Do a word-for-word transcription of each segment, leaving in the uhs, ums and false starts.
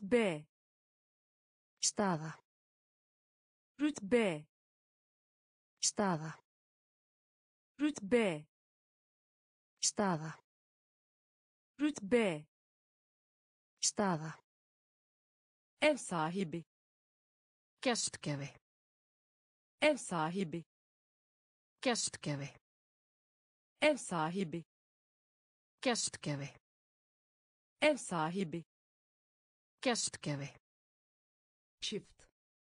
Rütbe. Staða. Rütbe. Staða. Rütbe. Staða. Rütbe. Staða. Ev sahibi. Gestgjafi. Ev sahibi. Gestgjafi. Ev sahibi. Gestgjafi. Ev sahibi. Gestgjafi. Çift.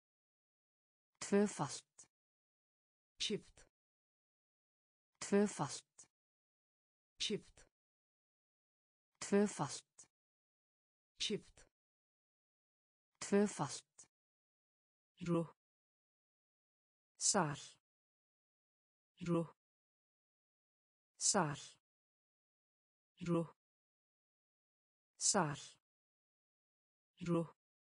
Tvöfalt. Çift. Tvöfalt. Çift. Tvöfalt. Çift. Tvöfalt. Ruh. Sal. Ruh. Sal. Ruh. Sal. Ruh.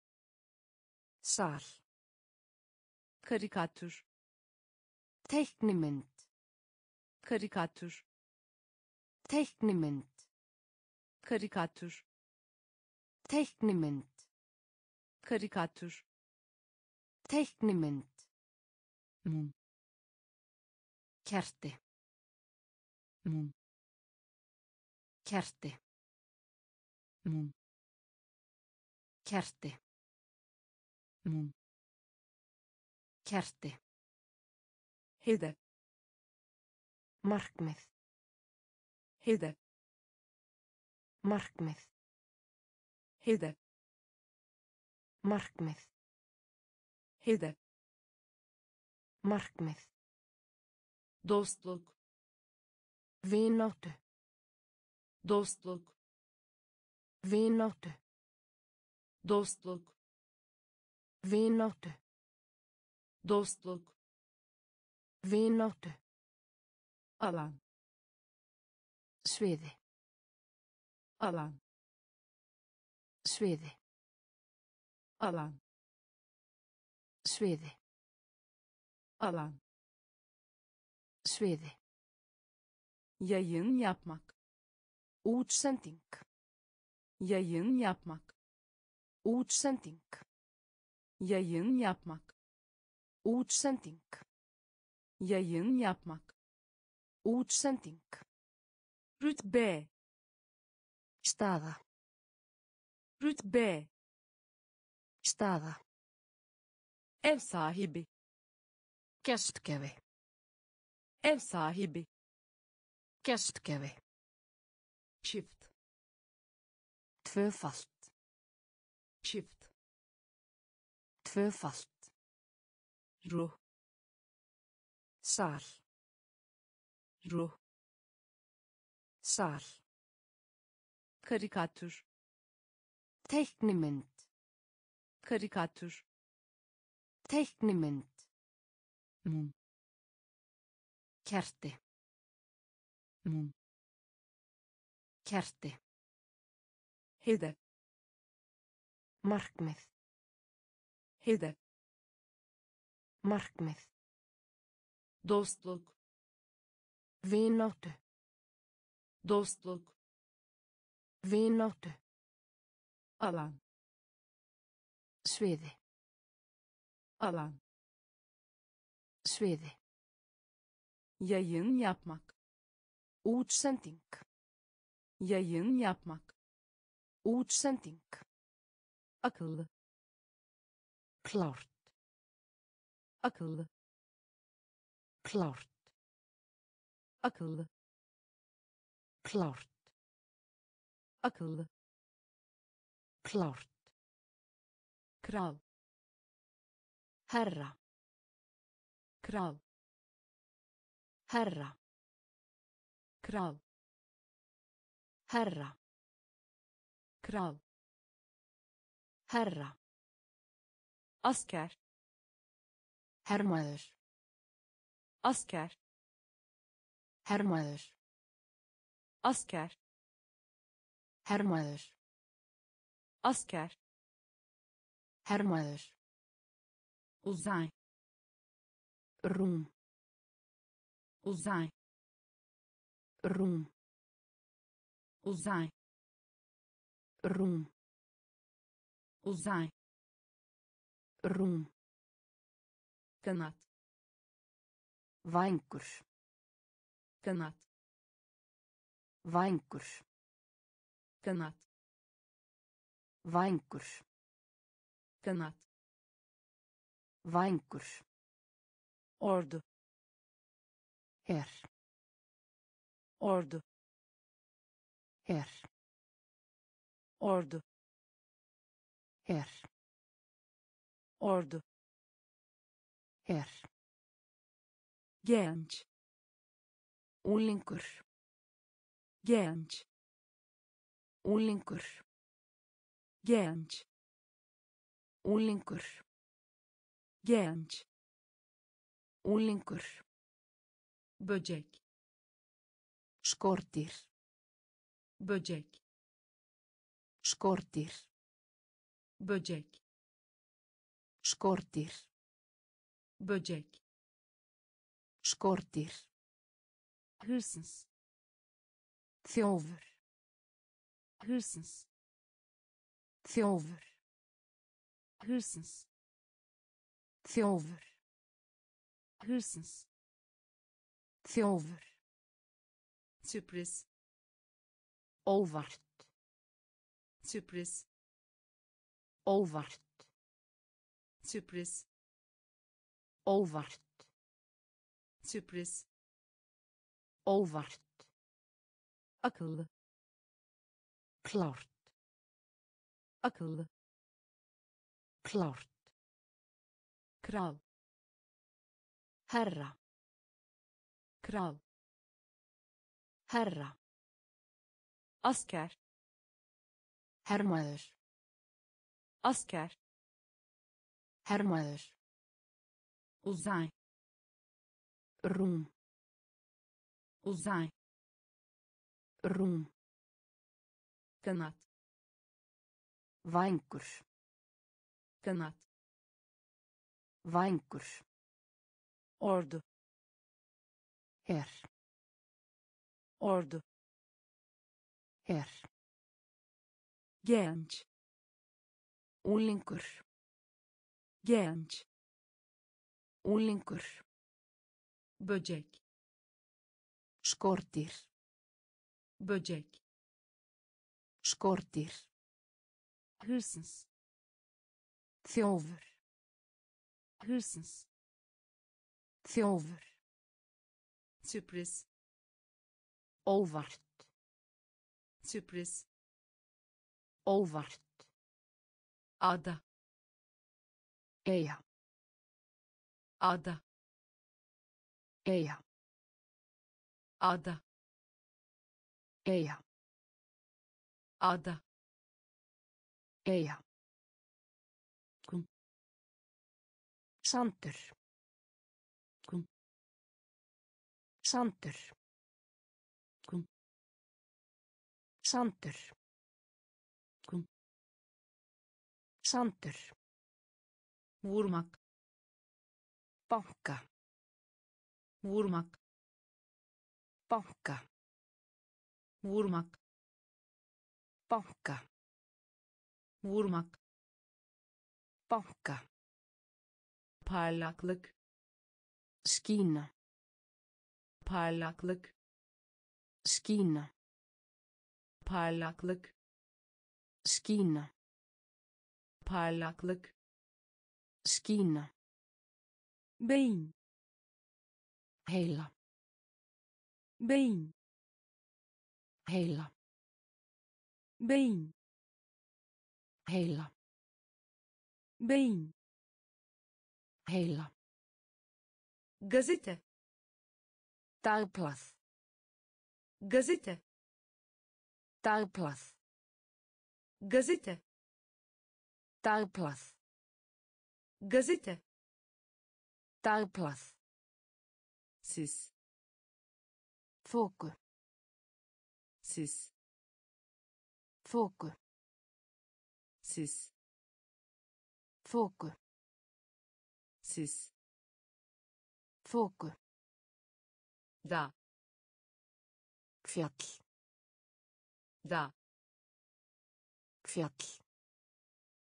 Sal. Karikatür. Teiknimynd. Karikatür. Teiknimynd. Karikatür. Teiknimynd. Karikatür. Teiknimynd. Mum. Kerti. Mum. Kerti. Mum. Kerti. Mum. Kerti. Hedef. Markmið. Hedef. Markmið. Hedef. Markmið. Hedef. Markmið. Dostluk. Vináttu. Dostluk. Vináttu. Dostluk. Vináttu. Dostluk. Vináttu. Alan. Sviði. Alan. Sviði. Alan. Sviði. Alan. Sviði. Yayın yapmak. Útsending. Yayın yapmak. Útsending. Yayın yapmak. Útsending. Yayın yapmak. Útsending. Rütbe. Staða. Rütbe. Staða. Ev sahibi. Gestgjafi. Ev sahibi. Gestgjafi. Çift. Tvöfalt. Çift. Tvöfalt. Ruh. Sal. Ruh. Sal. Karikatür. Teiknimynd. Karikatür. Teiknimynd. Mum. Kerti. Mum. Kerti. Hedef. Markmið. Hedef. Markmið. Dostluk. Vináttu. Dostluk. Vináttu. Alan. Sviði. Alan. Sviði. Yayın yapmak. Útsending. Yayın yapmak. Útsending. Akıllı. Klárt. Akıllı. Klárt. Akıllı. Klárt. Akıllı. Klárt. Kral. Herra. Kral. Herra. Kral. Herra. Kral. Herra. Asker. Hermaður. Asker. Hermaður. Asker. Hermaður. Asker. Hermaður. Uzay. Rúm. Uzay. Rúm. Uzay. Rúm. uzay, rúm, kanat, vængur, kanat, vængur, kanat, vængur, kanat, vængur, ordu, her, ordu, her, ordu, her, ordu, her, genç, unglingur, genç, unglingur, genç, unglingur, genç, unglingur, böcek, skordýr, böcek, skordýr, böcek, skordýr, böcek, skordýr, hırsız, þjófur, hırsız, þjófur, hırsız, þjófur, hırsız, þjófur, sürpriz, óvart, sürpriz, óvart, sürpriz, óvart, sürpriz, óvart, akıllı, klárt, akıllı, klárt, kral, herra, kral, herra, asker, hermaður, asker, hermaður, uzay, rúm, uzay, rúm, kanat, vængur, kanat, vængur, ordu, her, ordu, her, genç, unglingur, genç, unglingur, böcek, skordýr, böcek, skordýr, hırsız, þjófur, hırsız, þjófur, sürpriz, óvart, sürpriz, óvart, ada, eyja, ada, eyja, ada, eyja, ada, eyja, kum, sandur, kum, sandur, kum, sandur, kum, sandur, vurmak, banka, vurmak, banka, vurmak, banka, vurmak, banka, parlaklık, skína, parlaklık, skína, parlaklık, skína, parlaklık, skína, beyin, heila, beyin, heila, beyin, heila, beyin, heila, gazete, dagblað, gazete, dagblað, gazete, dagblað, gazete, dagblað, siz, þoku, siz, þoku, siz, þoku, siz, þoku, da, fjall, da, fjall,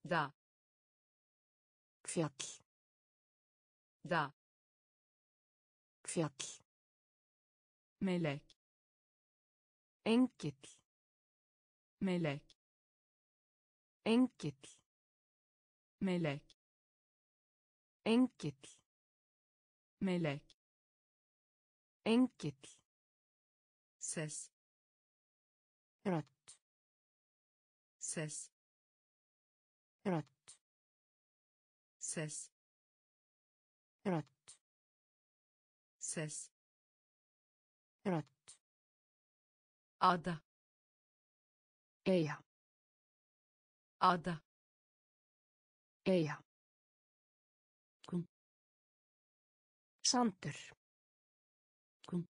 dağ, Fjall. dağ, Fjall. melek, Engill. melek, Engill. melek, Engill. melek, Engill. ses, Rödd. ses, Rödd. ses, Rödd. ses, Rödd. ada, Eyja. ada, Eyja. kum, Sandur. kum,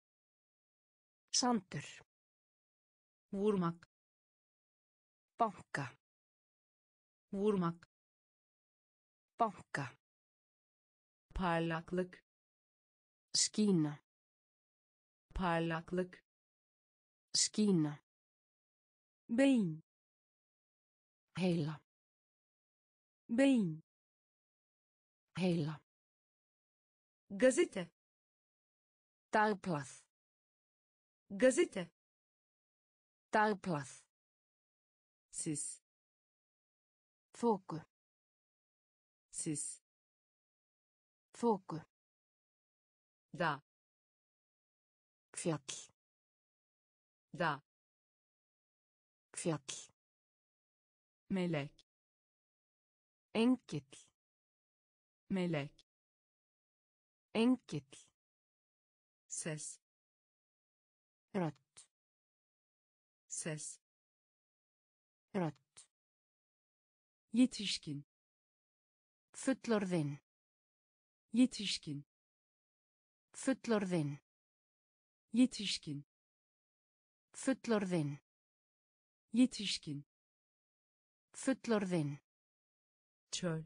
Sandur. vurmak, Banka. vurmak, Banka. parlaklık, Skína. parlaklık, Skína. beyin, Heila. beyin, Heila. gazete, Dagblað. gazete, Dagblað. sis, Þoku. sis, Þoku. dağ, Fjall. dağ, Fjall. melek, Engill. melek, Engill. ses, Rödd. ses, Rödd. yetişkin, Fullorðinn. yetişkin, Fullorðinn. yetişkin, Fullorðinn. yetişkin, Fullorðinn. çöl,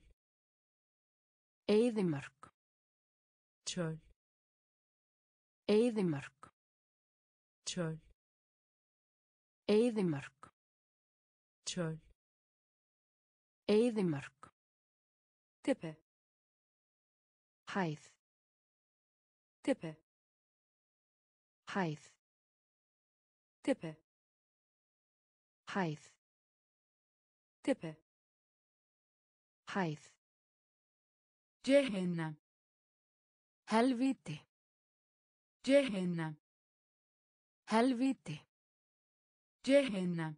Eyðimörk. çöl, Eyðimörk. çöl, Eyðimörk. çöl, Eyðimörk. tepe, Hæð. tepe, Hæð. tepe, Hæð. tepe, Hæð. cehennem, Helvíti. cehennem, Helvíti. cehennem,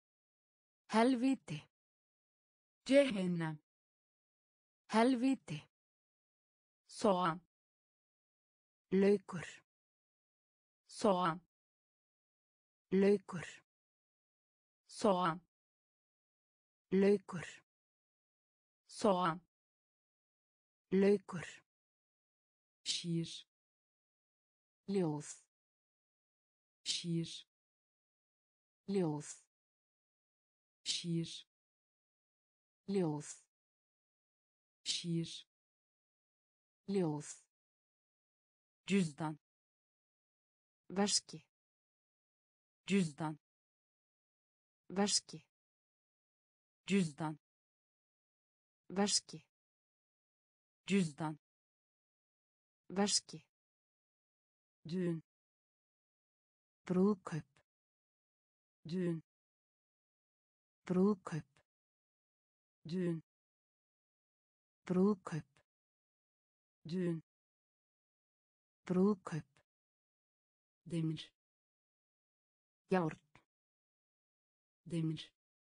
Helvíti. cehennem, Helvíti. soğan, Laukur. soğan, Laukur. soğan, Laukur. soğan, Laukur. şiir, Ljóð. şiir, Ljóð. şiir, Ljóð. şiir, Ljóð. cüzdan, Veski. cüzdan, Veski. cüzdan, Veski. cüzdan, Veski. düğün, Brúðkaup. düğün, Brúðkaup. düğün, Brúðkaup. düğün, Brúðkaup. demir, Járn. demir,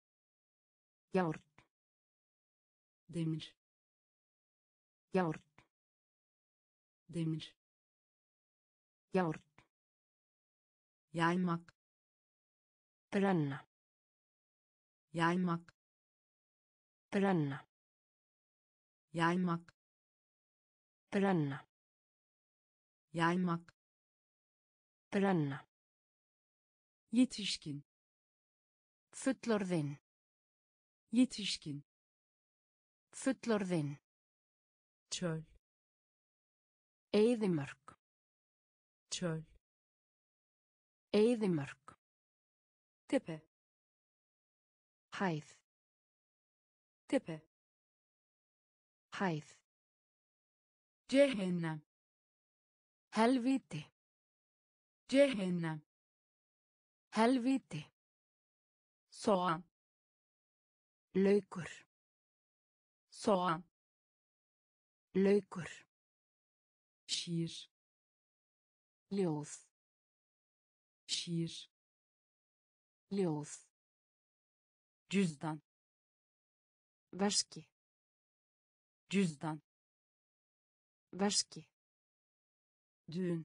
Járn. demir, Járn. demir, Járn. yaymak, Brenna. yaymak, Brenna. yaymak, Brenna. yaymak, Brenna. yetişkin, Fullorðinn. yetişkin, Fullorðinn. çöl, Eyðimörk. çöl, Eyðimörk. tepe, Hæð. tepe, hæð, cehennem, helvíti, cehennem, helvíti, soğan, laukur, soğan, laukur, şiir, ljóð, şiir, ljóð, cüzdan, veski, cüzdan, veski, düğün,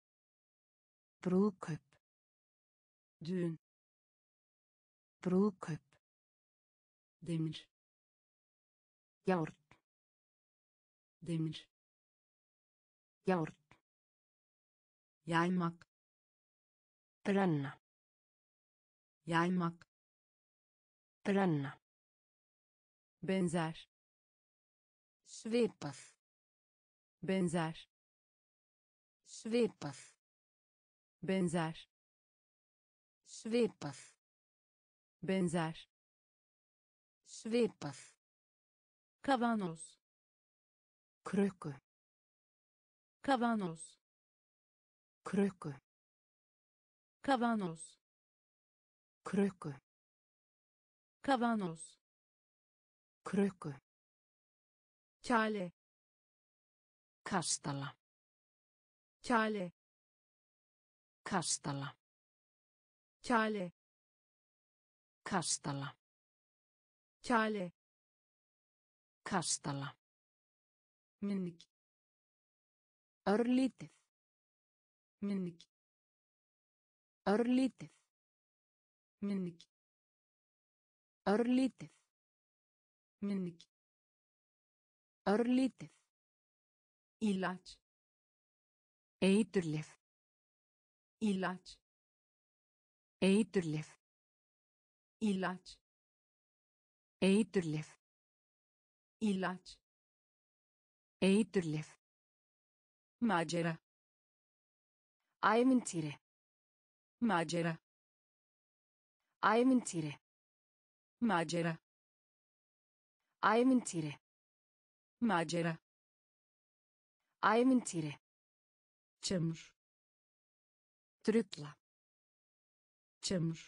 brúðkaup, düğün, brúðkaup, demir, járn, demir, járn, yaymak, brenna, yaymak, brenna, benzer, svipað, benzer, svipað, benzer, svipað, benzer, svipað, kavanoz, krukku, kavanoz, krukku, kavanoz, krukku, kavanoz, krukku, kale, kastala, kale, kastala, kale, kastala, kale, kastala, minik, örlítið, minik, örlítið, minik, örlítið, minik, örlítið, ilaç, eiturlyf, ilaç, eiturlyf, ilaç, eiturlyf, ilaç, eiturlyf, macera, ævintýri, macera, ævintýri, macera, ævintýri, macera, ævintýri, çamur, drulla, çamur,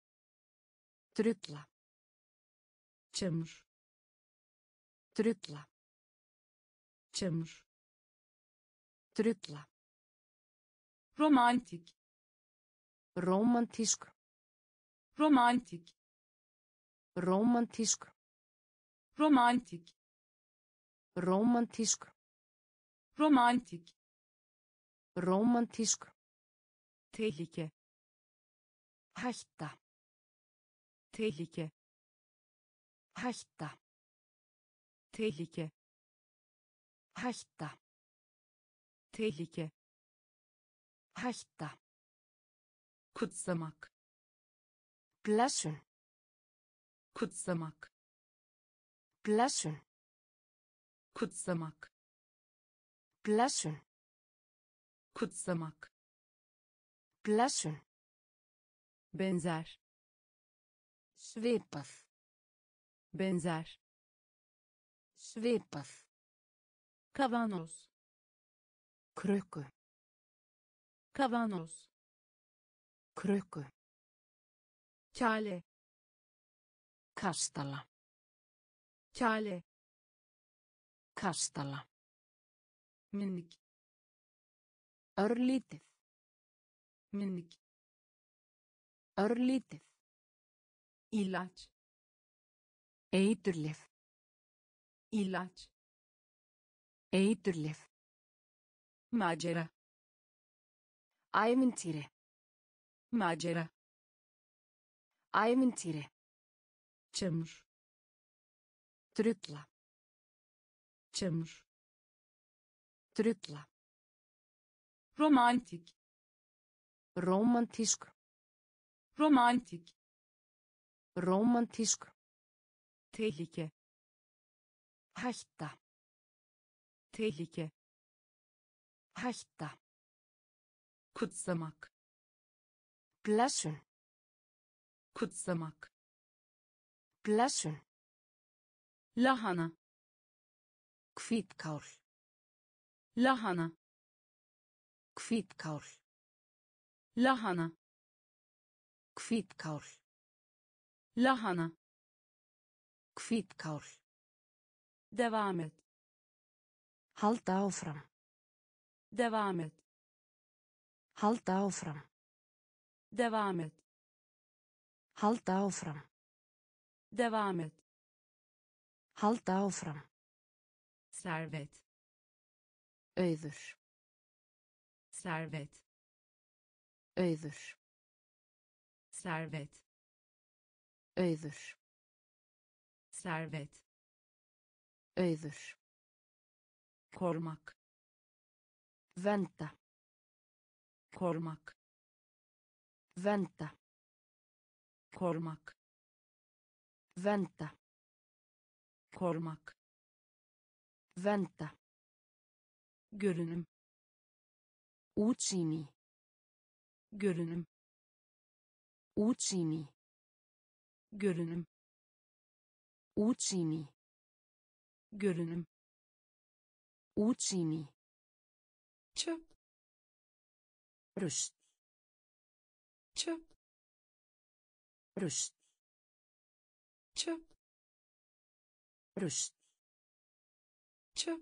drulla, çamur, drulla, çamur, drulla, romantik, rómantísk, romantik, rómantísk, romantik, rómantísk, romantik, rómantísk, tehlike, hætta, tehlike, hætta, tehlike, hætta, tehlike, hætta, kutsamak, blessun, kutsamak, blessun, kutsamak, blessun, kutsamak, blessun, benzer, svipað, benzer, svipað, kavanoz, krukku, kavanoz, krukku, kale, kastala, kale, kastala, minik, örlítið, minik, örlítið, ilaç, eiturlyf, ilaç, eiturlyf, macera, ævintýri, macera, ævintýri, çamur, drulla, çamur, drulla, romantik, rómantísk, romantik, rómantísk, tehlike, hætta, tehlike, hætta, kutsamak, blessun, kutsamak, blessun, lahana, Hvítkál. lahana, Hvítkál. lahana, Hvítkál. lahana, Hvítkál. devam et, Halda áfram. devam et, Halda áfram. devam et, Halda áfram. devam et, Halda áfram. servet, Auður. servet, Auður. servet, Auður. servet, Auður. korumak, Vernda. korumak, Vernda. korumak, Vernda. korumak, Vernda. görünüm, Útsýni. görünüm, Útsýni. görünüm, Útsýni. görünüm, Útsýni. çöp, Rust. çöp, Rust. çöp, Rust. çöp,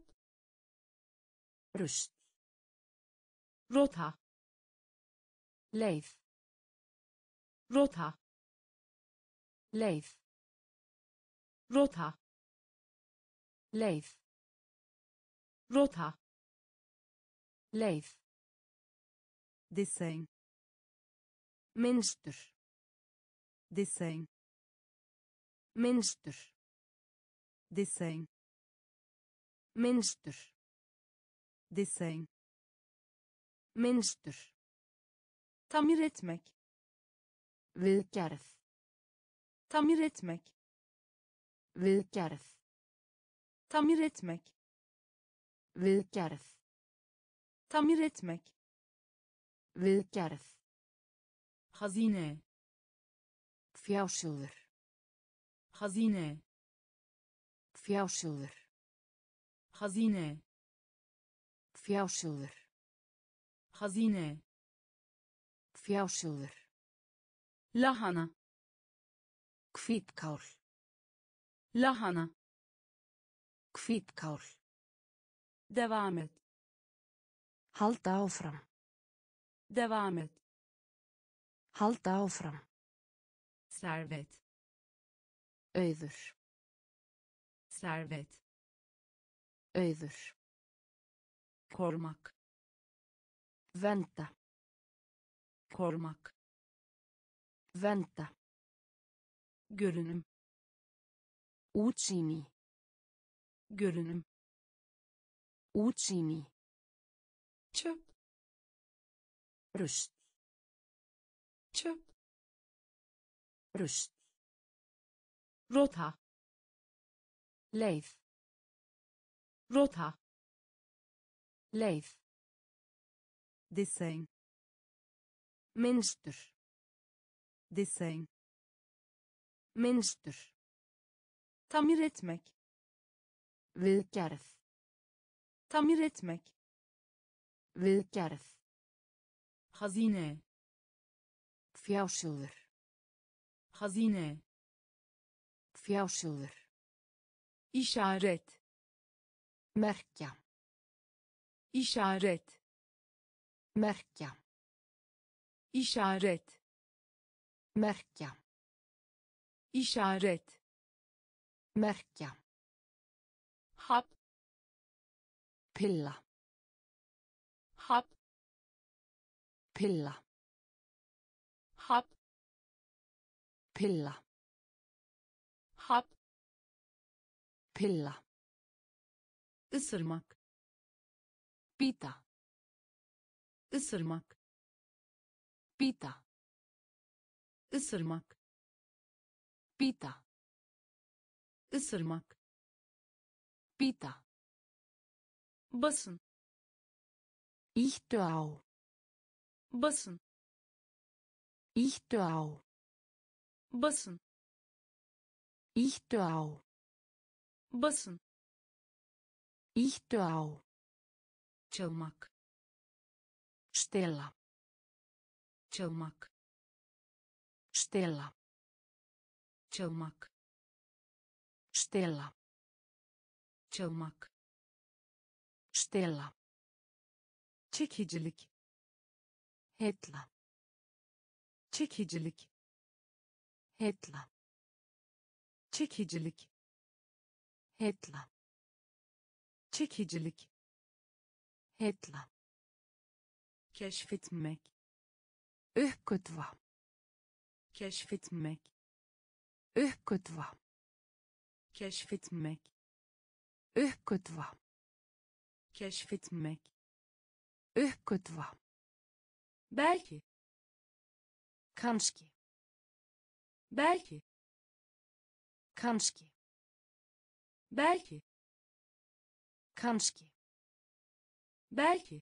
Rust. rota, Leið. rota, Leið. rota, Leið. rota, Leið. desen, Mynstur. desen, Mynstur. desen, Mynstur. desen, Mynstur. tamir etmek, Viðgerð. tamir etmek, Viðgerð. tamir etmek, Viðgerð. tamir etmek, Viðgerð. hazine, Fjársjóður. hazine, Fjársjóður. hazine, Fjársjóður. hazine, Fjársjóður. lahana, Hvítkál. lahana, Hvítkál. devam et, Halda áfram. devam et, Halda áfram. servet, Auður. servet, Auður. korumak, Vernda. korumak, Vernda. görünüm, Útsýni. görünüm, Útsýni. çöp, Rust. çöp, Rust. rota, Leið. rota, Leið. desen, Mynstur. desen, Mynstur. tamir etmek, Viðgerð. tamir etmek, Viðgerð. hazine, Fjársjóður. hazine, Fjársjóður. işaret, Merkja. işaret, Merkja. işaret, Merkja. işaret, Merkja. hap, Pilla. hap, Pilla. hap, Pilla. hap, Pilla. ısırmak, Bíta. ısırmak, Bíta. ısırmak, Bíta. ısırmak, Bíta. basın, Íttu á. basın, Íttu á. basın, Íttu á. basın, Íttu á. çalmak, Stela. çalmak, Stela. çalmak, Stela. çalmak, Stela. çekicilik, Heilla. çekicilik, Heilla. çekicilik, Heilla. çekicilik, Heilla. keşfetmek, Uppgötva. keşfetmek, Uppgötva. keşfetmek, Uppgötva. keşfetmek, Uppgötva. belki, Kannski. belki, Kannski. belki, Kannski. belki,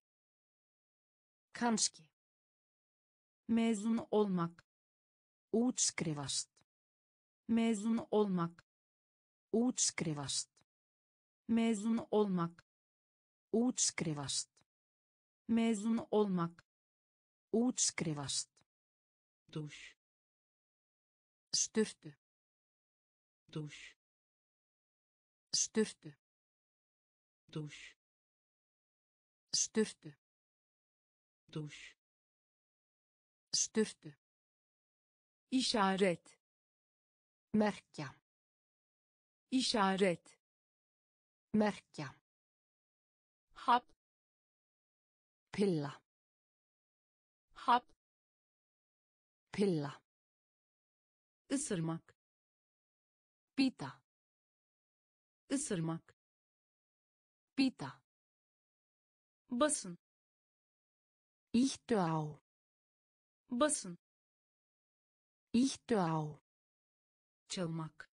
Kannski. mezun olmak, Útskrifast. mezun olmak, Útskrifast. mezun olmak, Útskrifast. mezun olmak, Útskrifast. duş, Sturtu. duş, Sturtu. duş, Sturtu. duş, Sturtu. işaret, Merkja. işaret, Merkja. hap, Pilla. hap, Pilla. ısırmak, Bita. ısırmak, Bita. basın, Íttu á. basın, Íttu á. çalmak,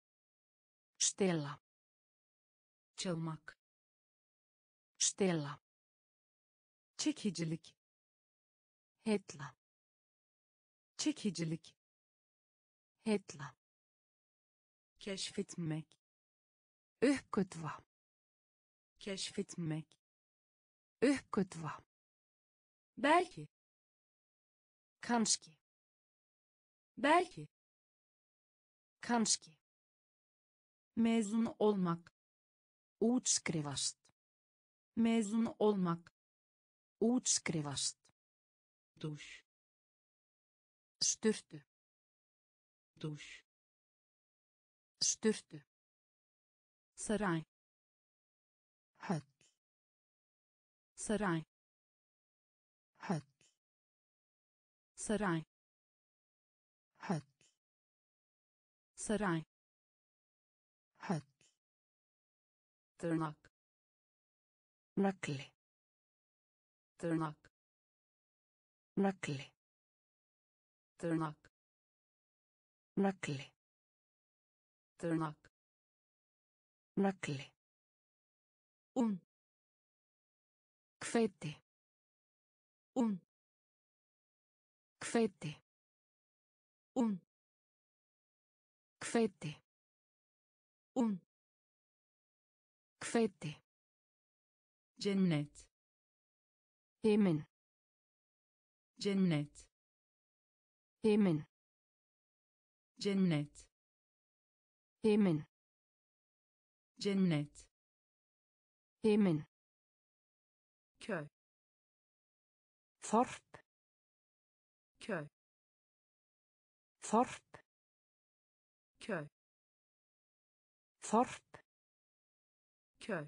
Stela. çalmak, Stela. çekicilik, Heilla. çekicilik, Heilla. keşfetmek, Uppgötva. keşfetmek, Uppgötva. belki, Kannski. belki, Kannski. mezun olmak, Útskrifast. mezun olmak, Útskrifast. duş, Sturtu. duş, Sturtu. saray, Höll. saray, Höll. saray, Höll. saray, Höll. tırnak, Nagli. tırnak, Nagli. tırnak, Nagli. tırnak, Nagli. un, Hveiti. un, Hveiti. un, Hveiti. un, Hveiti. cennet, Himin. cennet, Himin. cennet, Himin. cennet, Himin. köy, Þorp. köy, Þorp. köy, Þorp. köy,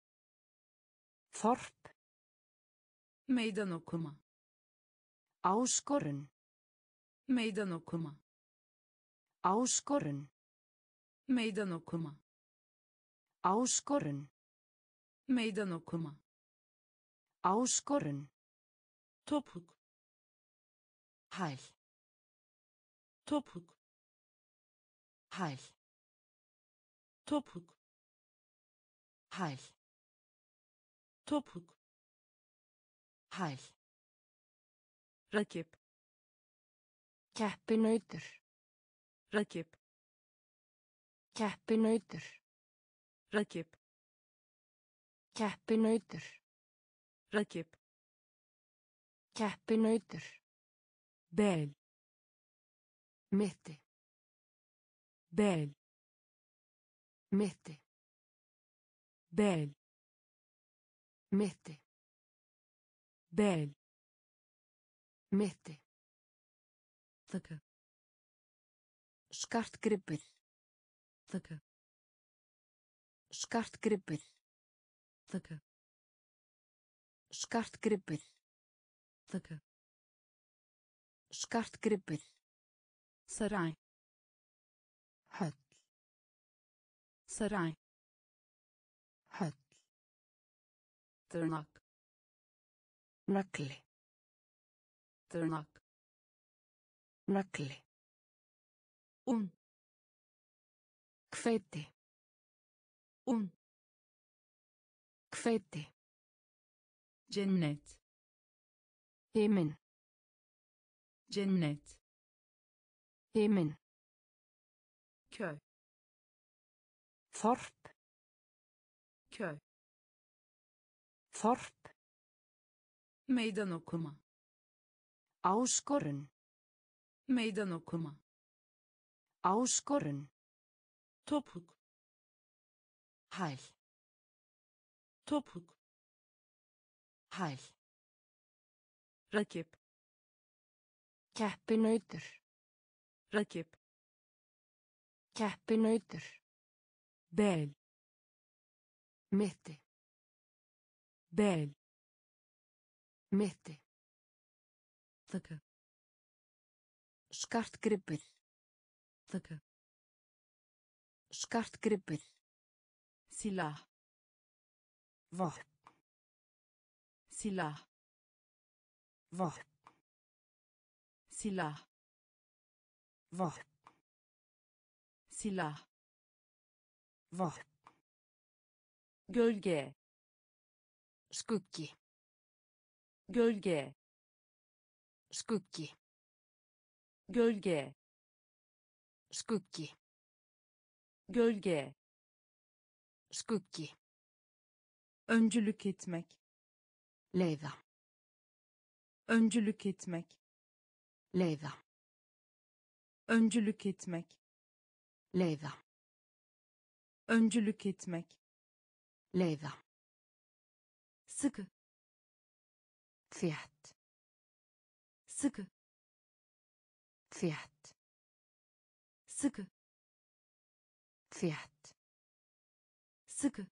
Þorp. meydan okuma, Áskorun. meydan okuma, Áskorun. meydan okuma, Áskorun. meydan okuma, Áskorun. topuk, Hæl. topuk, Hæl. topuk, Hæl. topuk, Hæl. rakip, Keppinautur. rakip, Keppinautur. rakip, Keppinautur. rakip, Keppinautur. bel, Mitti. bel, Mitti. bel, Mitti. bel, Mitti. takı, Skartgripur. takı, Skartgripur. takı, Skartgripur. takı, Skartgripur. saray, Höll. saray, Höll. tırnak, Nagli. tırnak, Nagli. un, Hveiti. un, Hveiti. cennet, Himin. cennet, Himin. köy, Þorp. köy, Þorp. meydan okuma, Áskorun. meydan okuma, Áskorun. topuk, Hæl. topuk, Hæl. rakip, Keppinautur. rakip, Keppinautur. bel, Mitti. bel, Mitti. takı, Skartgripur. takı, Skartgripur. silah, Vopn. silah, Vopn. silah, Vopn. silah, Vopn. gölge, Skuggi. gölge, Skuggi. gölge, Skuggi. gölge, Skuggi. öncülük etmek, Leiða. öncülük etmek, Leiða. öncülük etmek, Leiða. öncülük etmek, Leiða. sıkı, Þétt. sıkı, Þétt. sıkı, Þétt. sıkı,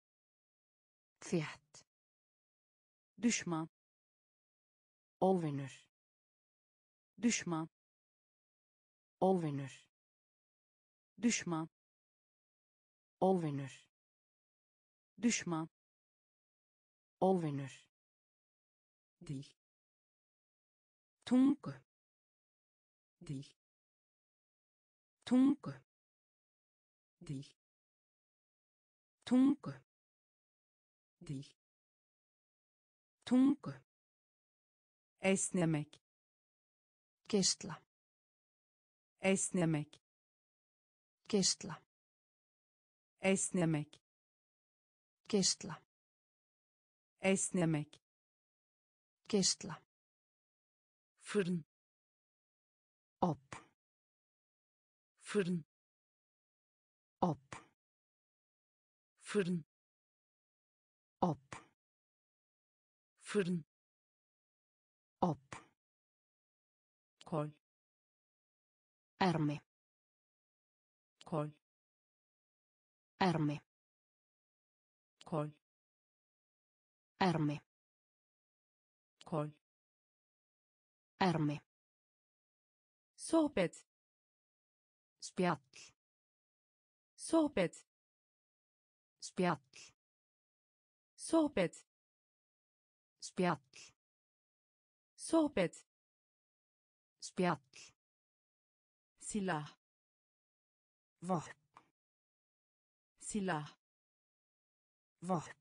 Þétt. düşman, Óvinur. düşman, Óvinur. düşman, Óvinur. düşman, Óvinur. dil, Tungu. dil, Tungu. dil, Tungu. dil, Tungu. esnemek, Geisla. esnemek, Geisla. esnemek, Geisla. esnemek, Geisla. fırın, Op. fırın, Op. fırın, Op. fırın, Op. kol, Ermi. kol, Ermi. kol, Ermi. kol, Ermi. sohbet, Spjall. sohbet, Spjall. sohbet, Spjall. sohbet, Spjall. silah, Vopn. silah, Vopn.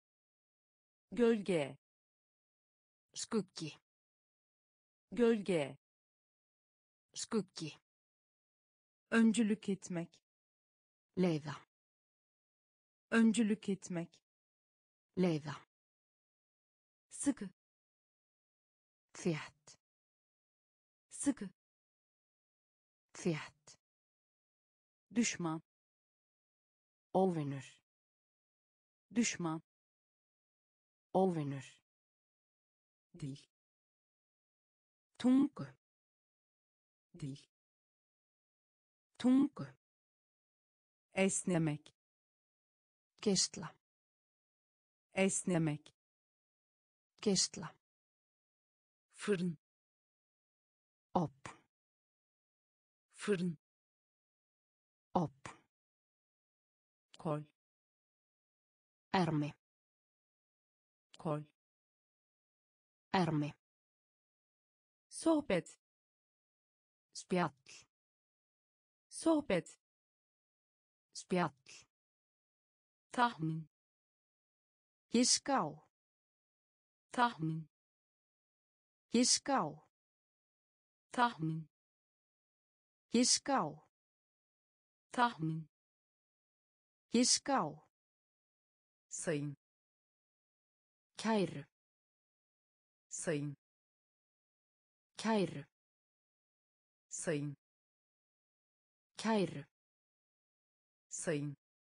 gölge, Skuggi. gölge, Skuggi. öncülük etmek, Leiða. öncülük etmek, leiða, sıkı, þétt, sıkı, þétt, düşman, óvinur, düşman, óvinur, dil, tungu, dil, tungu, esnemek, geisla, esnemek, geisla, fırın, opn, fırın, opn, kol, ermi, kol, ermi, sohbet, spjall, sohbet, spjall, tahmin, giska á, tahmin, giska á, tahmin, giska á, tahmin, giska á, sayın, kæru, sayın, kæru, sayın, kæru, sayın,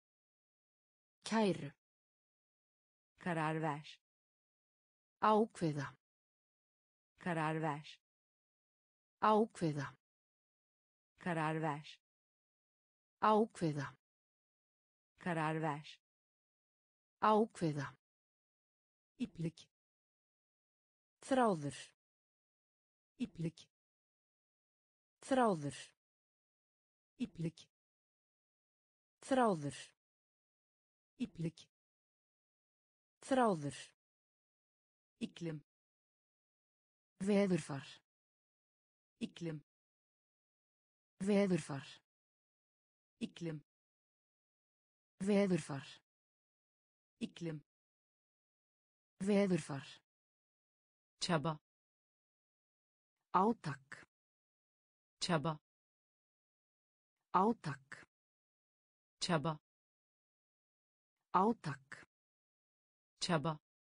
kæru, karar ver, ákveða, karar ver, ákveða, karar ver, ákveða, karar ver, ákveða, iplik, þráður, iplik, þráður, iplik, þráður, iplik, þráður, iklim, veðurfar, iklim, veðurfar, iklim, veðurfar, iklim, veðurfar, çaba, átak, çaba, átak, çaba, átak, çaba,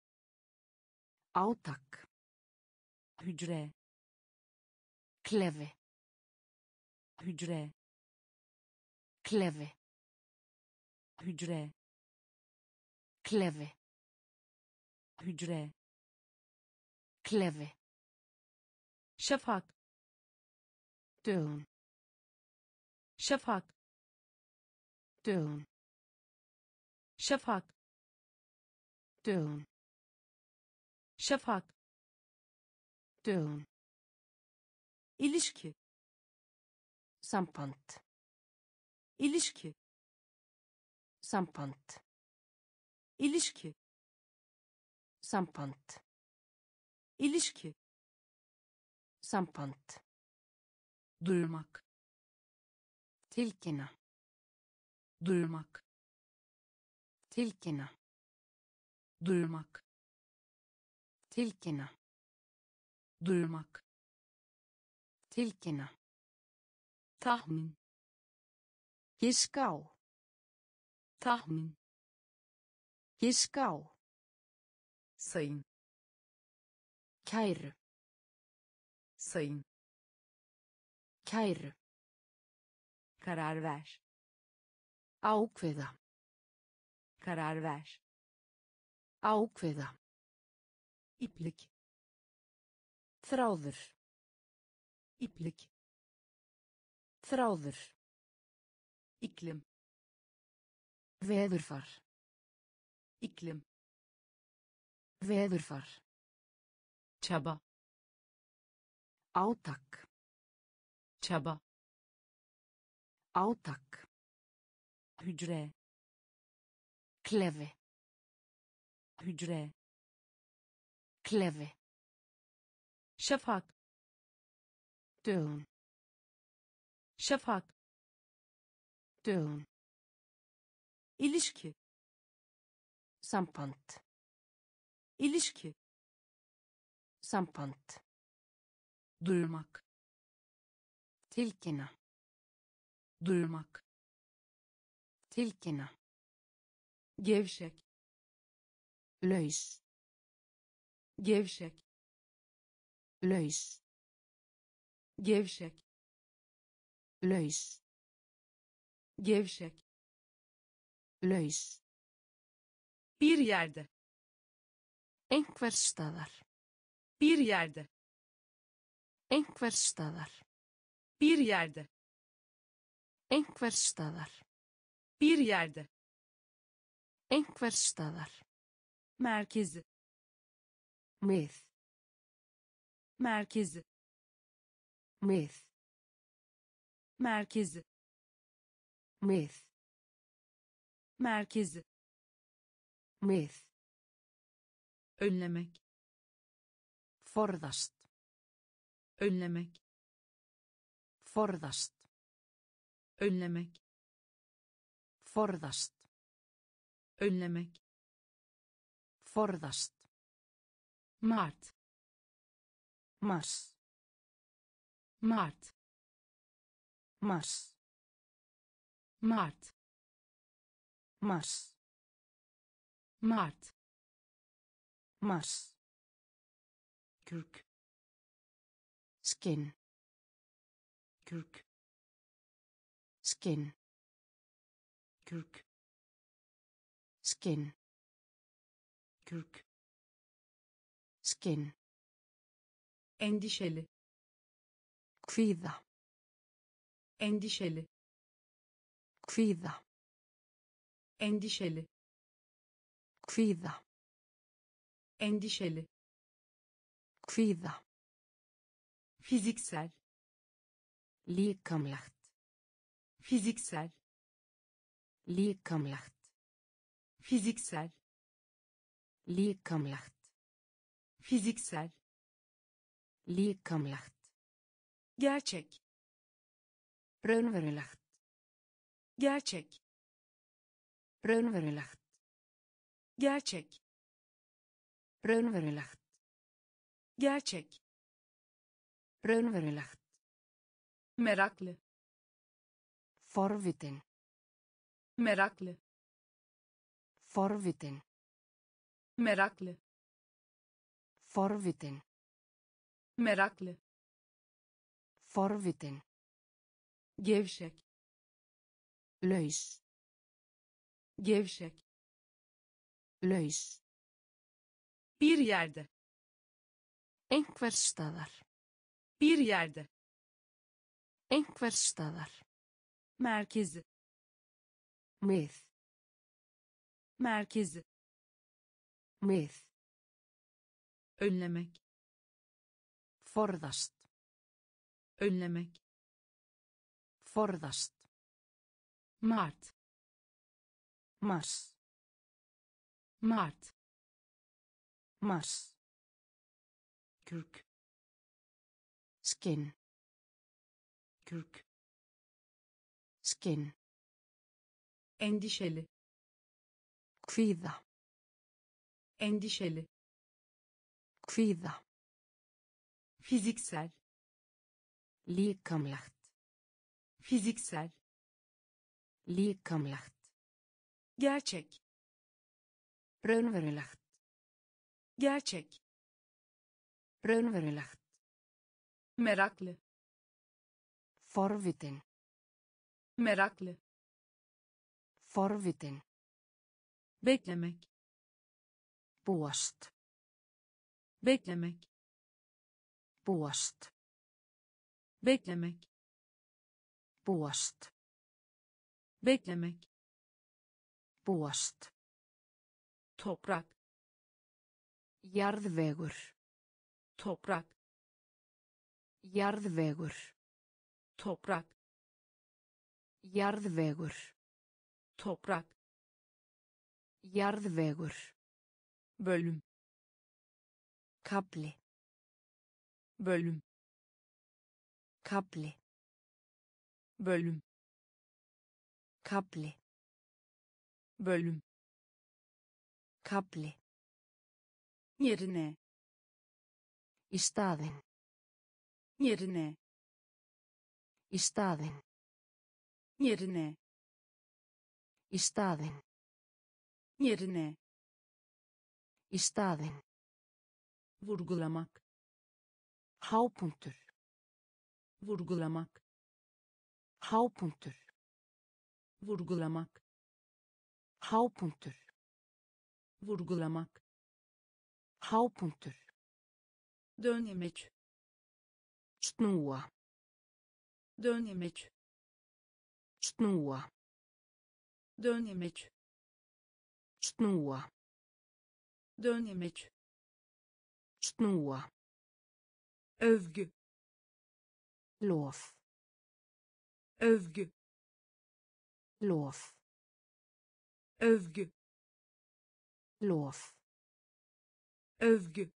átak, hücre, klefi, hücre, klefi, hücre, klefi, hücre, klefi, şafak, dögun, şafak, dögun, şafak, dögun, şafak, dögun, ilişki, samband, ilişki, samband, ilişki, samband, ilişki, samband, duyurmak, tilkynna, duyurmak, tilkynna, duyurmak, tilkynna, duyurmak, tilkynna, tahmin, giska á, tahmin, giska á, sayın, kæru, sayın, kæru, karar ver, ákveða, karar ver, ákveða, iplik, þráður, iplik, þráður, iklim, veðurfar, iklim, veðurfar, çaba, átak, çaba, átak, hücre, klefi, hücre, klefi, şafak, dögun, şafak, dögun, ilişki, samband, ilişki, samband, duyurmak, tilkynna, duyurmak, tilkynna, gevşek, laus, gevşek, laus, gevşek, laus, gevşek, laus, bir yerde, einhvers staðar, bir yerde, einhvers staðar, bir yerde, einhvers staðar, bir yerde, einhvers staðar, merkezi, mið, merkezi, mið, merkezi, mið, merkezi, mið, önlemek, forðast, önlemek, forðast, önlemek, forðast, önlemek, forðast, Mart, mars, Mart, mars, Mart, mars, Mart, mars, kürk, skinn, kürk, skinn, kürk, skinn, kürk, skinn, endişeli, kvíða, endişeli, kvíða, endişeli, kvíða, endişeli, kvíða, fiziksel, líkamlegt, fiziksel, líkamlegt, fiziksel, líkamlegt, fiziksel, líkamlegt, gerçek, raunverulegt, gerçek, raunverulegt, gerçek, raunverulegt, gerçek, raunverulegt, meraklı, forvitin, meraklı, forvitin, meraklı, forvitin, meraklı, forvitin, gevşek, laus, gevşek, laus, bir yerde, einhvers staðar, bir yerde, einhvers staðar, merkezi, mið, merkezi, mið, önlemek, forðast, önlemek, forðast, Mart, mars, Mart, mars, kürk, skinn, kürk, skinn, endişeli, kvíða, endişeli, kvíða, fiziksel, líkamlegt, fiziksel, líkamlegt, gerçek, raunverulegt, gerçek, raunverulegt, meraklı, forvitin, meraklı, forvitin, beklemek, búast, beklemek, búast, beklemek, búast, beklemek, búast, toprak, jarðvegur, toprak, jarðvegur, toprak, jarðvegur, toprak, jarðvegur, bölüm, kafli, bölüm, kafli, bölüm, kafli, bölüm, kafli, yerine, í staðinn, yerine, í staðinn, yerine, í staðinn, Yerine. Í staðinn. Vurgulamak. Hápunktur. Vurgulamak. Hápunktur. Vurgulamak. Hápunktur. Vurgulamak. Hápunktur. Dönemeç. Snúa. Dönemeç. Snúa. Dönemeç. Snúa. Dönemeç. Snúa. Övgü. Lof. Övgü. Lof. Övgü. Lof. Övgü.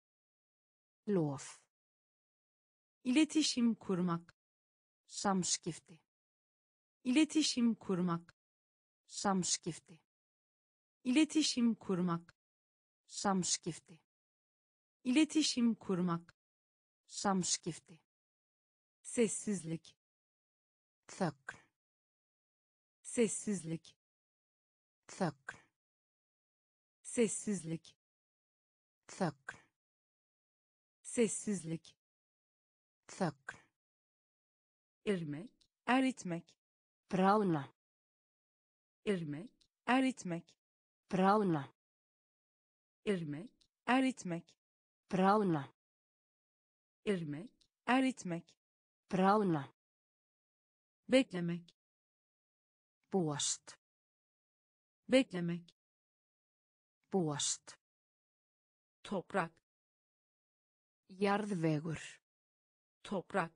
Lof. İletişim kurmak. Samskipti. İletişim kurmak. Samskipti. İletişim kurmak. Samskipti. İletişim kurmak. Samskipti. Sessizlik. Þögn. Sessizlik. Þögn. Sessizlik. Þögn. Sessizlik. Þögn. Erimek, eritmek. Bráðna. Erimek, eritmek. Bráðna. Erimek, eritmek. Bráðna. Erimek, eritmek. Bráðna. Beklemek. Búast. Beklemek. Búast. Toprak. Jarðvegur. Toprak.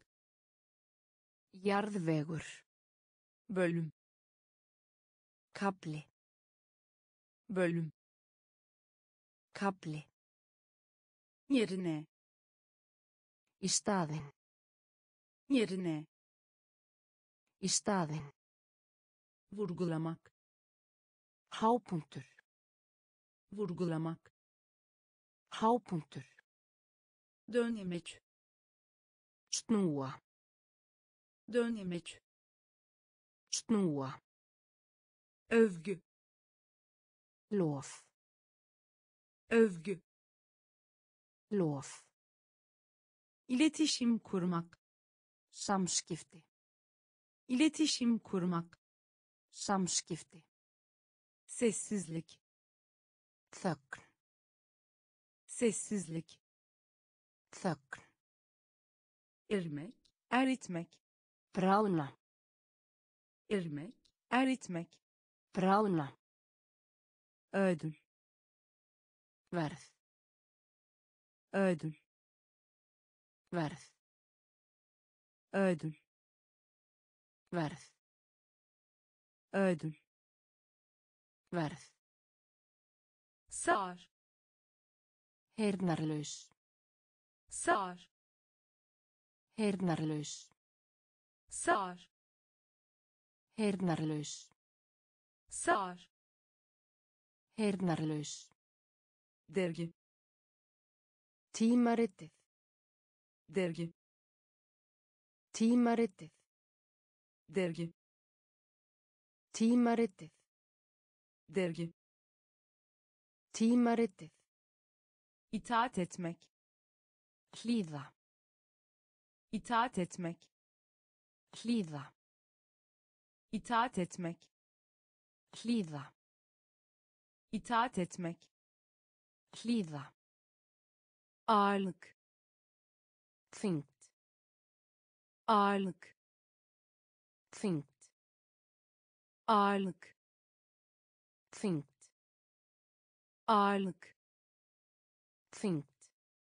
Jarðvegur. Bölüm. Kafli. Bölüm. Kafli. Yerine. Í staðinn. Yerine. Í staðinn. Vurgulamak. Hápunktur. Vurgulamak. Hápunktur. Dönemeç. Snúa. Dönemeç. Snúa. Övgü. Lof. Övgü. Lof. İletişim kurmak. Samskipti. İletişim kurmak. Samskipti. Sessizlik. Þögn. Sessizlik. Þögn. Erimek, eritmek. Bráðna. Erimek, eritmek. Bráðna. Ödül. Verð. Ödül. Verð. Ödül. Verð. Ödül. Verð. Sağır. Heyrnarlaus. Sağır. Heyrnarlaus. Sağır. Heyrnarlaus. Sağır. Heyrnarlaus. Dergi. Tímaritið. Dergi. Tímaritið. Dergi. Tímaritið. Dergi. Tímaritið. İtaat etmek. Hlýða. İtaat etmek. Hlýða. İtaat etmek. Hlýða. İtaat etmek. Hlýða. Ağırlık. Þyngd. Ağırlık. Þyngd. Ağırlık. Þyngd. Ağırlık. Þyngd.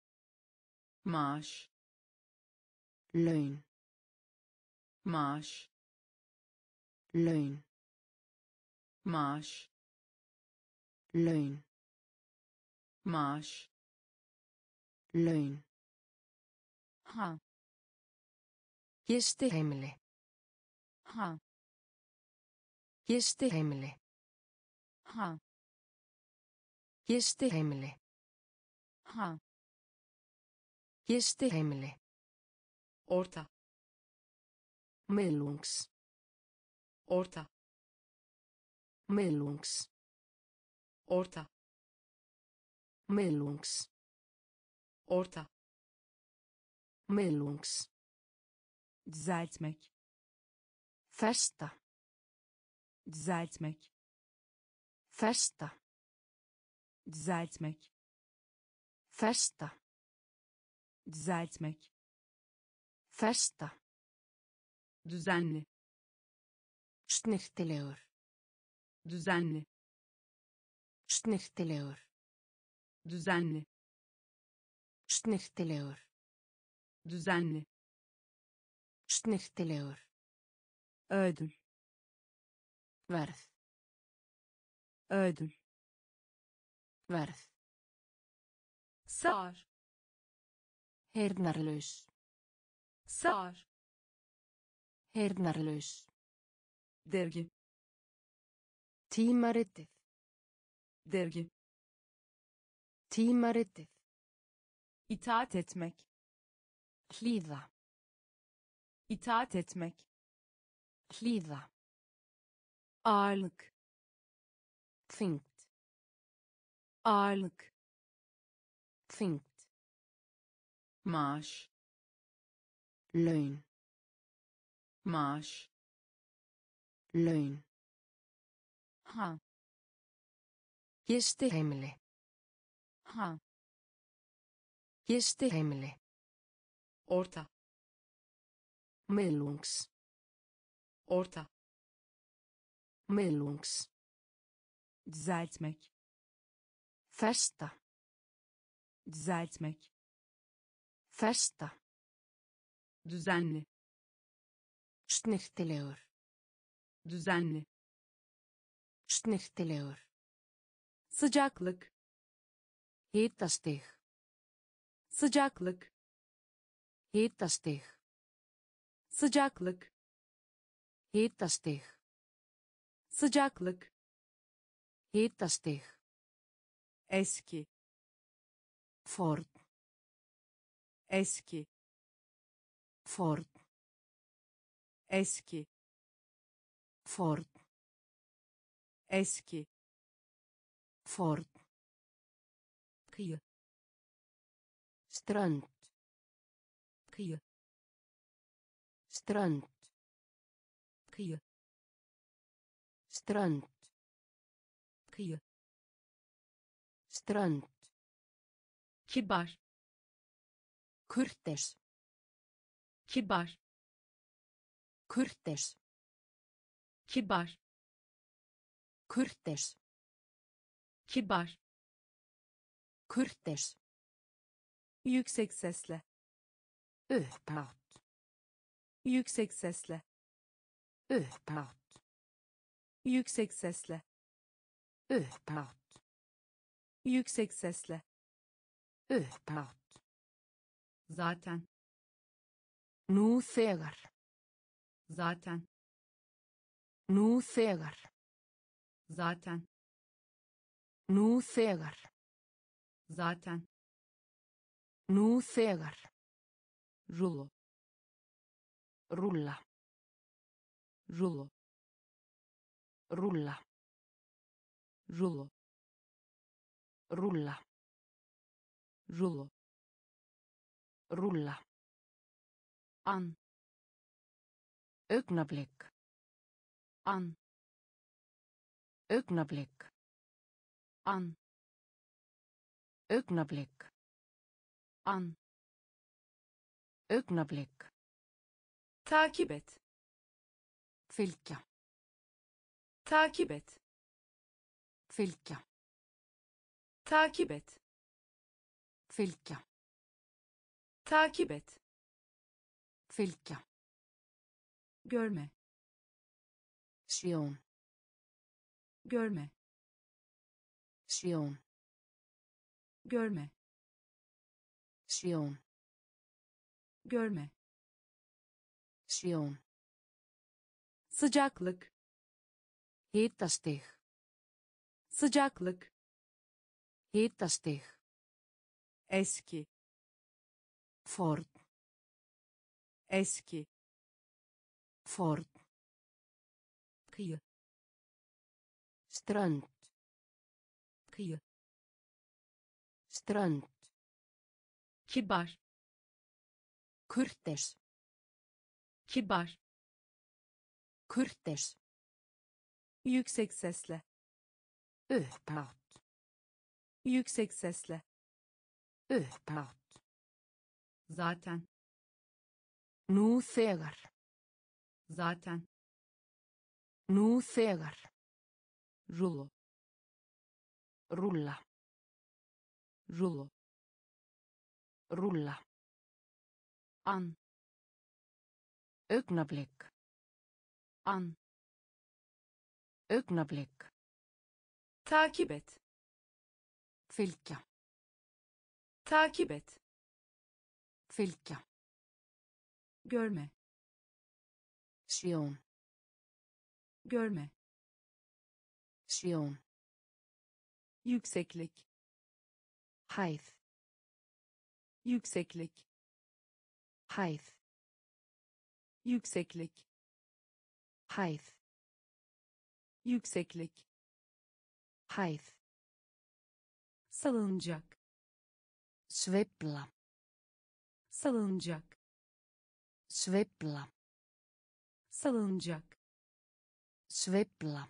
Maaş. Laun. Maaş. Laun. Maaş. Laun. Maaş. Laun. Ha. Gistiheimili. Ha. Gistiheimili. Ha. Gistiheimili. Ha. Gistiheimili. Orta. Miðlungs. Orta. Miðlungs. orta, Miðlungs. orta, Miðlungs. Düzeltmek. Festa. Düzeltmek. Festa. Düzeltmek. Festa. Düzeltmek. Festa. Düzenli. Snyrtilegur. Düzenli. Snyrtilegur. Düzenli. Snyrtilegur. Düzenli. Snyrtilegur. Ödül. Verð. Ödül. Verð. sağır, Heyrnarlaus. sağır, Heyrnarlaus. Dergi. Tímaritið. Dergi. Tímaritið. İtaat etmek. Hlýða. İtaat etmek. Hlýða. Ağırlık. Þyngd. Ağırlık. Þyngd. maaş, Laun. maaş, Laun. ha, Gistiheimili. ha, Gistiheimili. orta, Miðlungs. orta, Miðlungs. Düzeltmek. Festa. Düzeltmek. Festa. Düzenli. Snyrtilegur. Düzenli. Snyrtilegur. Sıcaklık. Hitastig. Sıcaklık. Hitastig. Sıcaklık. Hitastig. Sıcaklık. Hitastig. Eski. Forn. Eski. Forn. Eski. Forn. Eski. Forn. Kıyı. Strönd. Kıyı. Strönd. Kıyı. Strönd. Kıyı. Strönd. kibar, Kurteis. kibar, Kurteis. kibar, Kurteis. kibar, Kurteis. Yüksek sesle. Upphátt. Yüksek sesle. Upphátt. Yüksek sesle. Upphátt. Yüksek sesle. Upphátt. zaten, Nú þegar. zaten, Nú þegar. zaten, Nú þegar. zaten, Nú þegar. rulo, Rúlla. rulo, Rúlla. rulo, Rúlla. rulo, Rúlla. an, Augnablik. an, Augnablik. an, Augnablik. an, Augnablik. Takip et. Fylgja. Takip et. Fylgja. Takip et. Fylgja. Takip et. Fylgja. Görme. Sjón. Görme. Sjón. Görme. Sjón. Görme. Sjón. Sıcaklık. Hitastig. Sıcaklık. Hitastig. Eski. Forn. Eski. Forn. Kıyı. Strönd. kıyı, strönd, kibar, kurteis, kibar, kurteis, yüksek sesle, upphátt, yüksek sesle, upphátt, zaten, nú þegar, zaten, nú þegar, rulo, rúlla, rulo, rúlla, An. augnablik, An. augnablik, takip et, fylgja, takip et, fylgja, görme, sjón, görme, sjón, yükseklik, hæð, yükseklik, hæð, yükseklik, hæð, yükseklik, hæð, salınacak, sveifla, salınacak, sveifla, salınacak, sveifla,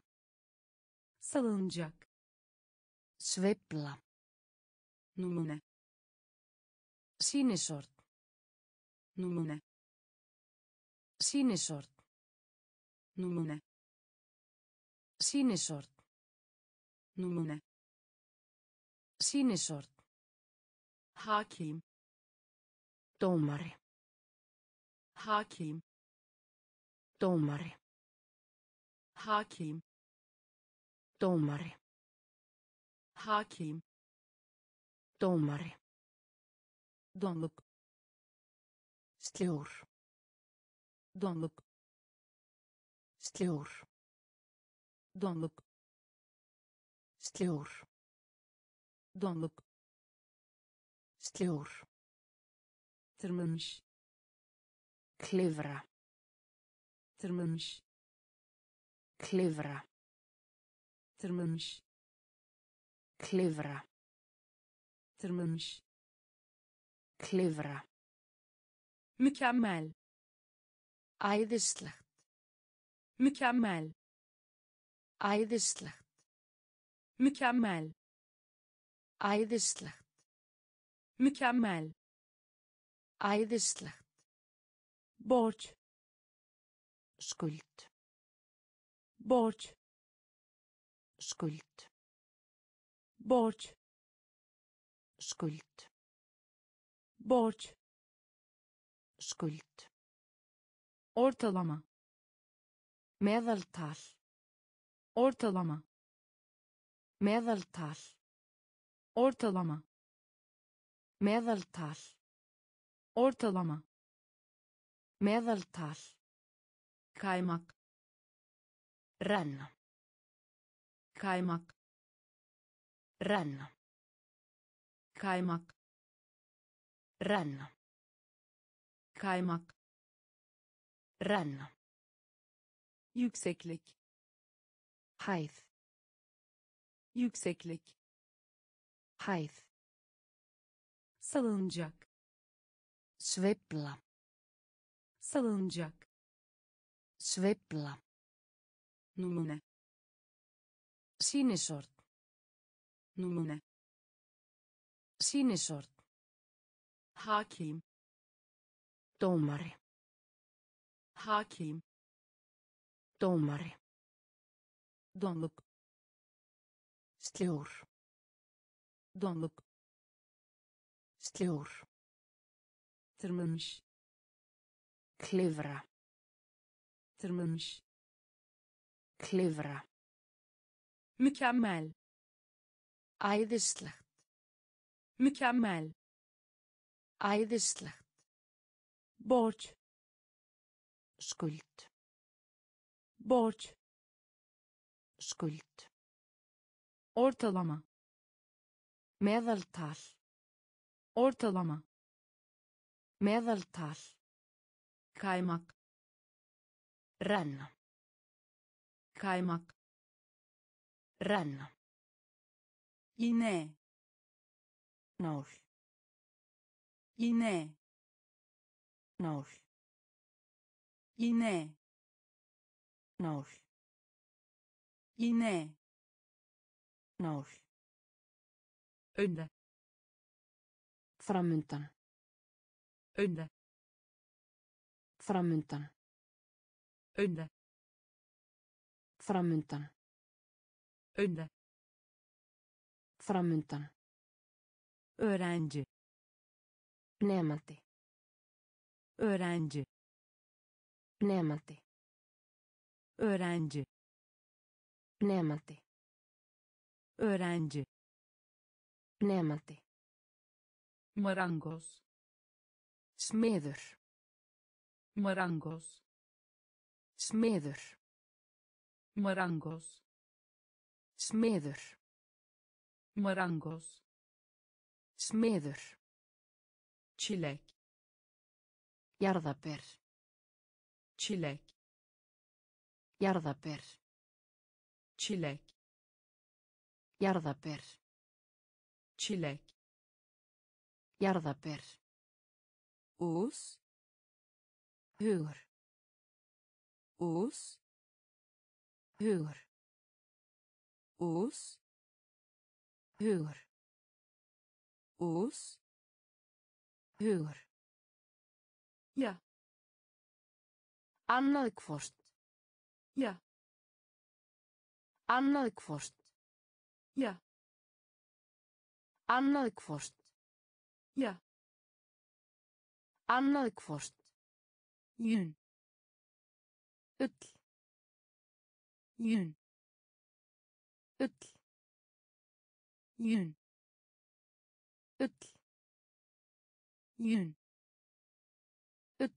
salınacak, sveifla, numune, sýnishorn, numune, sýnishorn, numune, sýnishorn, numune, sýnishorn, hakim, dómari, hakim, dómari, hakim, dómari, hakim, dómari, donluk, sljór, donluk, sljór, donluk, sljór, donluk, sljór, tırmanmış, klifra, tırmanmış, klifra, tırmanmış, klifra, tırmanmış, klifra, mükemmel, æðislegt, mükemmel, æðislegt, mükemmel, æðislegt, mükemmel, æðislegt, borç, skuld, borç, skuld, borç, skuld, borç, skuld, ortalama, meðaltal, ortalama, meðaltal, ortalama, meðaltal, ortalama, meðaltal, kaymak, renna, kaymak, renna, kaymak, renna, kaymak, renna, yükseklik, hæð, yükseklik, hæð, salınacak, sveifla, salınacak, sveifla, numune, sýnishorn, numune, sýnishorn, hakim, dómari, hakim, dómari, donluk, sljór, donluk, sljór, tırmanmış, klifra, tırmanmış, klifra, mükemmel, æðislegt, mükemmel, æðislegt, borç, skuld, borç, skuld, ortalama, meðaltal, ortalama, meðaltal, kaymak, renna, kaymak, renna, iğne, nál, iğne, nál, iğne, nál, iğne, nál, önde, framundan, önde, framundan, önde, framundan, önde, framundan, öğrenci, nemandi, öğrenci, nemandi, öğrenci, nemandi, öğrenci, nemandi, marangoz, smiður, marangoz, smiður, marangoz, smiður, marangoz, smiður, çilek, jarðaber, çilek, jarðaber, çilek, jarðaber, çilek, jarðaber, uz, hugur, uz, hugur, uz, hugur, uz, hugur, ja, annað hvort, ja, annað hvort, ja, annað hvort, ja, annað hvort, yün, ull, yün, ull, yün, ull, yün, ull,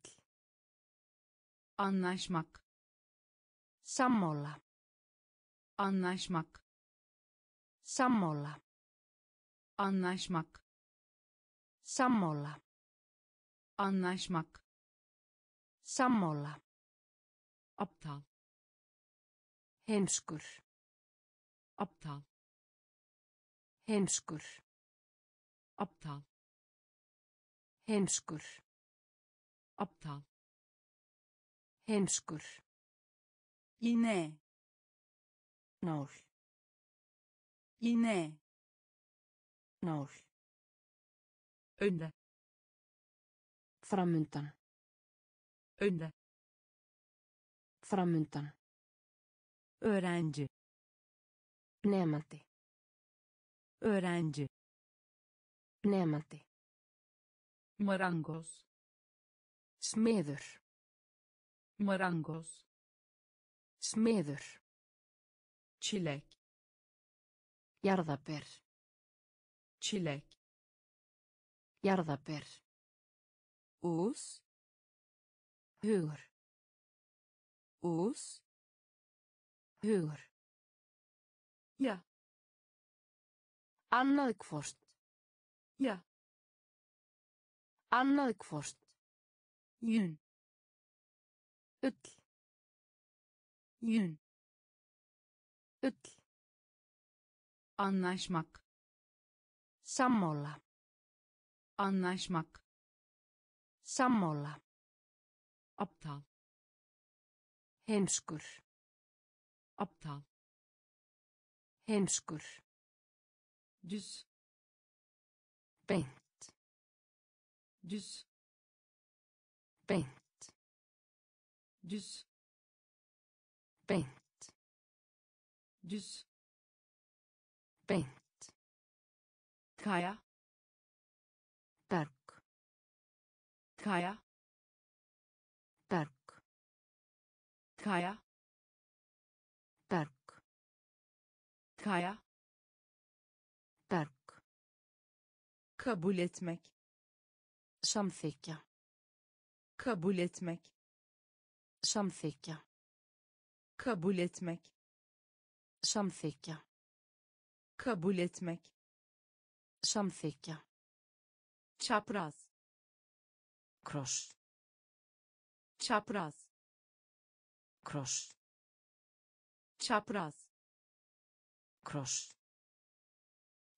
anlaşmak, sammála, anlaşmak, sammála, anlaşmak, sammála, anlaşmak, sammála, aptal, heimskur, aptal, heimskur, aptal, heimskur, aptal, heimskur, iğne, nál, iğne, nál, önde, framundan, önde, framundan, öğrenci, nemandi, öğrenci, nemandi, marangoz, smiður, marangoz, smiður, çilek, jarðaber, çilek, jarðaber, uz, hugur, uz, hugur, ja, annað hvort, ja, annað hvort, yün, ull, yün, ull, anlaşmak, sammála, anlaşmak, sammála, aptal, heimskur, aptal, heimskur, düz, beint, düz, beint, düz, beint, düz, beint, kaya, berg, kaya, berg, kaya, berg, kaya, berg, kabul etmek, samþykja, kabul etmek, samþykja, kabul etmek, samþykja, kabul etmek, samþykja, çapraz, kross, çapraz,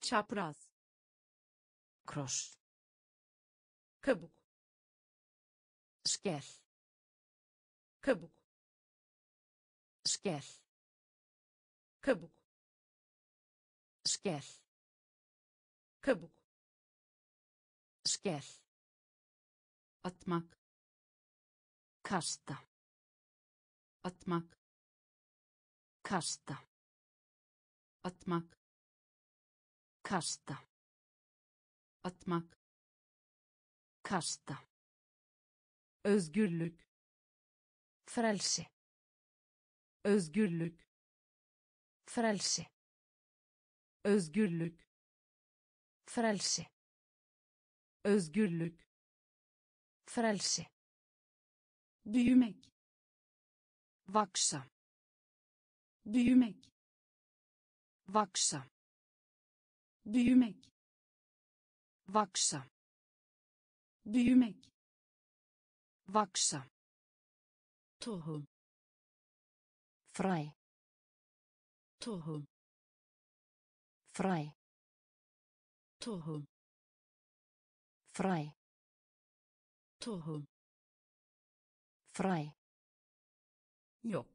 çapraz, kross, kabuk, skel, kabuk, skel, kabuk, skel, kabuk, skel, atmak, kasta, atmak, kasta, atmak, kasta, atmak, kasta, özgürlük, frelsi, özgürlük, frelsi, özgürlük, frelsi, özgürlük, frelsi, büyümek, vaksa, büyümek, vaksa, büyümek, vaksa, büyümek, vaksa, tohum, frei, tohum, frei, tohum, frei, tohum, frei, yok,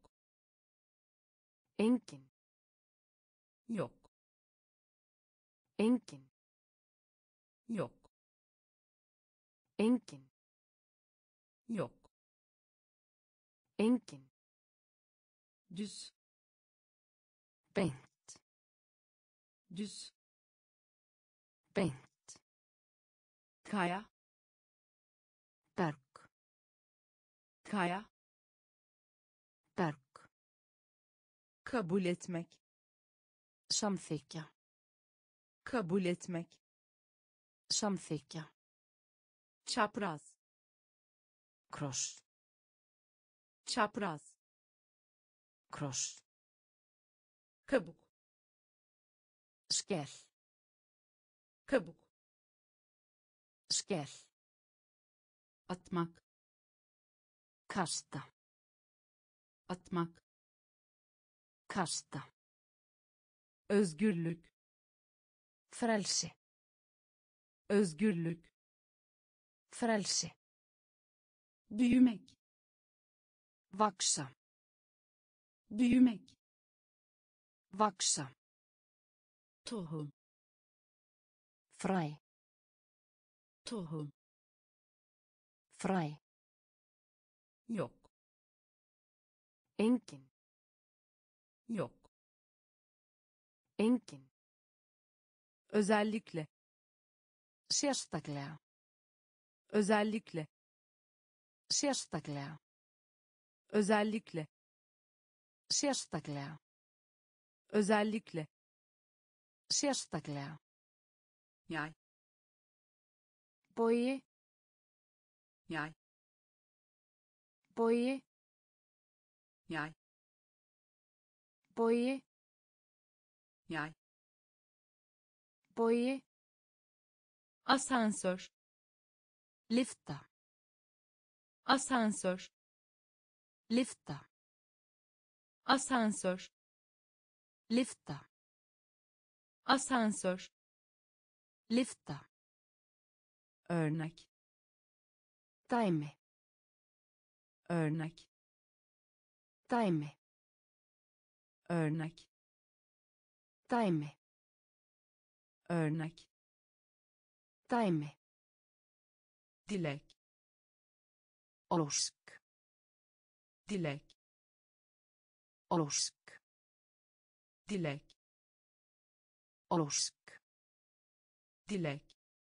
engin, yok, engin, yok, engin, yok, engin, düz, bent, düz, bent, kaya, berg, kaya, berg, kabul etmek, samþykja, kabul etmek, samþykja, çapraz, kross, çapraz, kross, kabuk, skel, kabuk, skel, atmak, kasta, atmak, kasta, özgürlük, frelsi, özgürlük, frelsi, büyümek, vaksa, büyümek, vaksa, tohum, frei, tohum, frei, yok, engin, yok, engin, özellikle, sérstaklega, özellikle, sérstaklega, özellikle, sérstaklega, özellikle, sérstaklega, yay, bogi, yay, bogi, yay, bogi, yay, bogi, asansör, lyfta, asansör, lyfta, asansör, lyfta, asansör, lyfta, örnek, dæmi, örnek, dæmi, örnek, dæmi, örnek, dæmi, dilek, ósk, dilek, ósk, dilek, ósk, dilek,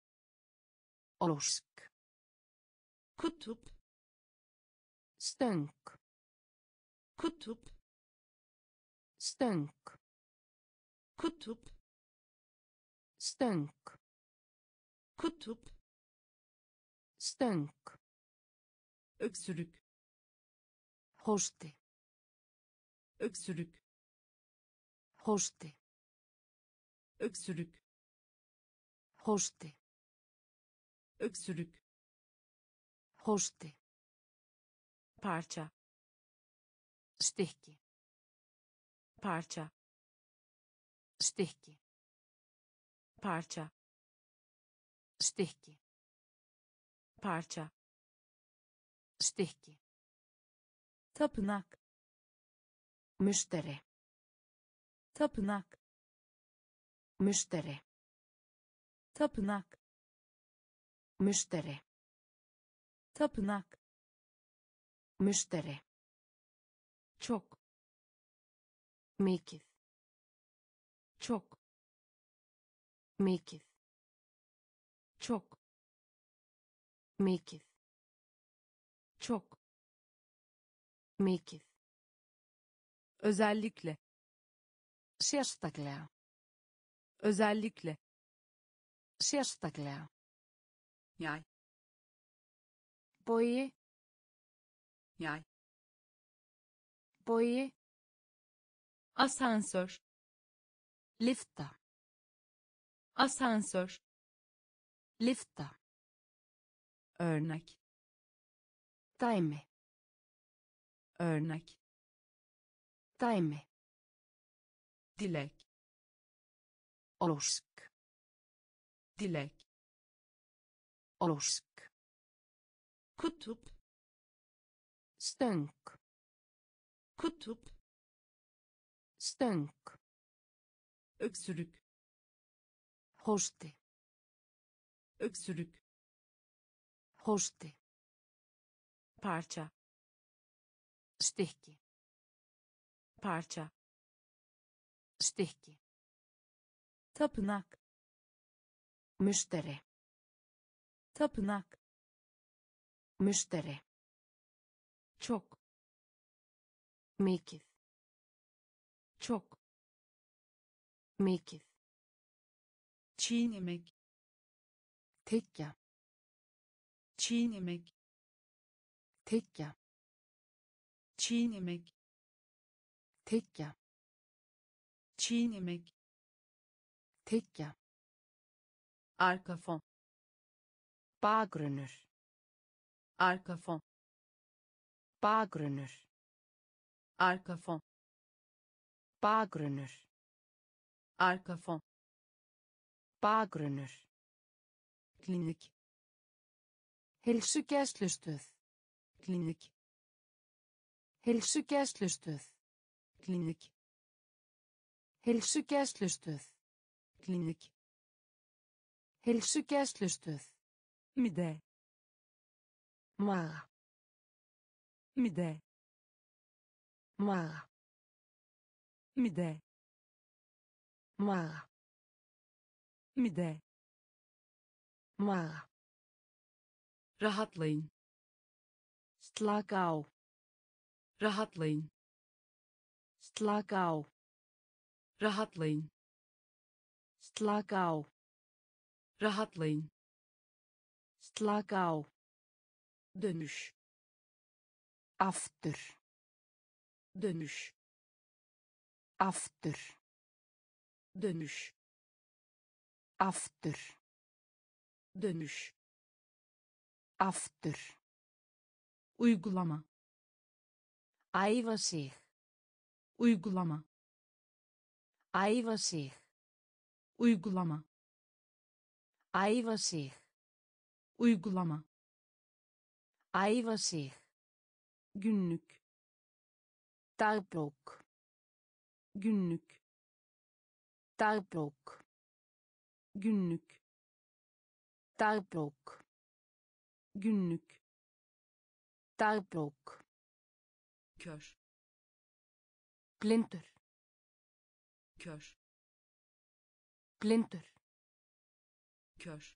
ósk, kutup, stöng, kutup, stöng, kutup, stöng, kutup, stöng, öksürük, hósti, öksürük, hósti, öksürük, hósti, öksürük, hósti, parça, stykki, parça, stykki, parça, stykki, parça, stykki, tapınak, musteri, tapınak, musteri, tapınak, musteri, tapınak, musteri, çok, mikið, çok, mikið, çok, mikið, çok, mikið, özellikle, sérstaklega, özellikle, sérstaklega, yay, bogi, yay, bogi, asansör, lyfta, asansör, lyfta, örnek, dæmi, örnek, dæmi, dilek, ósk, dilek, ósk, kutup, stöng, kutup, stöng, öksürük, hósti, öksürük, hósti, parça, stykki, parça, stykki, tapınak, musteri, tapınak, musteri, çok, mikið, çok, mikið, çiğnemek, tyggja, çiğnemek, tyggja, çiğnemek, tyggja, çiğnemek, tyggja, arka fon, bakgrunnur, arka fon, bakgrunnur, arka fon, bakgrunnur, arka fon, bakgrunnur, klinik, heilsugæslustöð, klinik, heilsugæslustöð, klinik, heilsugæslustöð, klinik, heilsugæslustöð, mide, maga, mide, maga, mide, maga, mide, maga, rahatlayın, slaka á, rahatlayın, slaka á, rahatlayın, slaka á, rahatlayın, slaka á, dönüş, aftur, dönüş, aftur, dönüş, aftur, dönüş, aftur, uygulama, æfa sig, uygulama, æfa sig, uygulama, æfa sig, uygulama, æfa sig, günlük, dagbók, günlük, dagbók, günlük, dagbók, günlük, dagbók, kör, blindur, kör, blindur, kör,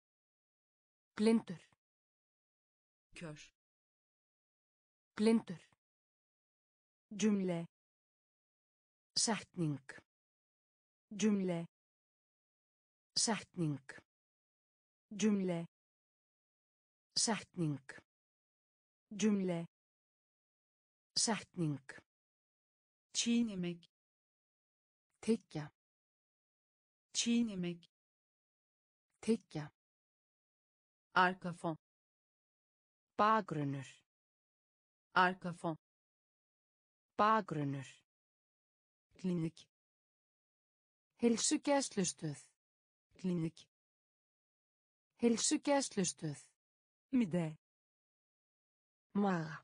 blindur, kör, blindur, cümle, setning, cümle, setning, cümle, setning, cümle, setning, çiğnemek, tyggja, çiğnemek, tyggja, arka fon, bakgrunnur, arka fon, bakgrunnur, klinik, heilsugæslustöð, klinik, Heilsugæslustöð. mide, Maga.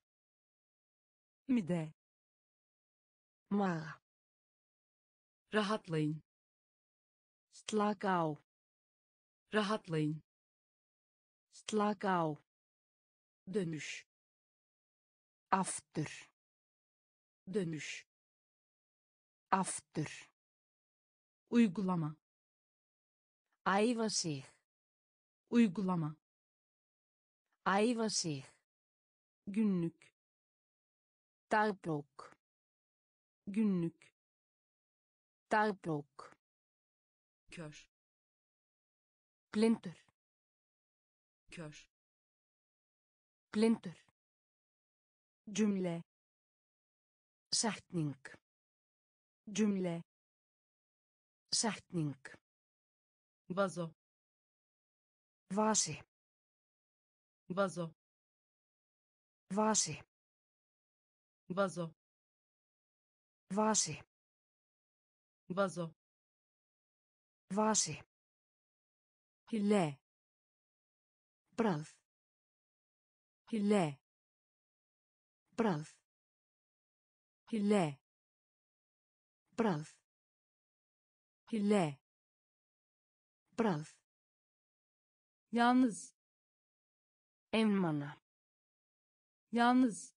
mide, Maga. rahatlayın, Slaka á. rahatlayın, Slaka á. dönüş, Aftur. dönüş, Aftur. uygulama, Æfa sig. uygulama, Æfa sig. günlük, Dagbók. günlük, Dagbók. kör, Blindur. kör, Blindur. cümle, Setning. cümle, Setning. vazo, Vasi. vazo, Vasi. vazo, Vasi. vazo, Vasi. hille, Bragð. hille, Bragð. hille, Bragð. hille, Bragð. yalnız, Einmana. yalnız,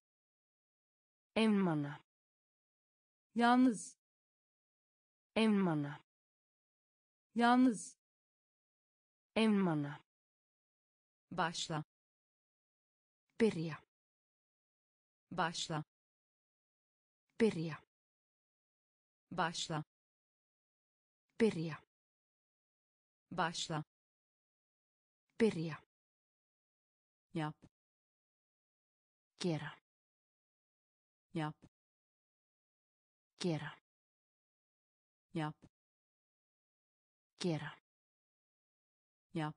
Einmana. yalnız, Einmana. yalnız, Einmana. başla, Byrja. başla, Byrja. başla, Byrja. başla, Byrja. yap, Gera. yap, Gera. yap, Gera. yap,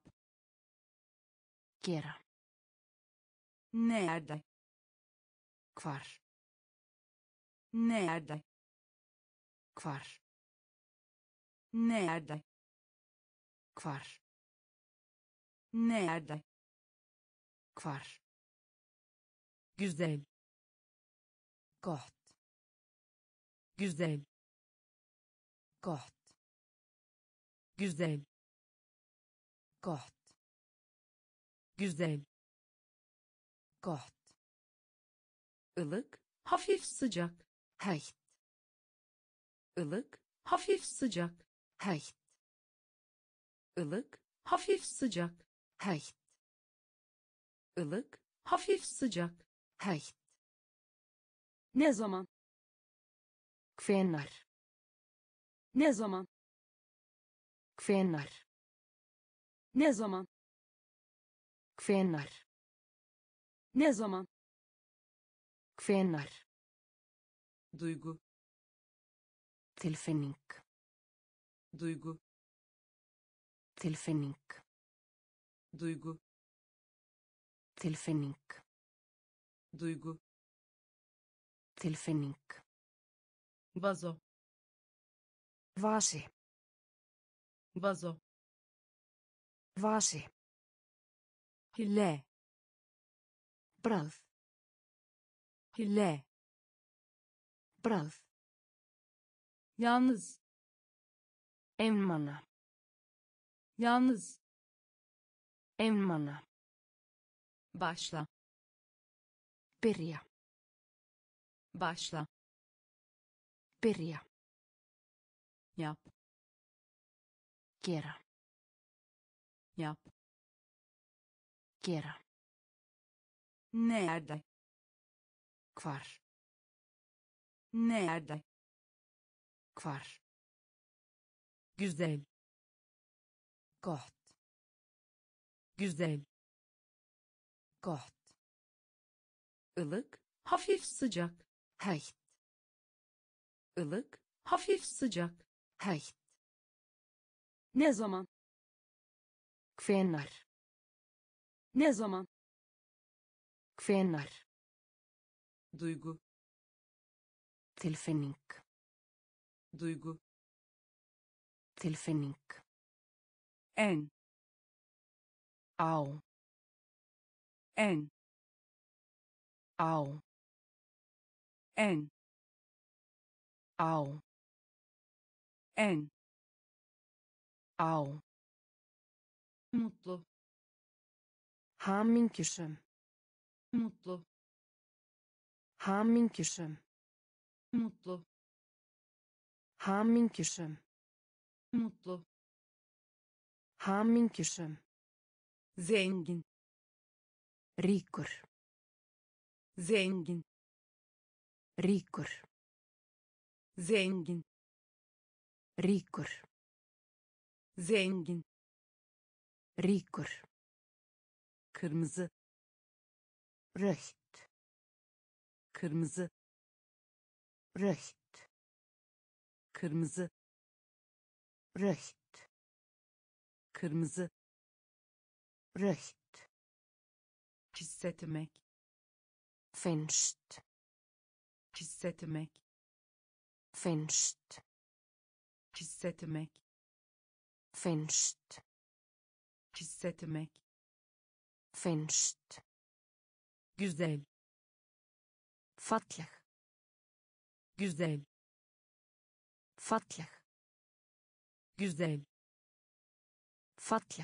Gera. nerede, Hvar. nerede, Hvar. nerede, Hvar. nerede, Hvar. güzel, Gott. güzel, Gott. güzel, Gott. güzel, Gott. ılık, hafif sıcak, Heitt. ılık, hafif sıcak, Heitt. ılık, hafif sıcak, Heitt. ılık, hafif sıcak, Heitt. ne zaman, Hvenær. ne zaman, Hvenær. ne zaman, Hvenær. ne zaman, Hvenær. duygu, Tilfinning. duygu, Tilfinning. duygu, Tilfinning. duygu, Tilfinning. vazo, Vasi. vazo, Vasi. hille, Bragð. hille, Bragð. yalnız, Einmana. yalnız, Einmana. başla, Byrja. başla, Byrja. yap, Gera. yap, Gera. nerede, Hvar. nerede, Hvar. güzel, Gott. güzel, Gott. ılık, hafif sıcak, Heitt. ılık, hafif sıcak, Heitt. ne zaman, Hvenær. ne zaman, Hvenær. duygu, Tilfinning. duygu, Tilfinning. en á en á en á en á mutlu, hamingjusöm mutlu, hamingjusöm mutlu, hamingjusöm mutlu, hamingjusöm zengin, ríkur zengin, ríkur zengin, ríkur zengin, ríkur kırmızı, rautt kırmızı, rautt kırmızı, rautt kırmızı, rautt hissetmek, finnst hissetmek, finnst hissetmek, finnst hissetmek, finnst güzel, falleg güzel, falleg güzel, falleg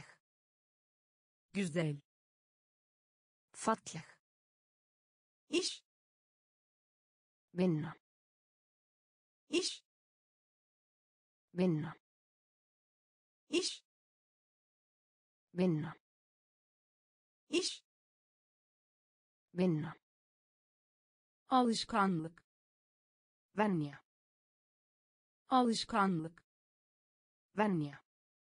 güzel, falleg iş, vinna iş, vinna iş, vinna iş, vinna alışkanlık, venja alışkanlık, venja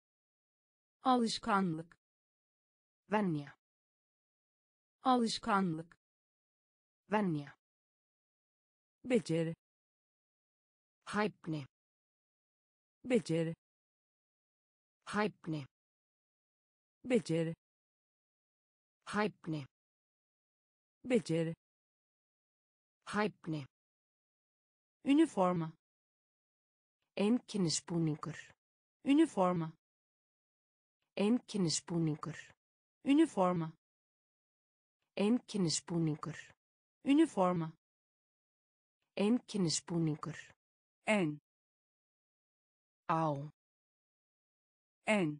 alışkanlık, venja alışkanlık, venja beceri, hæfni beceri, hæfni beceri, hæfni beceri, hæfni üniforma, einkennisbúningur üniforma, einkennisbúningur üniforma, einkennisbúningur üniforma, einkennisbúningur en, á en,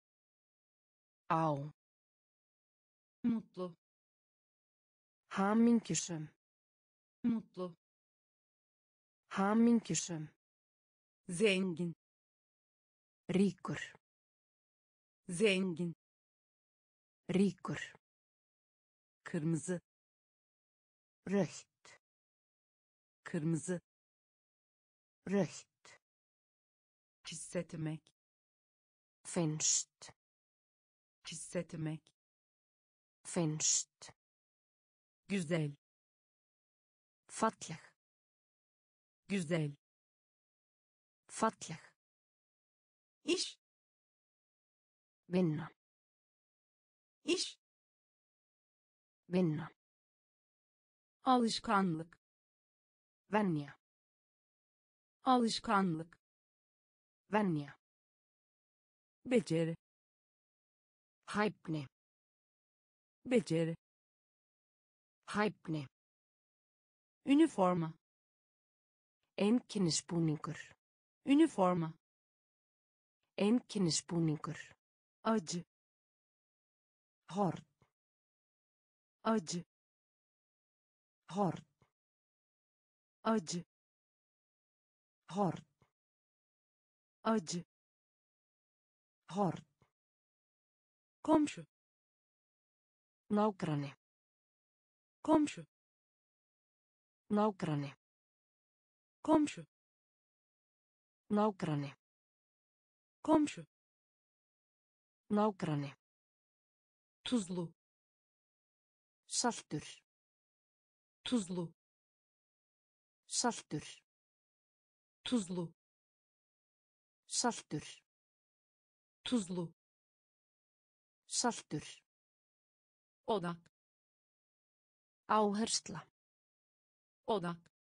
á mutlu, hamingjusöm mutlu, hamingjusöm zengin, ríkur zengin, ríkur kırmızı, rautt kırmızı, rautt hissetmek, finnst hissetmek, finnst güzel, falleg güzel, falleg iş, vinna iş, vinna alışkanlık, venja alışkanlık, venja beceri, hæfni beceri, hæfni üniforma, einkennisbúningur üniforma, einkennisbúningur acı, horn acı, horn acı, horn acı, horn komşu, nágranni komşu, nágranni komşu, nágranni komşu, nágranni tuzlu, saltur tuzlu, saltur tuzlu, saltur tuzlu, saltur odak, áhersla odak,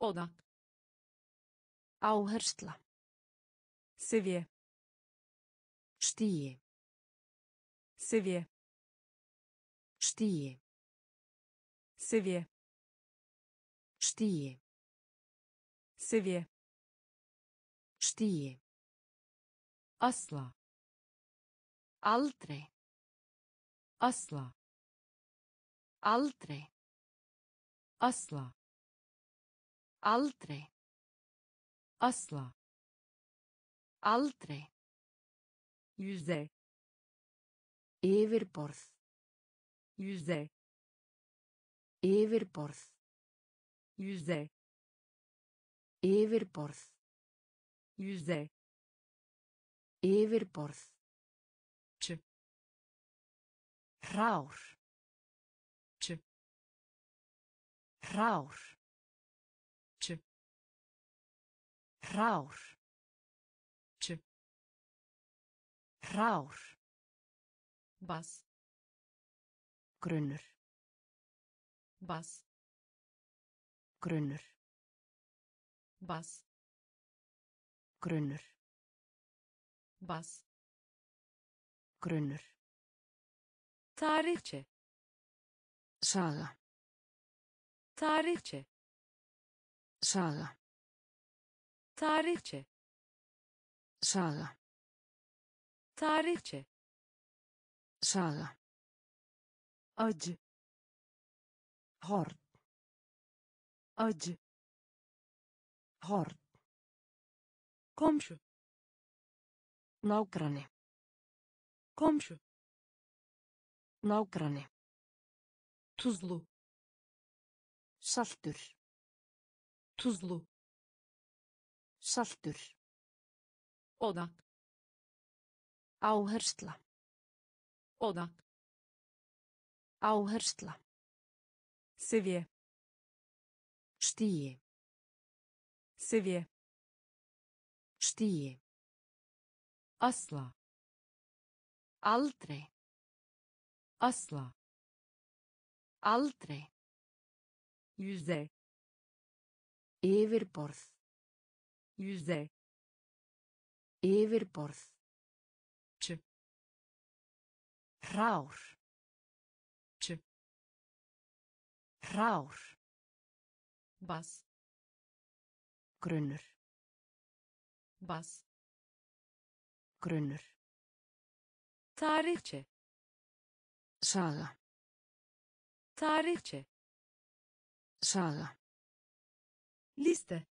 odak, Áhersla. Seviye. Stigi. Seviye. Stigi. Seviye. Stigi. Seviye. Stigi. asla, Aldrei. asla, Aldrei. asla, Aldrei. asla, Aldrei. Yüzey. Yfirborð. Yüzey. Yfirborð. Yüzey. Yfirborð. Yüzey. Yfirborð. Ç. Hrár. Ç. Hrár. Ç. Hrár. Ç. Hrár. bas, Grunnur. bas, Grunnur. bas, Grunnur. bas, Grunnur. Tarihçe. Saga. Tarihçe. Saga. Tarihçe. Saga. Tarihçe. Saga. Acı. Horn. Acı. Horn. Komşu. Nágranni. Komşu. Nágranni. tuzlu, Saltur. tuzlu, Saltur. odak, Áhersla. odak, Áhersla. Seviye. Stigi. Seviye. Stigi. asla, Aldrei. asla, Aldrei. Yüzey. Yfirborð. Yüzey. Yfirborð. Ç. Hrár. Ç. Hrár. bas, Grunnur. bas, Grunnur. Tarihçe. Saga. Tarihçe. Saga. Liste.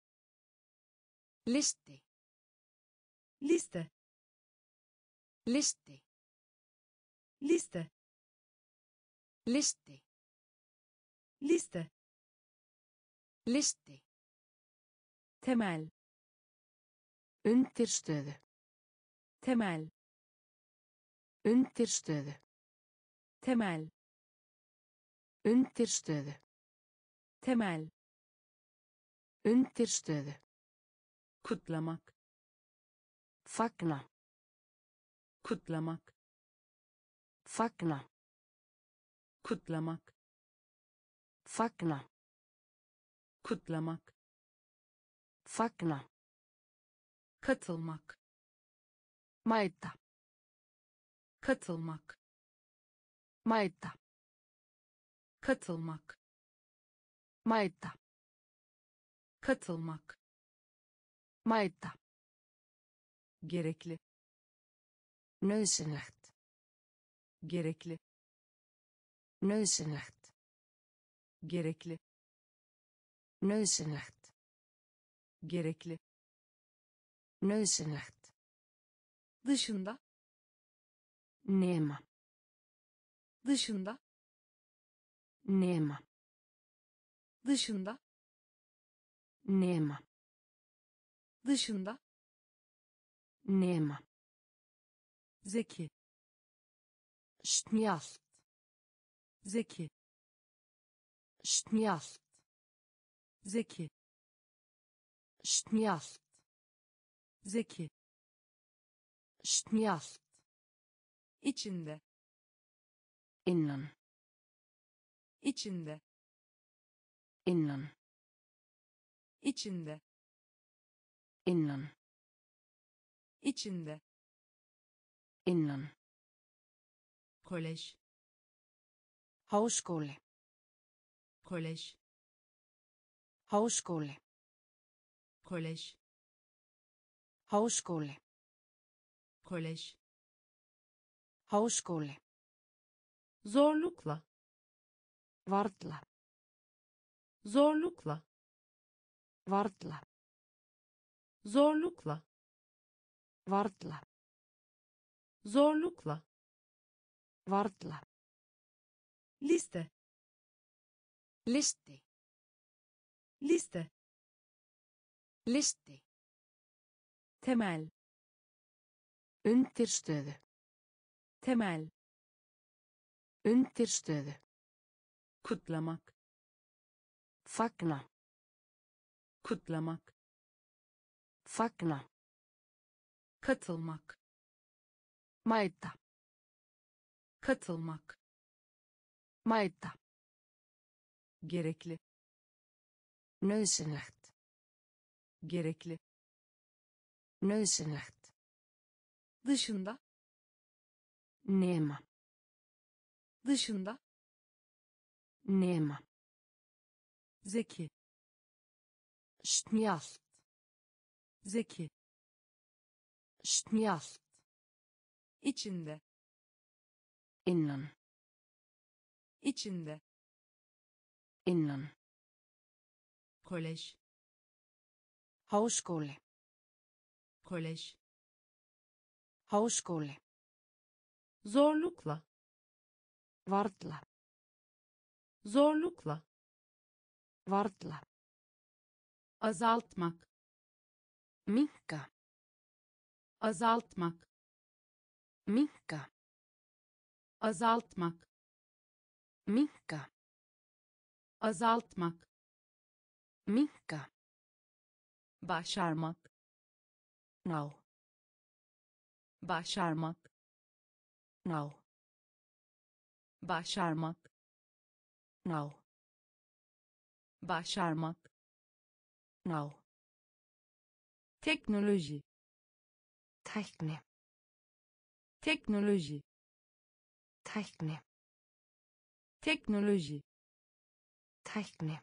Listi. Liste. Listi. Liste. Listi. Liste. Listi. Temel. Undirstöðu. Temel. Undirstöðu. Temel. Undirstöðu. Temel. Undirstöðu. Kutlamak. Fagna. Kutlamak. Fagna. Kutlamak. Fagna. Kutlamak. Fagna. Katılmak. Mæta. Katılmak. Mæta. Katılmak. Mæta. Katılmak. Mæta. Gerekli. Nauðsynlegt. Gerekli. Nauðsynlegt. Gerekli. Nauðsynlegt. Gerekli. Nauðsynlegt. Dışında. Nema. Dışında. Nema. Dışında. Nema. Dışında. Nema. Zeki. Snjallt. Zeki. Snjallt. Zeki. Snjallt. Zeki. Snjallt. İçinde. Innan. İçinde. Innan. içinde, innan, içinde, innan, kolej, háskóli, kolej, háskóli, kolej, háskóli, kolej, háskóli, zorlukla, varla, zorlukla, varla, zorlukla, varla, zorlukla, varla, liste, listi, liste, listi, temel, undirstöðu, temel, undirstöðu, kutlamak, fagna, kutlamak, fagna, katılmak, mæta, katılmak, mæta, gerekli, nauðsynlegt, gerekli, nauðsynlegt, dışında, nema, dışında, nema, zeki, snjallt, zeki, snjallt, içinde, innan, içinde, innan, kolej, háskóli, kolej, háskóli, zorlukla, varla, zorlukla, varla, azaltmak, minnka, azaltmak, minnka, azaltmak, minnka, azaltmak, minnka, başarmak, ná, başarmak, ná, başarmak, ná, başarmak, ná, teknoloji, tækni, teknoloji, tækni, teknoloji, tækni,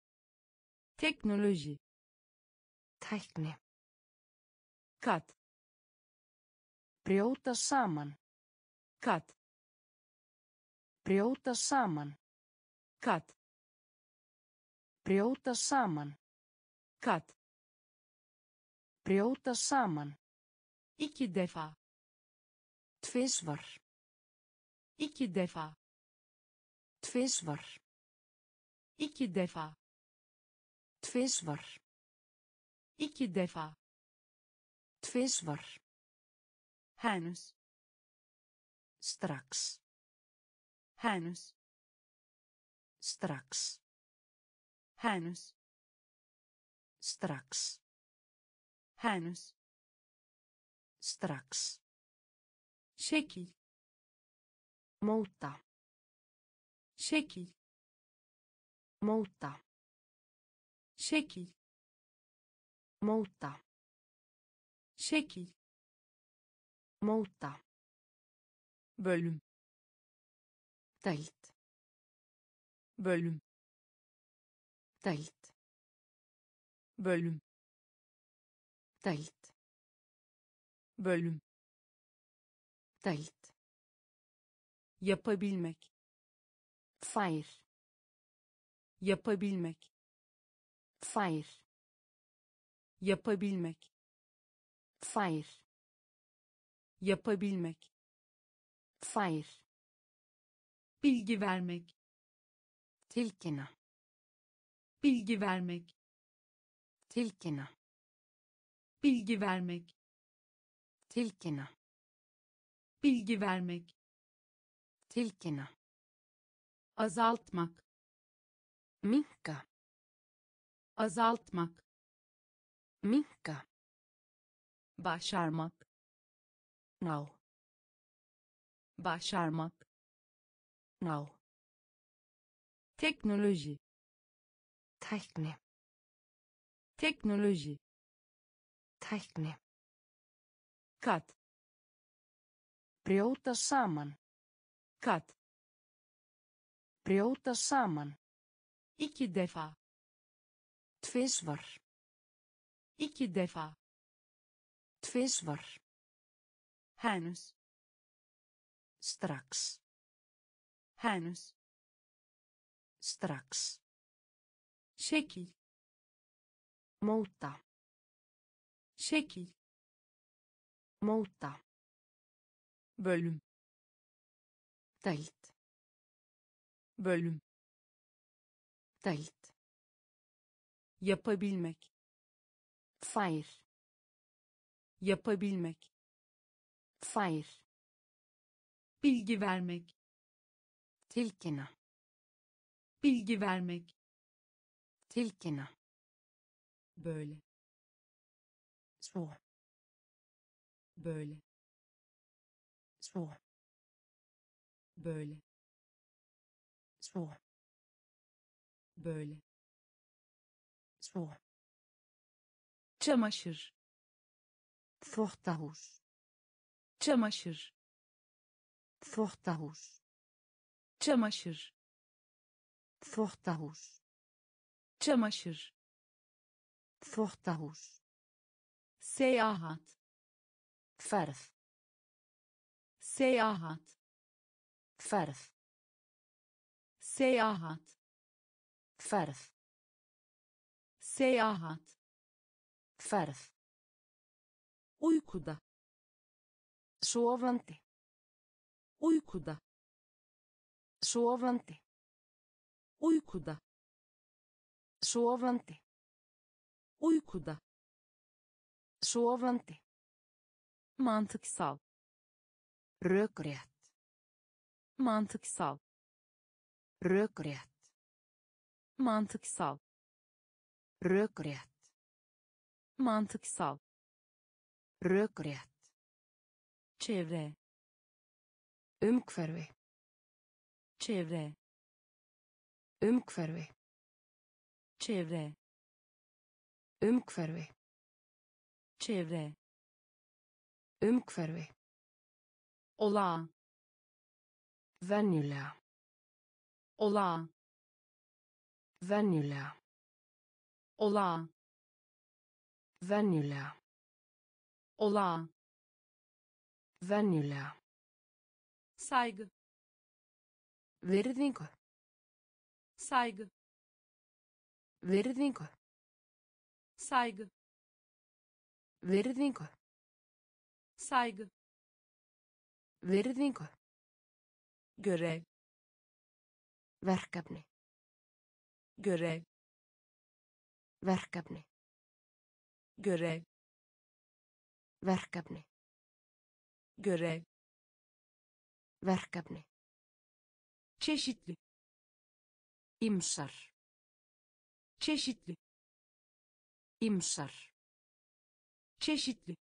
teknoloji, tækni, kat, brjóta saman, kat, brjóta saman, kat, brjóta saman, kat, brjóta saman, iki defa, tvisvar, iki defa, tvisvar, iki defa, tvisvar, iki defa, tvisvar, henüz, strax, henüz, strax, henüz, strax, henüz, strax, şekil, móta, şekil, móta, şekil, móta, şekil, móta, bölüm, deild, bölüm, deild, bölüm, deild, bölüm, deild, yapabilmek, fær, yapabilmek, fær, yapabilmek, fær, yapabilmek, fær, bilgi vermek, tilkynna, bilgi vermek, tilkynna, bilgi vermek, tilkynna, bilgi vermek, tilkynna, azaltmak, minnka, azaltmak, minnka, başarmak, ná, başarmak, ná, teknoloji, tækni, teknoloji, tækni, kat, brjóta saman, kat, brjóta saman, iki defa, tvisvar, iki defa, tvisvar, henüz, strax, henüz, strax, şekil, móta, şekil, móta, bölüm, deild, bölüm, deild, yapabilmek, fær, yapabilmek, fær, bilgi vermek, tilkynna, bilgi vermek, tilkynna, böyle, svo, böyle, svo, böyle, svo, böyle, svo, çamaşır, þvottahús, çamaşır, þvottahús, çamaşır, þvottahús, çamaşır, þvottahús, seyahat, ferð, seyahat, ferð, seyahat, ferð, seyahat, ferð, uykuda, sofandi, uykuda, sofandi, uykuda, sofandi, uykuda, sofandi, mantıksal, rökrétt, mantıksal, rökrétt, mantıksal, rökrétt, mantıksal, rökrétt, çevre, umhverfi, çevre, umhverfi, çevre, umhverfi, çevre, umhverfi, olağan, venjulega, olağan, venjulega, olağan, venjulega, olağan, venjulega, saygı, virðingu, saygı, virðingu, saygı, virðingu, saygı, virðingu, görev, verkefni, görev, verkefni, görev, verkefni, görev, verkefni, çeşitli, ýmsar, çeşitli, ýmsar, çeşitli,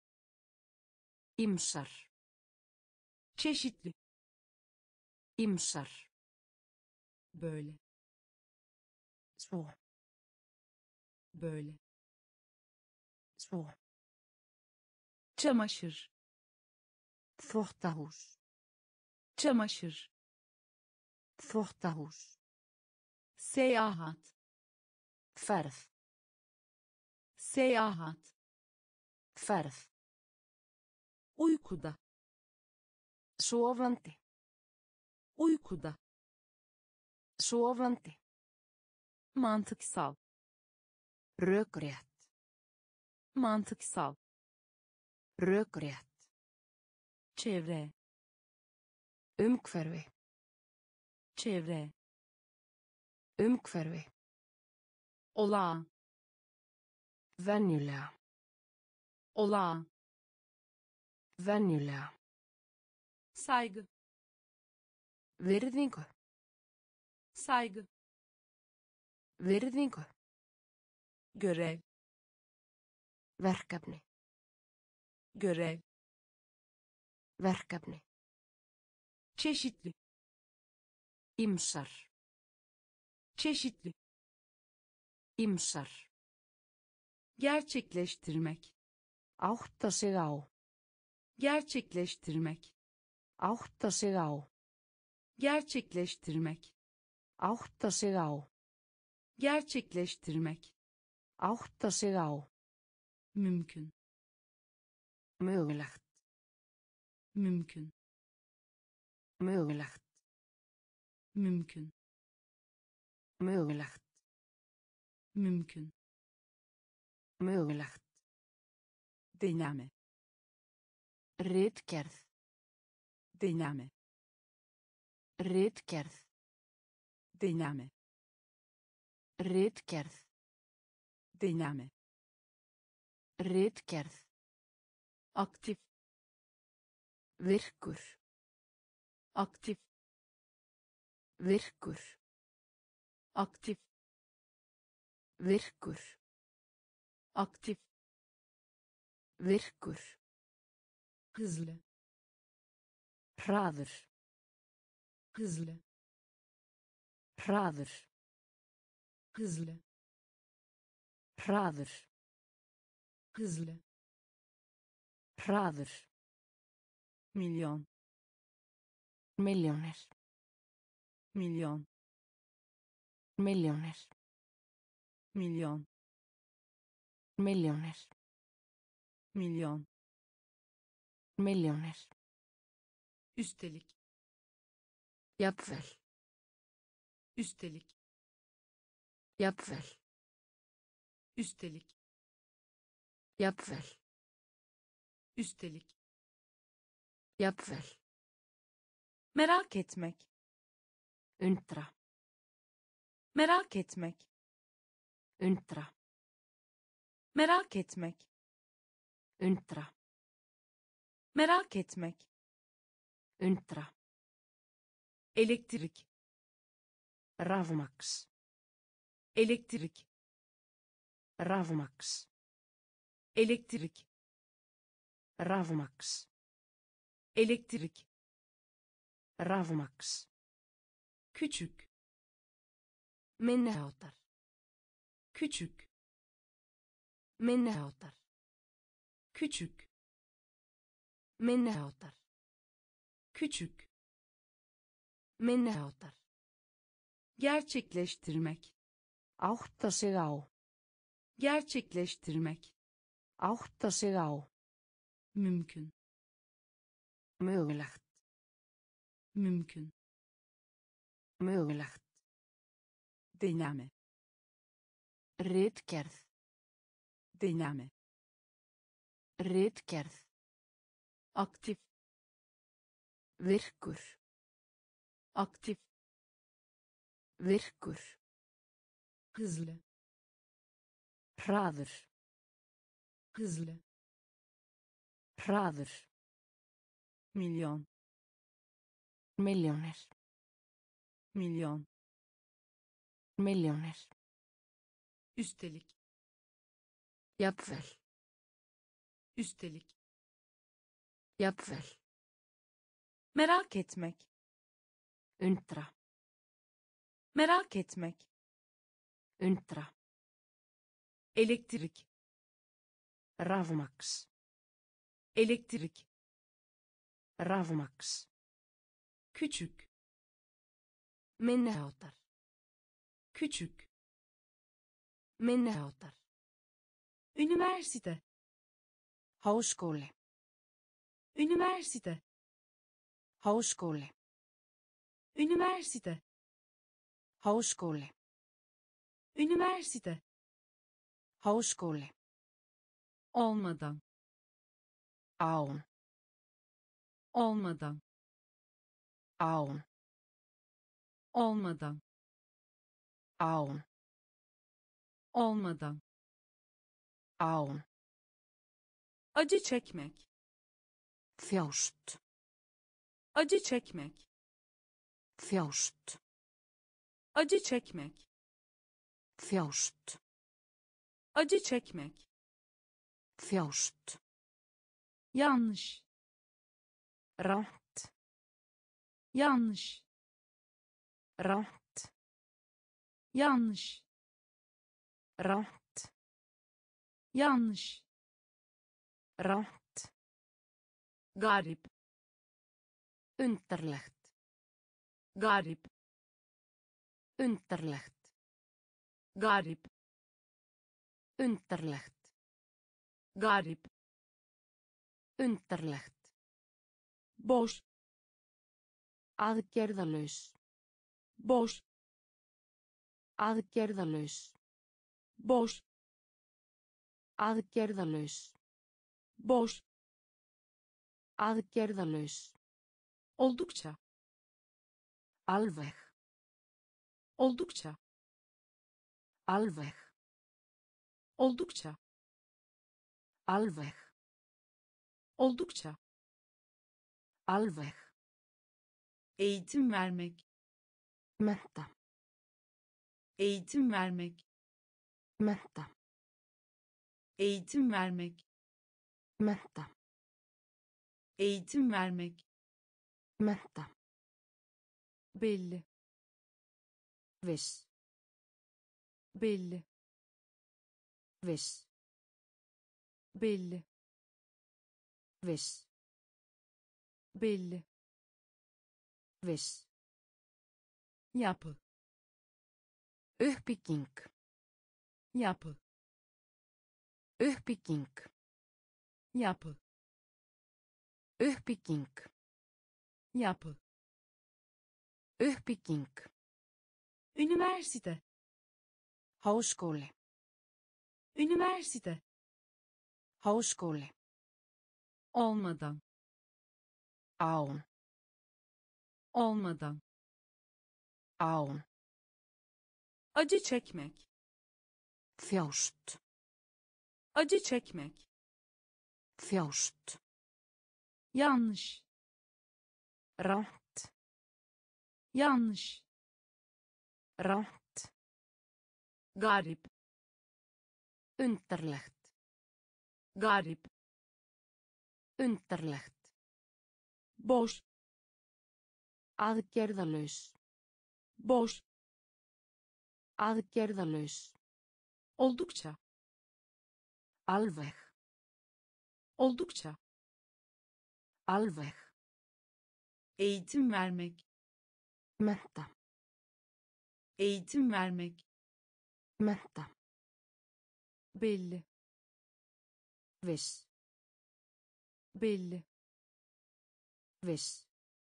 ýmsar, çeşitli, ýmsar, böyle, svo, böyle, svo, çamaşır, þvottahús, çamaşır, þvottahús, seyahat, ferð, seyahat, ferð, uykuda, sofandi, uykuda, sofandi, mantıksal, rökrétt, mantıksal, rökrétt, çevre, umhverfi, çevre, umhverfi, olağan, venjulega, olağan, venjulega, saygı, virðingu, saygı, virðingu, görev, verkefni, görev, verkefni, çeşitli, ýmsar, çeşitli, ýmsar, gerçekleştirmek, Átta sig á. gerçekleştirmek, Átta sig á. gerçekleştirmek, Átta sig á. gerçekleştirmek, Átta sig á. mümkün, Mögulegt. mümkün, Mögulegt. mümkün, Mögulegt. mümkün, Mögulegt. deneme, Ritgerð. deneme, Ritgerð. deneme, Ritgerð. deneme, Ritgerð. aktif, Virkur. aktif, Virkur. aktif, Virkur. aktif, Virkur. hızlı, Hraður. hızlı, Hraður. hızlı, Hraður. hızlı, Hraður. milyon, Milljónir. milyon, Milljónir. milyon, Milljónir. milyon, Milljónir. üstelik, Jafnvel. üstelik, Jafnvel. üstelik, Jafnvel. üstelik, Jafnvel. merak etmek, Undra. merak etmek, Undra. merak etmek, Undra. merak etmek, Undra. elektrik, Rafmaks. elektrik, Rafmaks. elektrik, Rafmaks. elektrik, Rafmaks. küçük, Minniháttar. küçük, Minniháttar. küçük, Minniháttar. küçük, Minniháttar. gerçekleştirmek, Átta sig á. gerçekleştirmek, Átta sig á. mümkün, Mögulegt. mümkün, Mögulegt. deneme, Ritgerð. deneme, Ritgerð. aktif, Virkur. aktif, Virkur. hızlı, Hraður. hızlı, Hraður. milyon, Milljónir. milyon, Milljónir. üstelik, Jafnvel. üstelik, Jafnvel. merak etmek, Undra. merak etmek, Undra. elektrik, Rafmaks. elektrik, Rafmaks. küçük, Minniháttar. küçük, Minniháttar. üniversite, Háskóli. üniversite, Háskóli. üniversite, Háskóli. üniversite, Háskóli. olmadan, Án. olmadan, Án. olmadan, Án. olmadan, Án. acı çekmek, Þjást. acı çekmek, Þjást. acı çekmek, Þjást. acı çekmek, Þjást. yanlış, Ránt. yanlış, Ránt. yanlış, Ránt. yanlış, Rangt. garip, Undarlegt. garip, Undarlegt. garip, Undarlegt. garip, Undarlegt. boş, Aðgerðalaus. boş, Aðgerðalaus. boş, Aðgerðalaus. boş, Aðgerðalaus. oldukça, Alveg. oldukça, Alveg. oldukça, Alveg. oldukça, Alveg. eğitim vermek, Menta. eğitim vermek, Menta. eğitim vermek, Menta. eğitim vermek, Menta. belli, Viss. belli, Viss. belli, Viss. belli, Viss. yapı, Uppbygging. yapı, Uppbygging. yapı, Uppbygging. yapı, Uppbygging. üniversite, Háskóli. üniversite, Háskóli. olmadan, Án. olmadan, Án. acı çekmek, Þjást. acı çekmek, Þjást. yanlış, Rangt. yanlış, Rangt. garip, Undarlegt. garip, Undarlegt. boş, Aðgerðalaus. boş, Aðgerðalaus. oldukça, Alveg. oldukça, Alveg. eğitim vermek, Menta. eğitim vermek, Menta. belli, Viss. belli, Viss.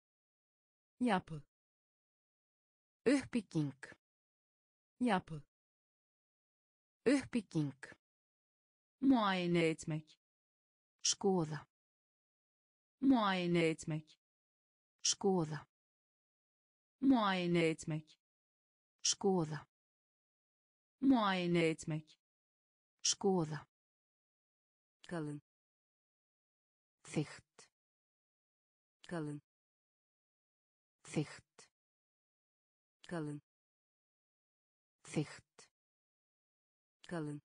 yapı, Uppbygging. yapı, Uppbygging. muayene etmek, Skoða. muayene etmek, Skoða. muayene etmek, Skoða. muayene etmek, Skoða. kalın, Þykkt. kalın, Þykkt. kalın, Þykkt. kalın,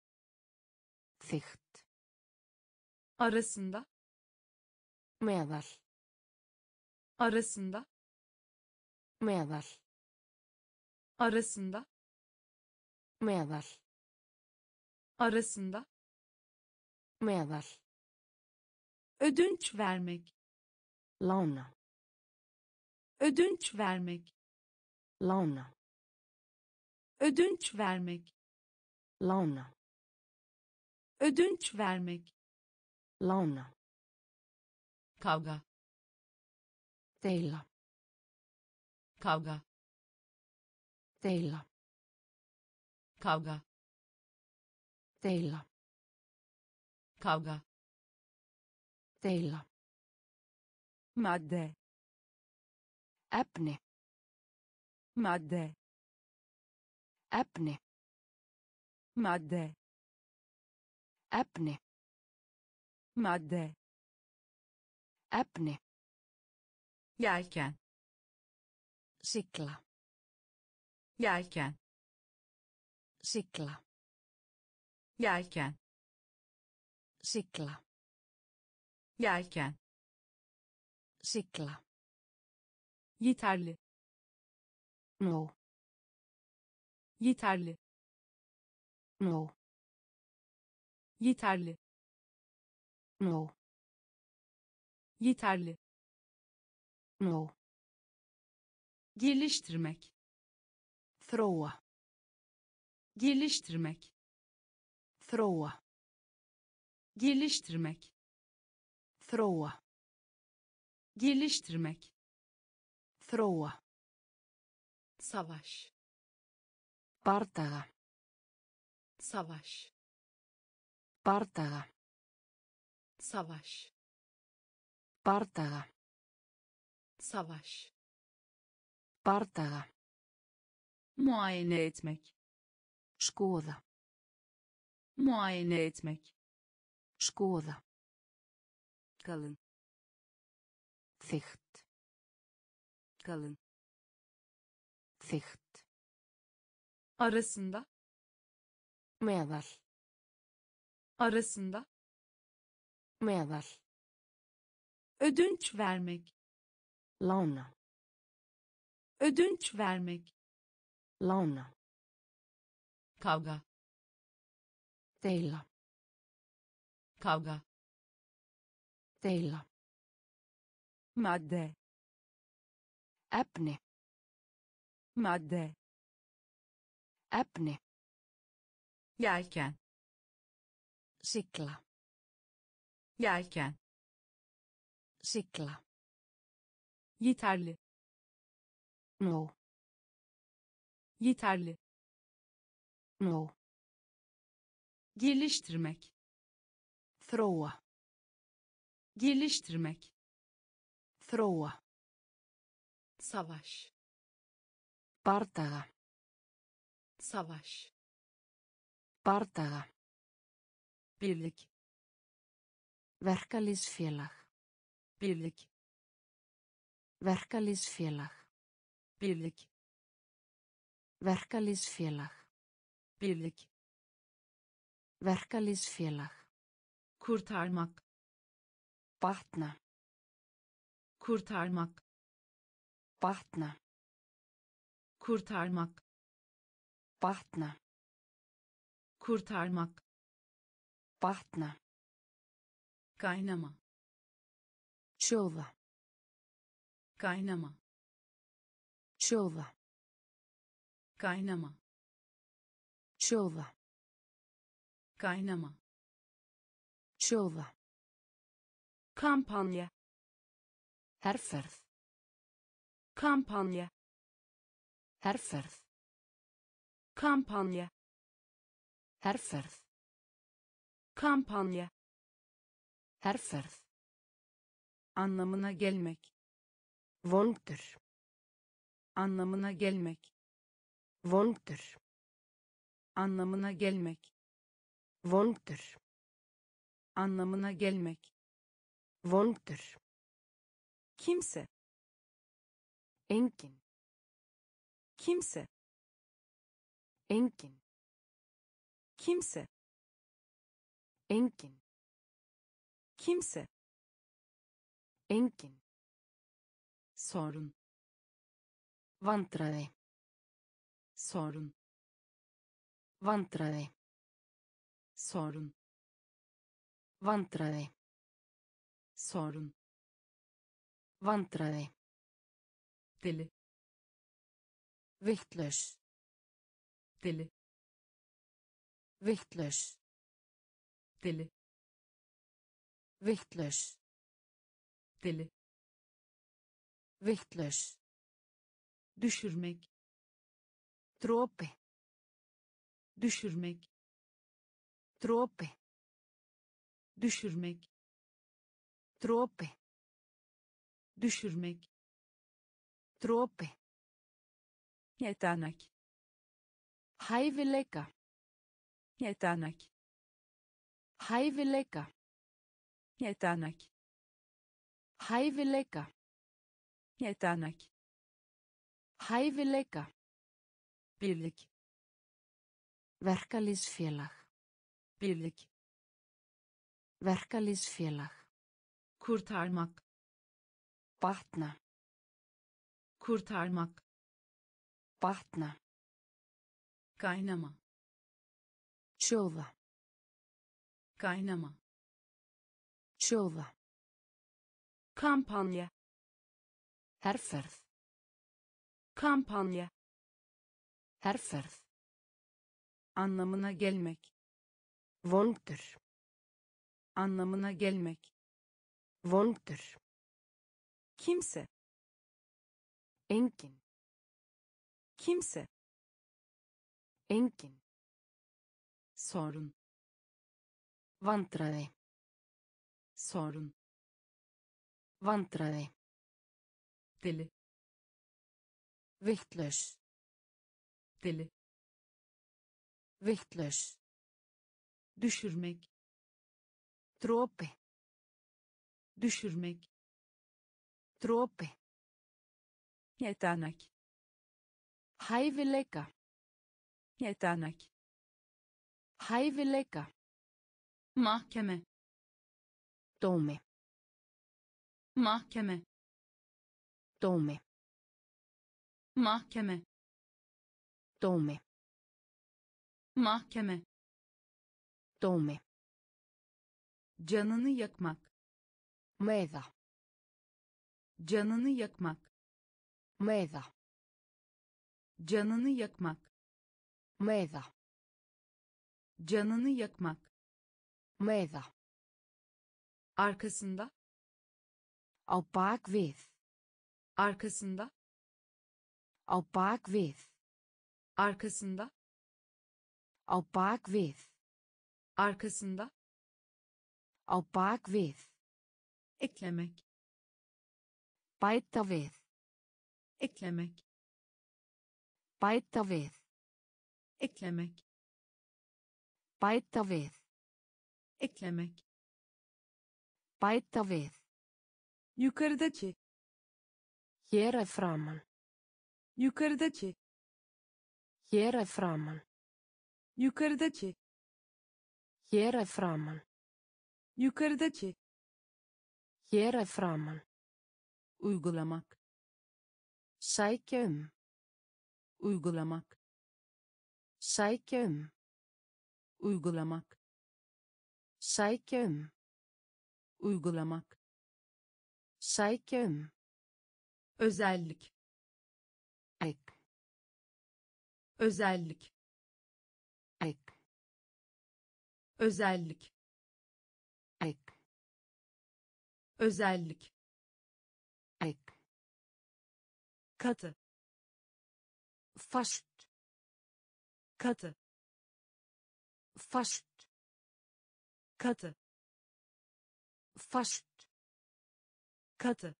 Þykkt. arasında, Meðal. arasında, Meðal. arasında, Meðal. arasında, Meðal. ödünç vermek, Lána. ödünç vermek, Lána. ödünç vermek, Lána. ödünç vermek, Lána. kavga, Deila. kavga, Deila. kavga, Deila. kavga, Deila. madde, Efni. madde, Efni. madde, Efni. madde, Efni. yelken, Sigla. yelken, Sigla. yelken, Sigla. yelken, Sigla. yeterli, No. yeterli, No. yeterli, Nóg. yeterli, Nóg. geliştirmek, Þróa. geliştirmek, Þróa. geliştirmek, Þróa. geliştirmek, Þróa. savaş, Bardaga. savaş, Bardaga. savaş, Bardaga. savaş, Bardaga. muayene etmek, Skoða. muayene etmek, Skoða. kalın, Þykkt. kalın, Þykkt. arasında, Meðal. arasında, Meðal. ödünç vermek, Lána. ödünç vermek, Lána. kavga, Deila. kavga, Deila. madde, Efni. madde, Efni. yelken, Sigla. yelken, Sigla. yeterli, Nóg. yeterli, Nóg. geliştirmek, Þróa. geliştirmek, Þróa. savaş, Bardaga. savaş, Bardaga. birlik, Verkalýðsfélag. birlik, Verkalýðsfélag. birlik, Verkalýðsfélag. birlik, Verkalýðsfélag. kurtarmak, Batna. kurtarmak, Batna. kurtarmak, Batna. kurtarmak, Batna. kaynama, Sjóða. kaynama, Sjóða. kaynama, Sjóða. kaynama, Sjóða. kampanya, Herferð. kampanya, Herferð. kampanya, Herferð. kampanya, Herferð. anlamına gelmek, Vondur. anlamına gelmek, Vondur. anlamına gelmek, Vondur. anlamına gelmek, Vondur. kimse, Engin. kimse, Engin. kimse, Engin. kimse, Engin. sorun, Vandræði. sorun, Vandræði. sorun, Vandræði. sorun, Vandræði. deli, Vitlaus. deli, Vitlaus. deli, Vitlaus. deli, Vitlaus. düşürmek, Dropi. düşürmek, Dropi. düşürmek, Dropi. düşürmek, Dropi. yetenek, Hæfileika. yetenek, Hæfileika. yetenek, Hæfileika. yetenek, Hæfileika. birlik, Verkalýðsfélag. birlik, Verkalýðsfélag. kurtarmak, Batna. kurtarmak, Batna. kaynama, Sjóða. kaynama, Sjóða. Kampanya. Herferð. Kampanya. Herferð. anlamına gelmek, Vondur. anlamına gelmek, Vondur. Kimse. Engin. Kimse. Engin. sorun, Vandræði. sorun, Vandræði. deli, Vitlaus. deli, Vitlaus. düşürmek, Dropi. düşürmek, Dropi. yetenek, Hæfileika. yetenek, Hæfileika. mahkeme, Dómi. mahkeme, Dómi. mahkeme, Dómi. mahkeme, Dómi. canını yakmak, Meða. canını yakmak, Meða. canını yakmak, Meða. canını yakmak, Meða. arkasında, Á bak við. arkasında, Á bak við. arkasında, Á bak við. arkasında, Á bak við. eklemek, Bæta við. eklemek, Bæta við. eklemek, Bæta við. eklemek, Bæta við. Yukarıdaki. Hér er framan. Yukarıdaki. Hér er framan. Yukarıdaki. Hér er framan. Yukarıdaki. Hér er framan. uygulamak, Sækja um. uygulamak, Sækja um. uygulamak, Sækja um. uygulamak, Sækja um. özellik, Ek. özellik, Ek. özellik, Ek. özellik, Ek. katı, Fast. katı, Fast. katı, Fast. katı,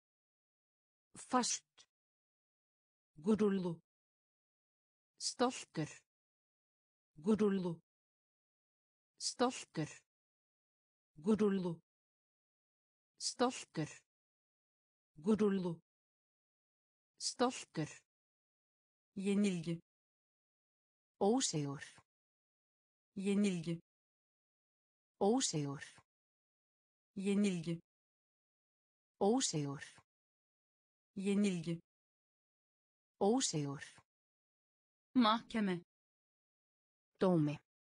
Fast. gururlu, Stoltur. gururlu, Stoltur. gururlu, Stoltur. gururlu, Stoltur. yenilgi, Ósigur. yenilgi, Ósigur. yenilgi, Ósigur. yenilgi, Ósigur. mahkeme, Dómi.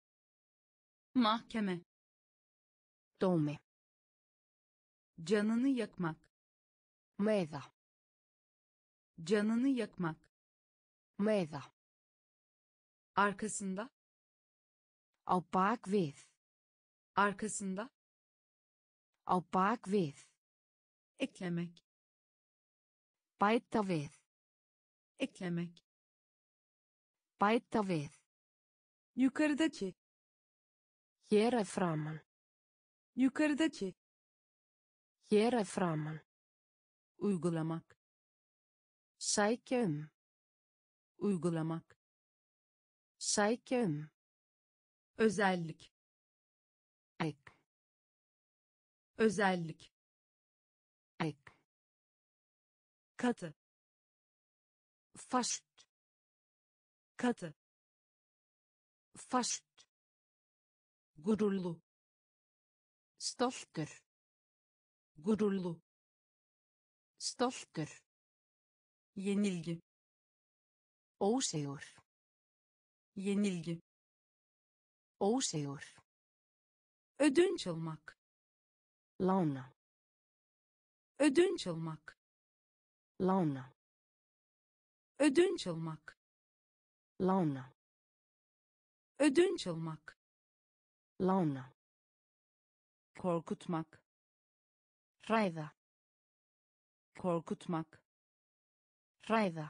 mahkeme, Dómi. canını yakmak, Meða. canını yakmak, Meða. arkasında, Á bak við. arkasında, Á bak við. eklemek, Bæta við. eklemek, Bæta við. Yukarıdaki. Hér er framan. Yukarıdaki. Hér er framan. uygulamak, Sækja um. uygulamak, Sækja um. özellik, Ek. özellik, Ek. katı, Fast. katı, Fast. gururlu, Stoltur. gururlu, Stoltur. yenilgi, Ósigur. yenilgi, Ósigur. ödünç almak, Lána. ödünç almak, Lána. ödünç almak, Lána. ödünç almak, Lána. korkutmak, Hræða. korkutmak, Hræða.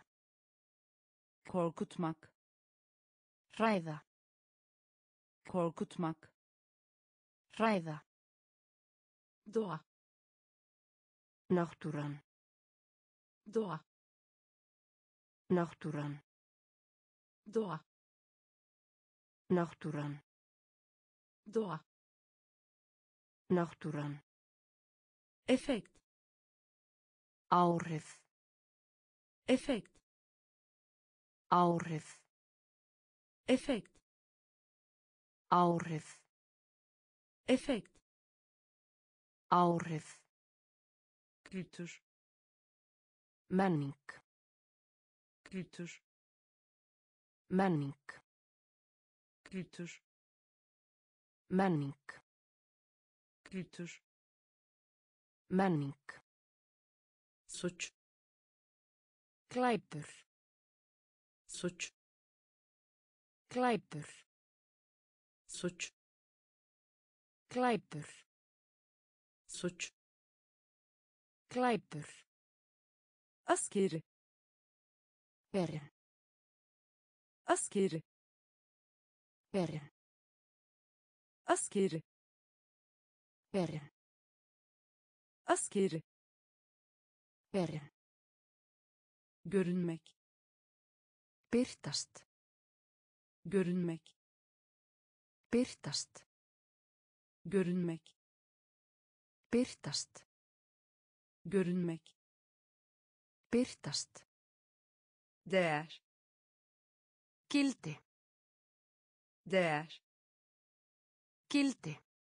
korkutmak, Hræða. korkutmak, Hræða. doğa, Náttúran. doğa, Náttúran. doğa, Náttúran. doğa, Náttúran. effekt, Áhrif. effekt, Áhrif. effekt, Áhrif. effekt, Áhrif. kültür, Menning. kültür, Menning. kültür, Menning. kültür, Menning. suç, Glæpur. suç, Glæpur. suç, Glæpur. suç, Glæpur. askeri, Verin. askeri, Verin. askeri, Verin. askeri, Verin. görünmek, Birtast. görünmek, Birtast. görünmek, Birtast. görünmek, Birtast. değer, Gildi. değer, Gildi.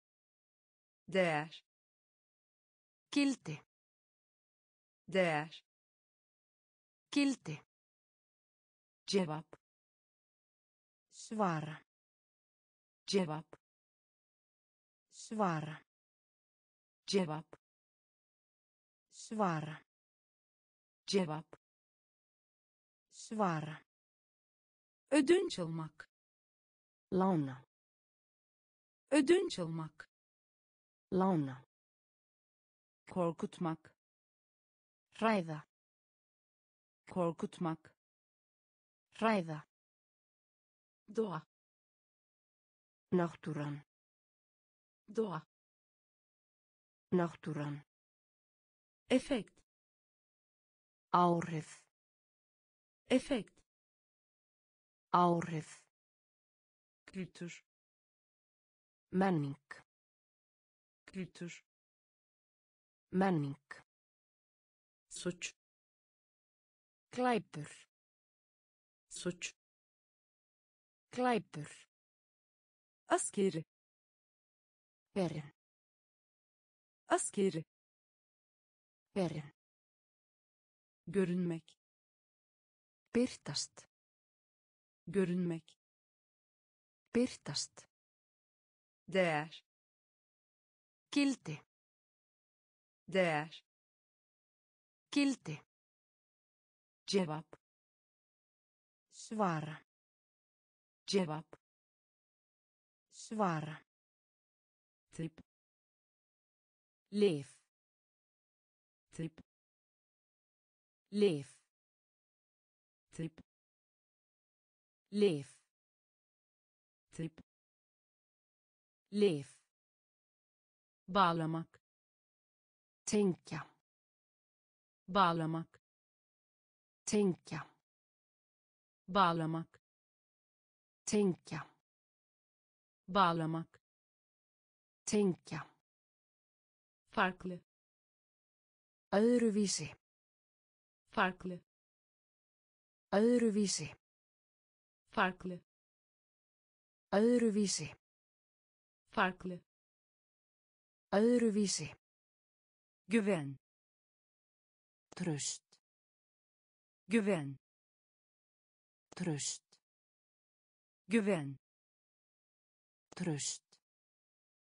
değer, Gildi. değer, Gildi. cevap, Svara. cevap, Svara. cevap, Svara. cevap, Svara. ödünç almak, Lána. ödünç almak, Lána. korkutmak, Hræða. korkutmak, Hræða. doğa, Náttúran. doğa, Náttúran. effekt, Áhrif. effekt, Áhrif. kültür, Menning. kültür, Menning. suç, Glæpur. suç, Glæpur. askeri, Verin. askeri, Verin. görünmek, Birtast. görünmek, Birtast. değer, Gildi. değer, Gildi. cevap, Svara. cevap, Svara. tip, Lyf. tip, Lyf. tip, Lyf. tip, Lyf. bağlamak, Tengja. bağlamak, Tengja. bağlamak, Tengja. bağlamak, Tengja. farklı, Öðruvísi. farklı, Öðruvísi. farklı, Öðruvísi. farklı, Öðruvísi. güven, Traust. güven, Traust. güven, Traust.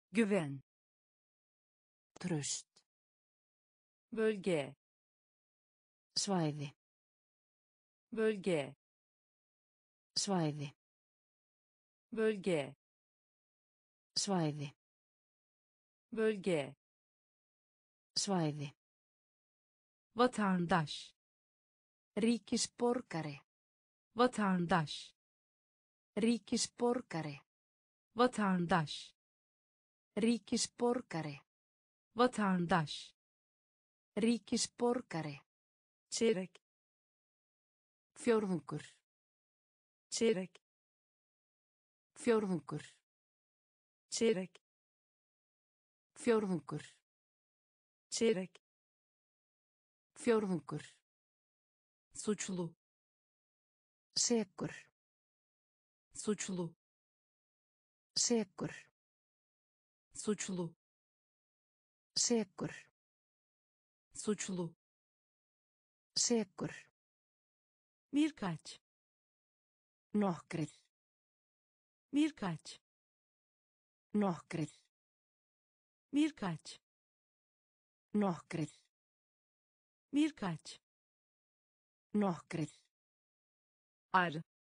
Güven. Traust. Bölge. Svæði. Bölge. Svæði. Bölge. Svæði. Bölge. Svæði. Vatandaş. Ríkisborgari. Vatandaş. Ríkisborgari. Vatandaş. Ríkisborgari. Vatandaş. Ríkisborgari. Çeyrek. Fjórðungur. Çeyrek. Fjórðungur. Çeyrek. Fjórðungur. Çeyrek. Fjórðungur. Suçlu. Sekur. Suçlu. Sekur. Suçlu. Sekur. Suçlu. Sekur. Birkaç. Nokkrir. Birkaç. Nokkrir. Birkaç. Nokkrir. Birkaç. Nokkrir. Ar.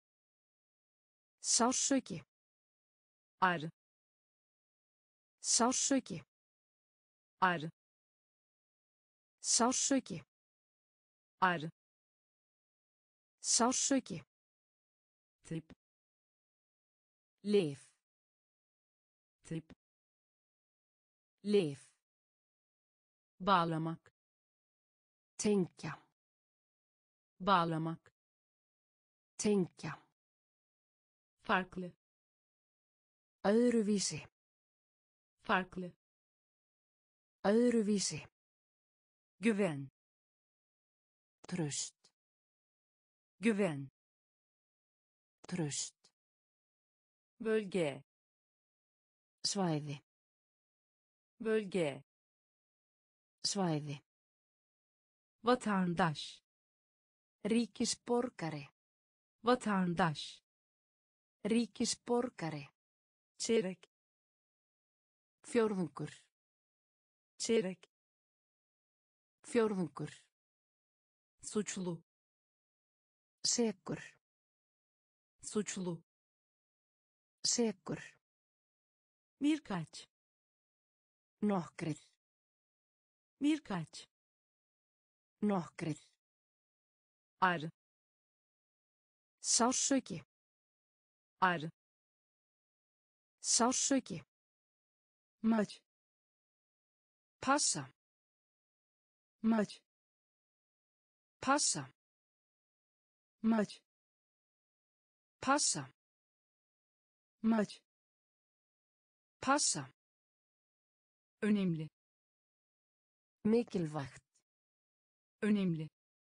Sársauki. Ar. Sársauki. Ar. Sársauki. Ar. Sársauki. Tip. Lyf. Tip. Lyf. Bağlamak. Tengja. Bağlamak. Tengja. Farklı. Öðruvísi. Farklı. Öðruvísi. Güven. Traust. Güven. Traust. Bölge. Svæði. Bölge. Svæði. Vatandaş. Ríkisborgari. Vatandaş. Ríkisborgari. Çeyrek. Fjórðungur. Çeyrek. Fjórðungur. Suçlu. Sekur. Suçlu. Sekur. Birkaç. Nokkrir. Birkaç. Nokkrir. Ar. Sársauki. Ar. Sársauki. Maç. Passa. Maç. Passa. Maç. Passa. Maç. Passa. Önemli. Mikilvægt. Önemli.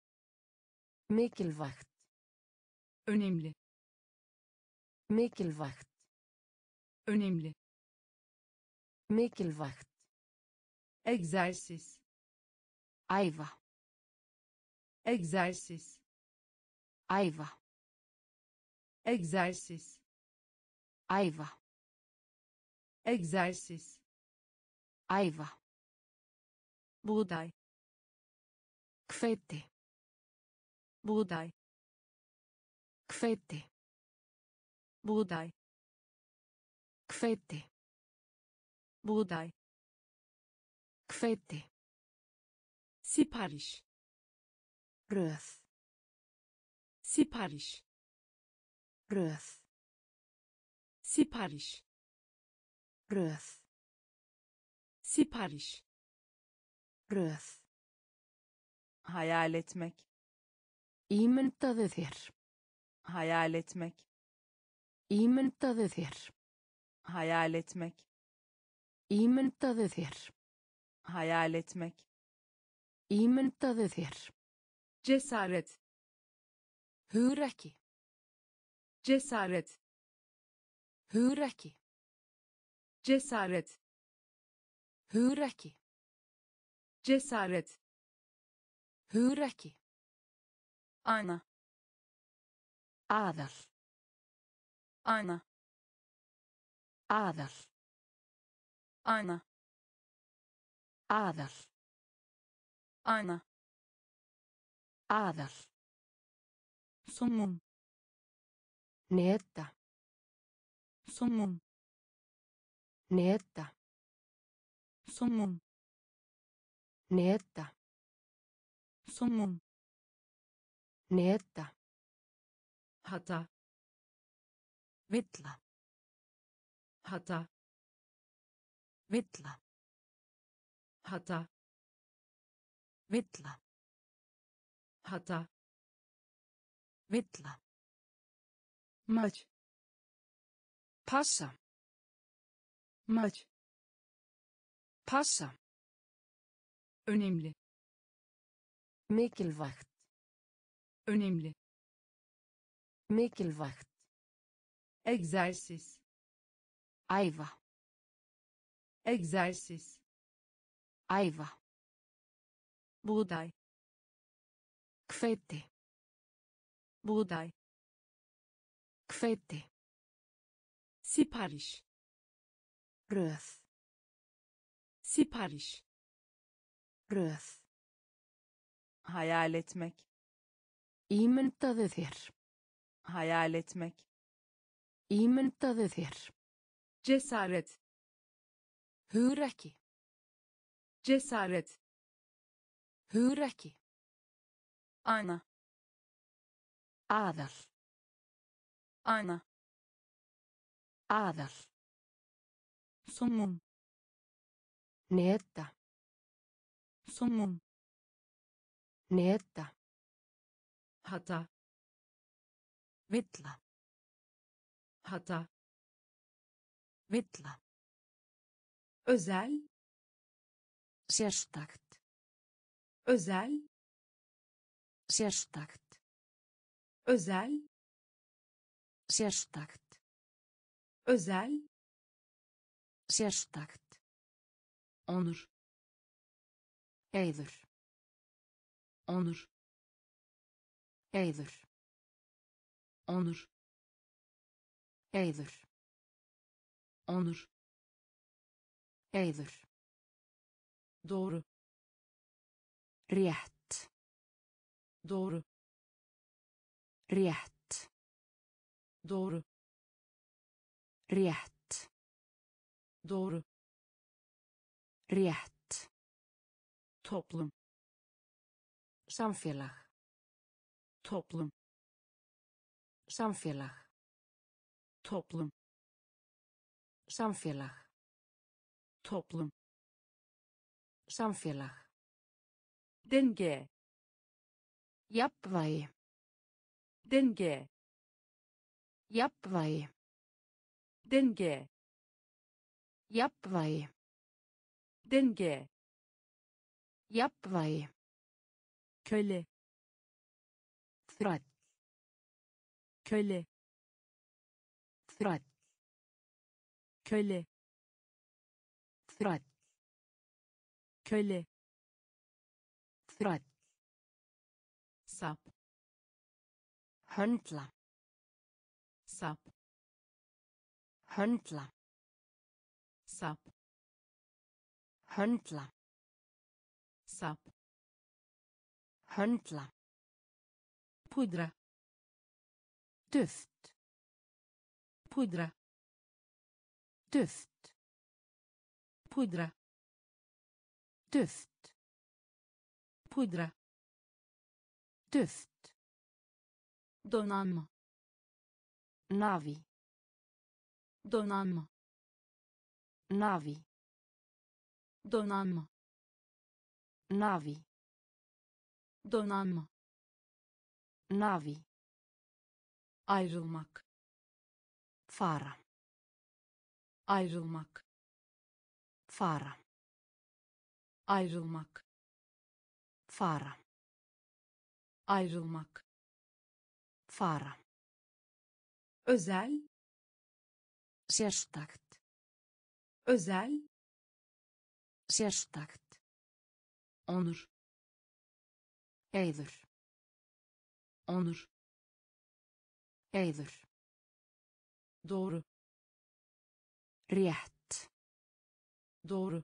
Mikilvægt. Önemli. Mikilvægt. Önemli. Mikilvægt. Egzersiz. Æfa. Egzersiz. Æfa. Egzersiz. Æfa. Egzersiz. Æfa. Buğday. Hveiti. Buğday. Hveiti. Buğday. Hveiti. Buğday. Hveiti. Sipariş. Röð. Sipariş. Röð. Sipariş. Röð. Sipariş. Röð. Hayal etmek. Ímyndaðu þér. Hayal etmek. Ímyndaðu þér. Hayal etmek. Ímyndaðu þér. Hayal etmek. Ímyndaðu þér. Cesaret. Hugrekki. Cesaret. Hugrekki. Cesaret. Hugrekki. Cesaret. Hugrekki. Ana. Aðal. Ana. Aðal. Ayna. Aðal. Ayna. Aðal. Somun. Neta. Somun. Neta. Somun. Neta. Somun. Neta. hata, Villa. hata, Villa. hata, Villa. hata, Villa. maç, Passa. maç, Passa. önemli, Mikilvægt. önemli, Mikilvægt. egzersiz, Æfa. egzersiz, Æfa. buğday, Hveiti. buğday, Hveiti. sipariş, Röð. sipariş, Röð. Hayal etmek. Ímyndaðu þér. Hayal etmek. Ímyndaðu þér. cesaret, Hugrekki. cesaret, Hugrekki. Ayna. Aðal. Ayna. Aðal. Somun. Neta. Somun. Neta. hata, Villa. hata, Villa. özel, Sérstakt. özel, Sérstakt. özel, Sérstakt. özel, Sérstakt. onur, Eiður. onur, Eiður. onur, Eiður. onur, Eiður. doğru, Rétt. doğru, Rétt. doğru, Rétt. doğru, Rétt. toplum, Samfélag. toplum, Samfélag. toplum, Samfélag. toplum, Samfélag. denge, Jafnvægi. denge, Jafnvægi. denge, Jafnvægi. denge, Jafnvægi. köle, Þræll. köle, Þræll. köle, Þræll. köle, Þræll. sap, Höndla. sap, Höndla. sap, Höndla. sap, Höndla. pudra, Duft. pudra, Duft. pudra, Duft. pudra, Duft. donanma, Navi. donanma, Navi. donanma, Navi. donanma, Navi. ayrılmak, Fara. ayrılmak, Fara. ayrılmak, Fara. ayrılmak, Fara. özel, Sérstakt. özel, Sérstakt. onur, Eiður. onur, Eiður. doğru, Rétt. doğru,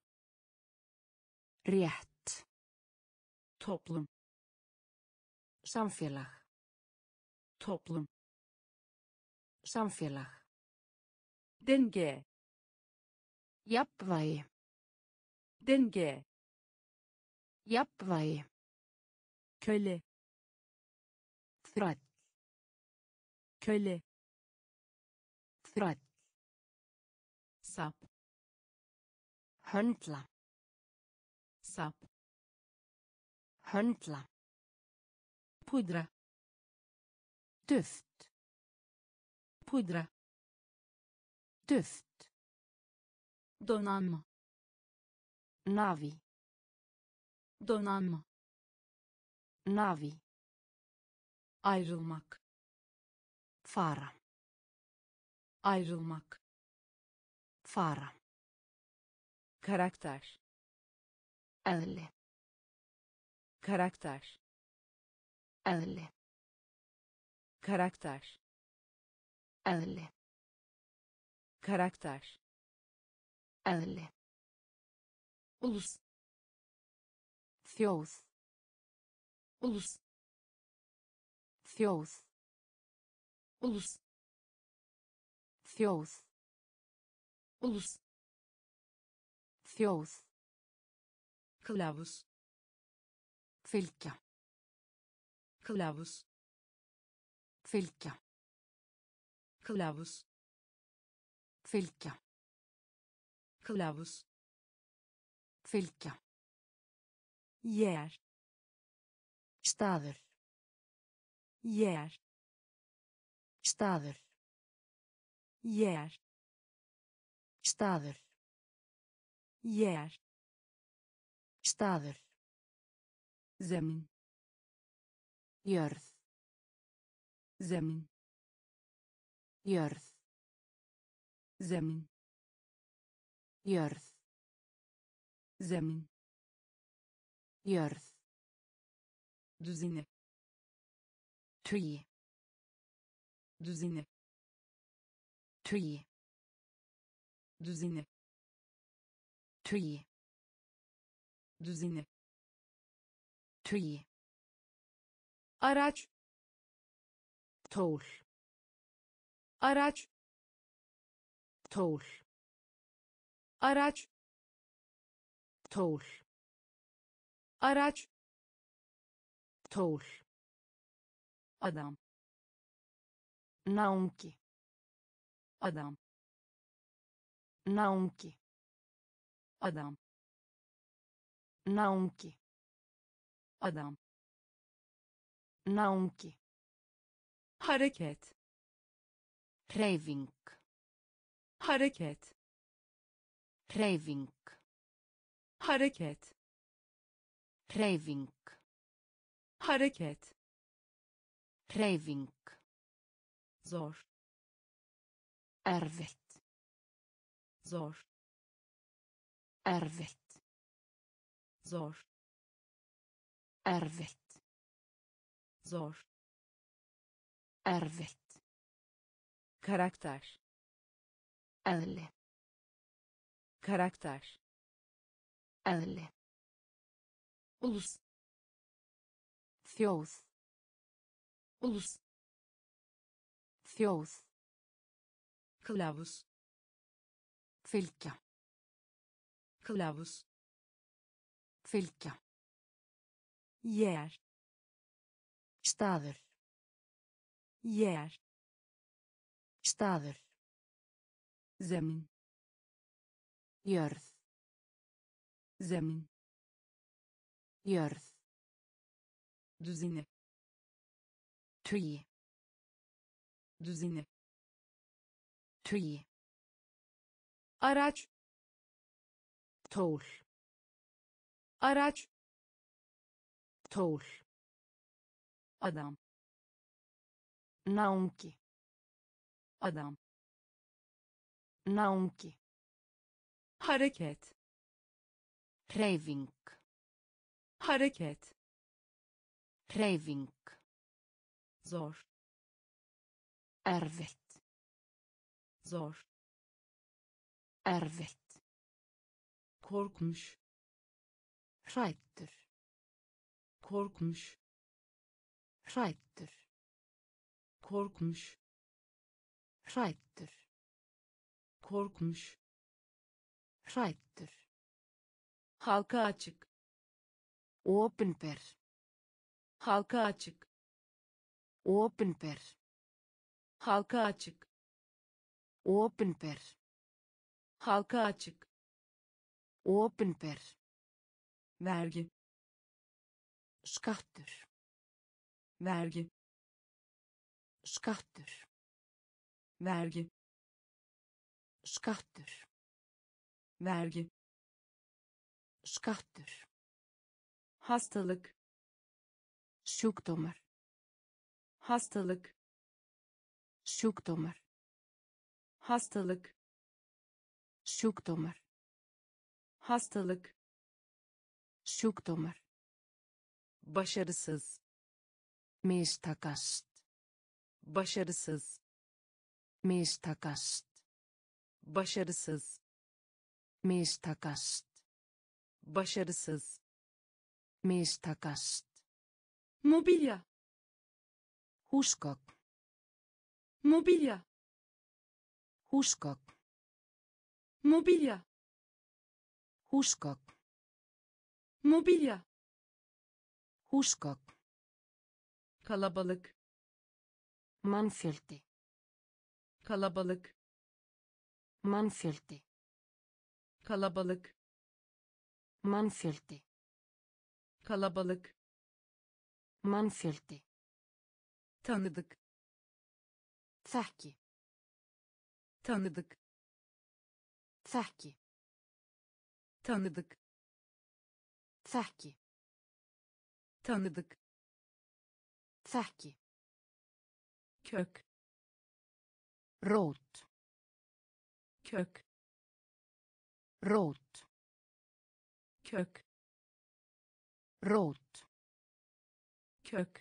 Rétt. toplum, Samfélag. toplum, Samfélag. denge, Jafnvægi. denge, Jafnvægi. köle, Þræll. köle, Þræll. sap, Höndla. sap, Höndla. pudra, Duft. pudra, Duft. donanma, Navi. donanma, Navi. ayrılmak, Fara. ayrılmak, Fara. karakter, Eðli. karakter, Eðli. karakter, Eðli. karakter, Eðli. ulus, Þjóð. ulus, Þjóð. ulus, Þjóð. ulus, Þjóð. kılavuz, Fylgja. kılavuz, Fylgja. kılavuz, Fylgja. kılavuz, Fylgja. yer, Staður. yer, Staður. yer, Staður. yer, Staður. zemin, Jörð. zemin, Jörð. zemin, Jörð. zemin, Jörð. düzine, Tugi. düzine, Tugi. düzine, Tugi. düzine, Tugi. araç, Tól. araç, Tól. araç, Tól. araç, Tól. adam, Náungi. adam, Náungi. adam, Náungi. adam, Náungi. hareket, Hreyfing. hareket, Hreyfing. hareket, Hreyfing. hareket, Hreyfing. zor, Erfitt. zor, Erfitt. zor, Erfitt. zor, Erfitt. karakter, Eðli. karakter, Eðli. ulus, Þjóð. ulus, Þjóð. kılavuz, Fylgja. kılavuz, Fylgja. yer, Staður. yer, Staður. zemin, Jörð. zemin, Jörð. düzine, Tugi. düzine, Tugi. araç, Tól. araç, Tól. adam, Náungi. adam, Náungi. hareket, Hreyfing. hareket, Hreyfing. zor, Erfitt. zor, Erfitt. korkmuş, hræddur, korkmuş, hræddur, korkmuş, hræddur, korkmuş, hræddur, halka açık, opinber, halka açık, opinber, halka açık, opinber, halka açık, opinber, vergi, skattur, vergi, skattur, vergi, skattur, vergi, skattur, hastalık, sjúkdómar, hastalık, sjúkdómar, hastalık, sjúkdómar, hastalık, sjúkdómar, başarısız, mistakast, başarısız, mistakast, başarısız, mistakast, başarısız, mistakast, mobilya, húsgögn, mobilya, húsgögn, mobilya, húsgögn, mobilya, húsgögn, kalabalık, mannfjöldi, kalabalık, mannfjöldi, kalabalık, mannfjöldi, kalabalık, mannfjöldi, tanıdık, þekki, tanıdık, þekki, tanıdık, þekki, tanıdık, þekki, kök, rót, kök, rót, kök, rót, kök,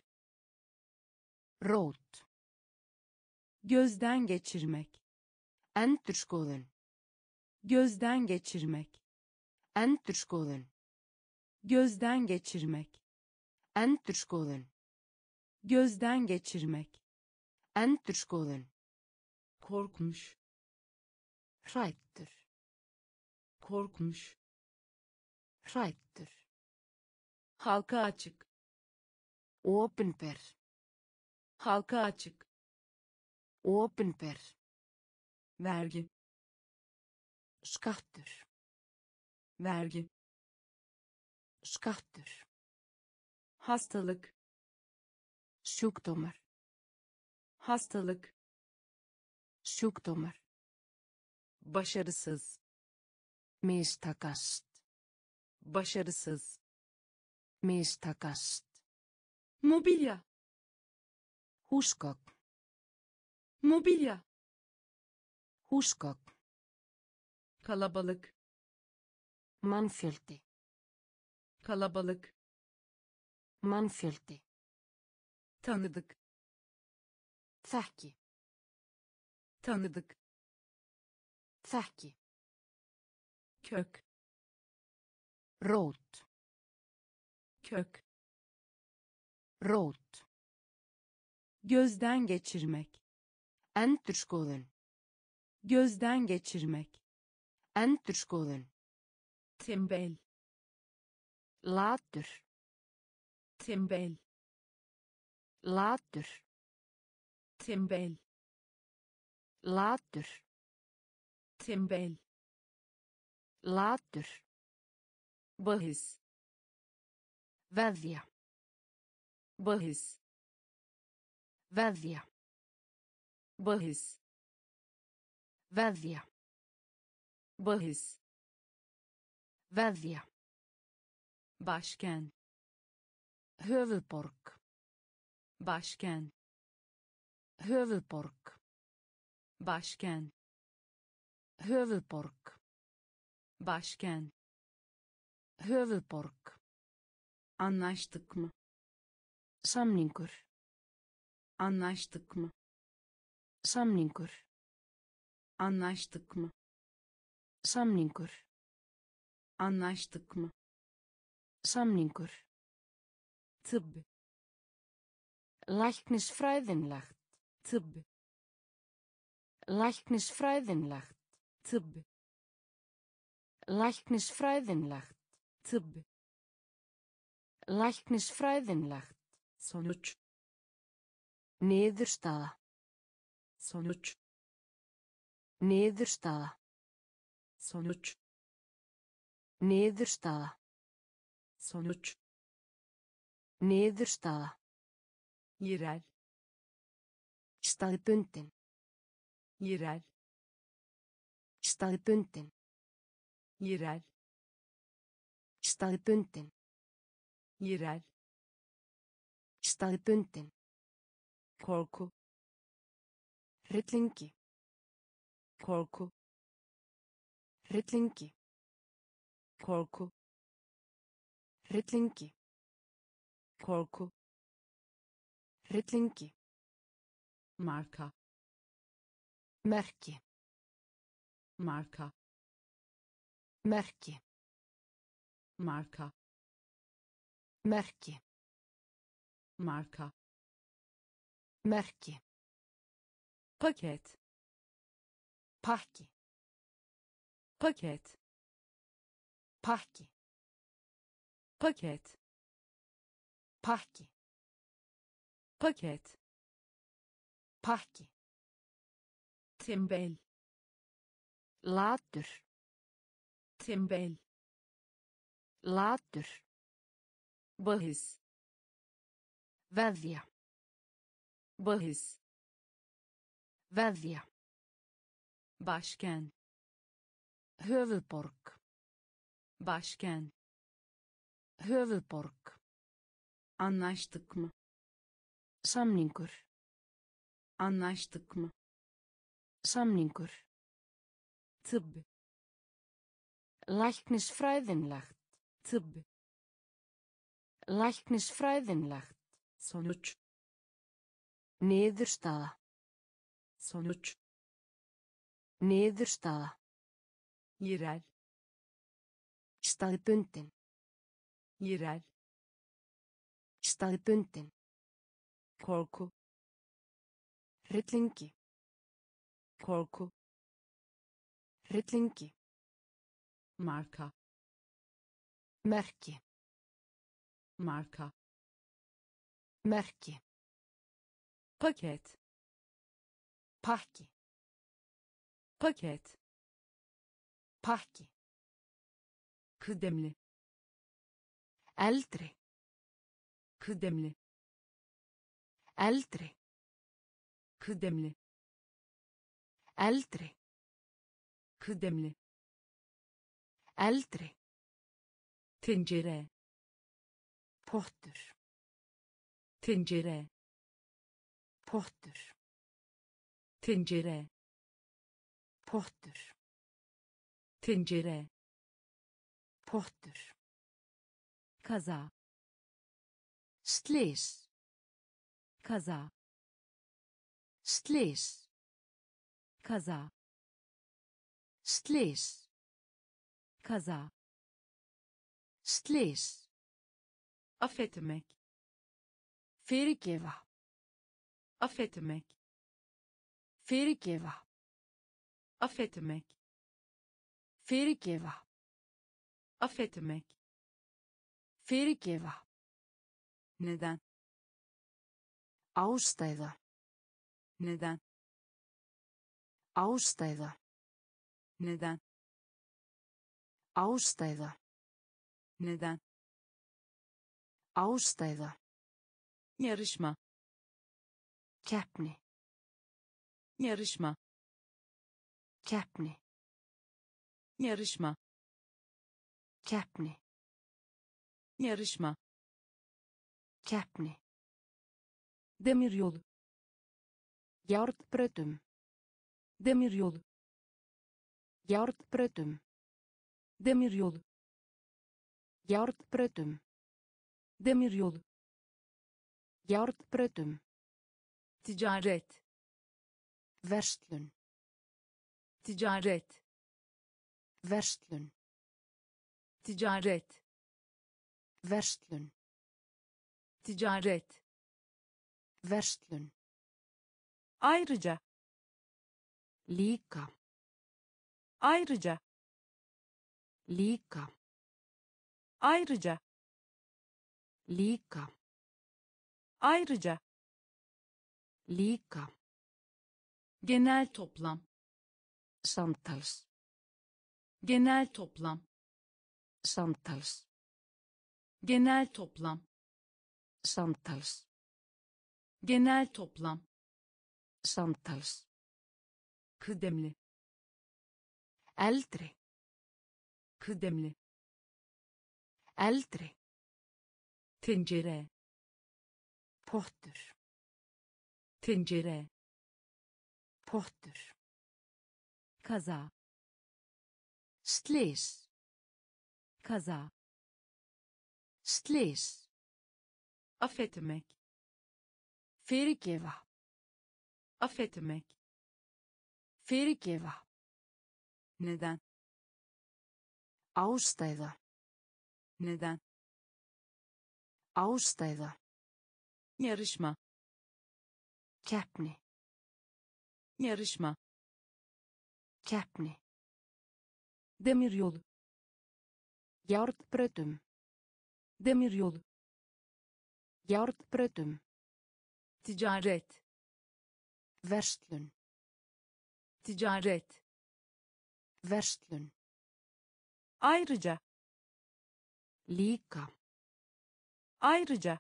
rót, gözden geçirmek, endurskoðun, gözden geçirmek, endurskoðun, gözden geçirmek, endurskoðun, gözden geçirmek, endurskoðun, korkmuş, hræddur, korkmuş, hræddur, halka açık, opinber, halka açık, opinber, vergi, skattur, vergi, skattur, hastalık, sjúkdómar, hastalık, sjúkdómar, başarısız, mistakast, başarısız, mistakast, mobilya, húsgögn, mobilya, húsgögn, kalabalık, mannfjöldi, kalabalık, mannfjöldi, tanıdık, þekki, tanıdık, þekki, kök, rót, kök, rót, gözden geçirmek, endurskoðun, gözden geçirmek, endurskoðun, tembel, latur, tembel, latur, tembel, latur, tembel, latur, bahis, veðja, bahis, veðja, bahis, veðja, bahis, veðja, başkent, höfuðborg, başkent, höfuðborg, başkent, höfuðborg, başkent, höfuðborg, anlaştık mı, samningur, anlaştık mı, samningur, anlaştık mı, samningur, Anlaştık mı? Samningur. Tıbb. Læknisfræðinlegt. Tıbb. Læknisfræðinlegt. Tıbb. Læknisfræðinlegt. Tıbb. Læknisfræðinlegt. Sonuç. Niðurstaða. Sonuç. Niðurstaða. Sonuç. Niðurstaða. Sonuç. Niðurstaða. Yerel. Staðbundin. Yerel. Staðbundin. Yerel. Staðbundin. Yerel. Staðbundin. Korku. Hryllingi. Korku. Hryllingi. Korku. Hryllingi. Korku. Hryllingi. Marka. Merki. Marka. Merki. Marka. Merki. Marka. Merki. Paket. Pakki. Paket. Pakki. Paket. Pakki. Paket. Pakki. Tembel. Latur. Tembel. Latur. Bahis. Veðja. Bahis. Veðja. Başkent. Höfuðborg. Başkent. Höfuðborg. Anlaştık mı? Samningur. Anlaştık mı? Samningur. Tıbb. Læknisfræðinlegt. Tıbb. Læknisfræðinlegt. Sonuç. Niðurstaða. Sonuç. Niðurstaða. Yerel. Staðbundin. Yerel. Staðbundin. Korku. Hryllingi. Korku. Hryllingi. Marka. Merki. Marka. Merki. Paket. Pakki. Paket. Pakki. Kıdemli. Eldri. Kıdemli. Eldri. Kıdemli. Eldri. Kıdemli. Eldri. Tencere. Pottur. Tencere. Pottur. Tencere. Pottur. Tencere. Pottur. Kaza. Slys. Kaza. Slys. Kaza. Slys. Kaza. Slys. Affetmek. Fyrirgefa. Affetmek. Fyrirgefa. Affetmek. Fyrirgefa. Affetmek. Fyrirgefa. Neden? Ástæða. Neden? Ástæða. Neden? Ástæða. Neden? Ástæða. Yarışma. Keppni. Yarışma. Keppni. Yarışma. Keppni. Yarışma. Keppni. Demiryolu. Járnbrautum. Demiryolu. Járnbrautum. Demiryolu. Járnbrautum. Demiryolu. Járnbrautum. Ticaret. Verslun. Ticaret. Verslun. Ticaret. Verslun. Ticaret. Verslun. Ayrıca. Líka. Ayrıca. Líka. Ayrıca. Líka. Ayrıca. Líka. Genel toplam. Samtals. Genel toplam. Samtals. Genel toplam. Samtals. Genel toplam. Samtals. Kıdemli. Eldri. Kıdemli. Eldri. Tencere. Pottur. Tencere. Pottur. Kaza. Slys. Kaza. Slys. Affetmek. Fyrirgefa. Affetmek. Fyrirgefa. Neden? Ástæða. Neden? Ástæða. Yarışma. Keppni. Yarışma. Keppni. Demiryolu. Járnbrautum. Demiryolu. Járnbrautum. Ticaret. Verslun. Ticaret. Verslun. Ayrıca. Líka. Ayrıca.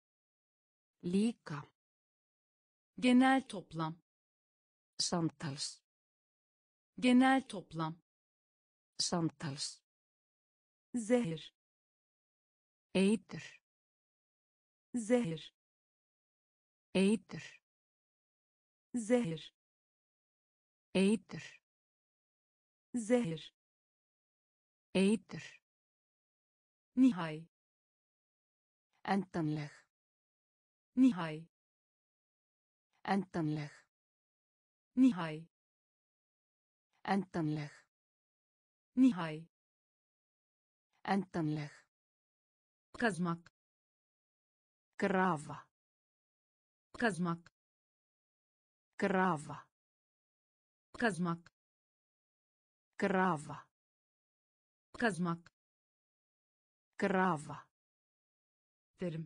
Líka. Genel toplam. Samtals. Genel toplam. Samtals. Zehir. Eitur. Zehir. Eitur. Zehir. Eitur. Zehir. Eitur. Nihai. Endanleg. Nihai. Endanleg. Nihai. Endanleg. Nihai. Endanleg. Kazmak. Grafa. Kazmak. Grafa. Kazmak. Grafa. Kazmak. Grafa. Derim.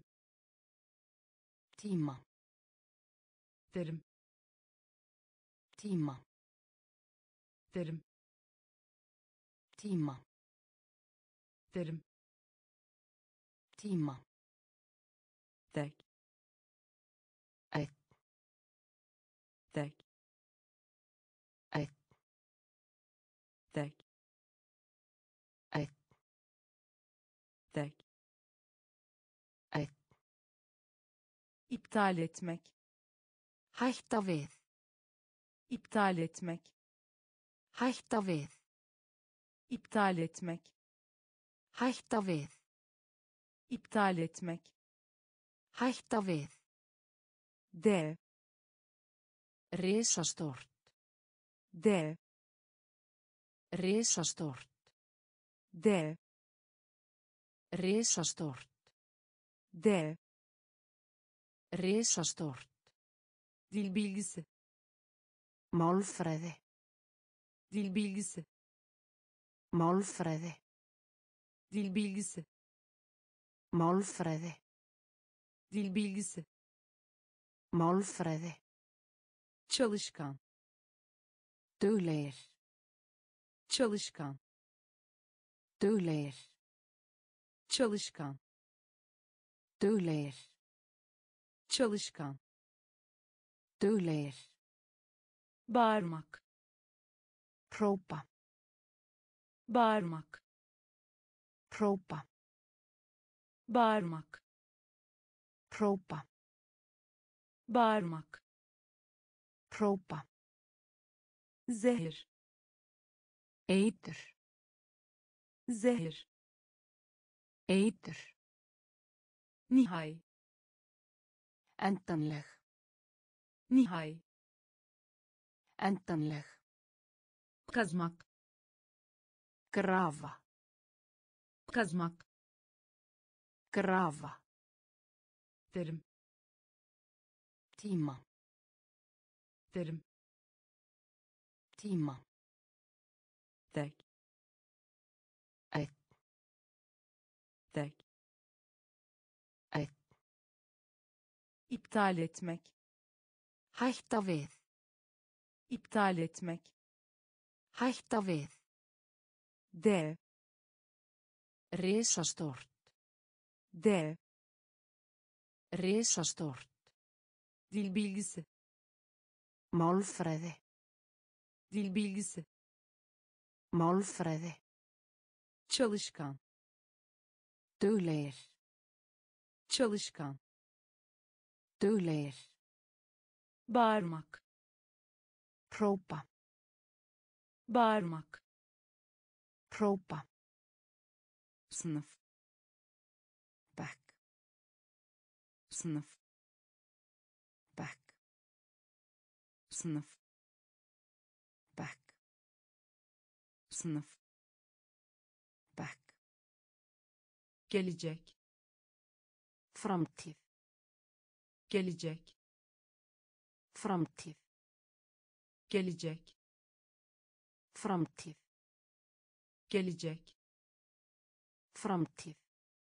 Tíma. Derim. Tíma. Derim. Tíma. Derim. Tíma. Tek. Eitt. Tek. Eitt. Tek. Eitt. Tek. Eitt. İptal etmek. Hætta við. İptal etmek. Hætta við. İptal etmek. Hætta við. İptal etmek. Hætta við. Dev. Risastórt. Dev. Risastórt. Dev. Risastórt. Dev. Risastórt. Dil bilgisi. Málfræði. Dil bilgisi. Málfræði. Dil bilgisi. Málfræði. Dil bilgisi. Málfræði. Çalışkan. Duglegir. Çalışkan. Duglegir. Çalışkan. Duglegir. Çalışkan. Duglegir. Bağırmak. Própa. Bağırmak. Própa. Bağırmak. Própa. Bağırmak. Própa. Zehir. Eitur. Zehir. Eitur. Nihai. Endanleg. Nihai. Endanleg. Kazmak. Grafa. kazmak, grafa, derim, tíma, derim, tíma, tek, eitt, tek, eitt, iptal etmek, hætta við, iptal etmek, hætta við, dev, risastórt, dev, risastórt, dil bilgisi, málfræði, dil bilgisi, málfræði, çalışkan, duglegir, çalışkan, duglegir, bağırmak, própa, bağırmak, própa, sınıf, bekk, sınıf, bekk, sınıf, bekk, sınıf, bekk, gelecek, framtíð, gelecek, framtíð, gelecek, framtíð, gelecek, framtíð,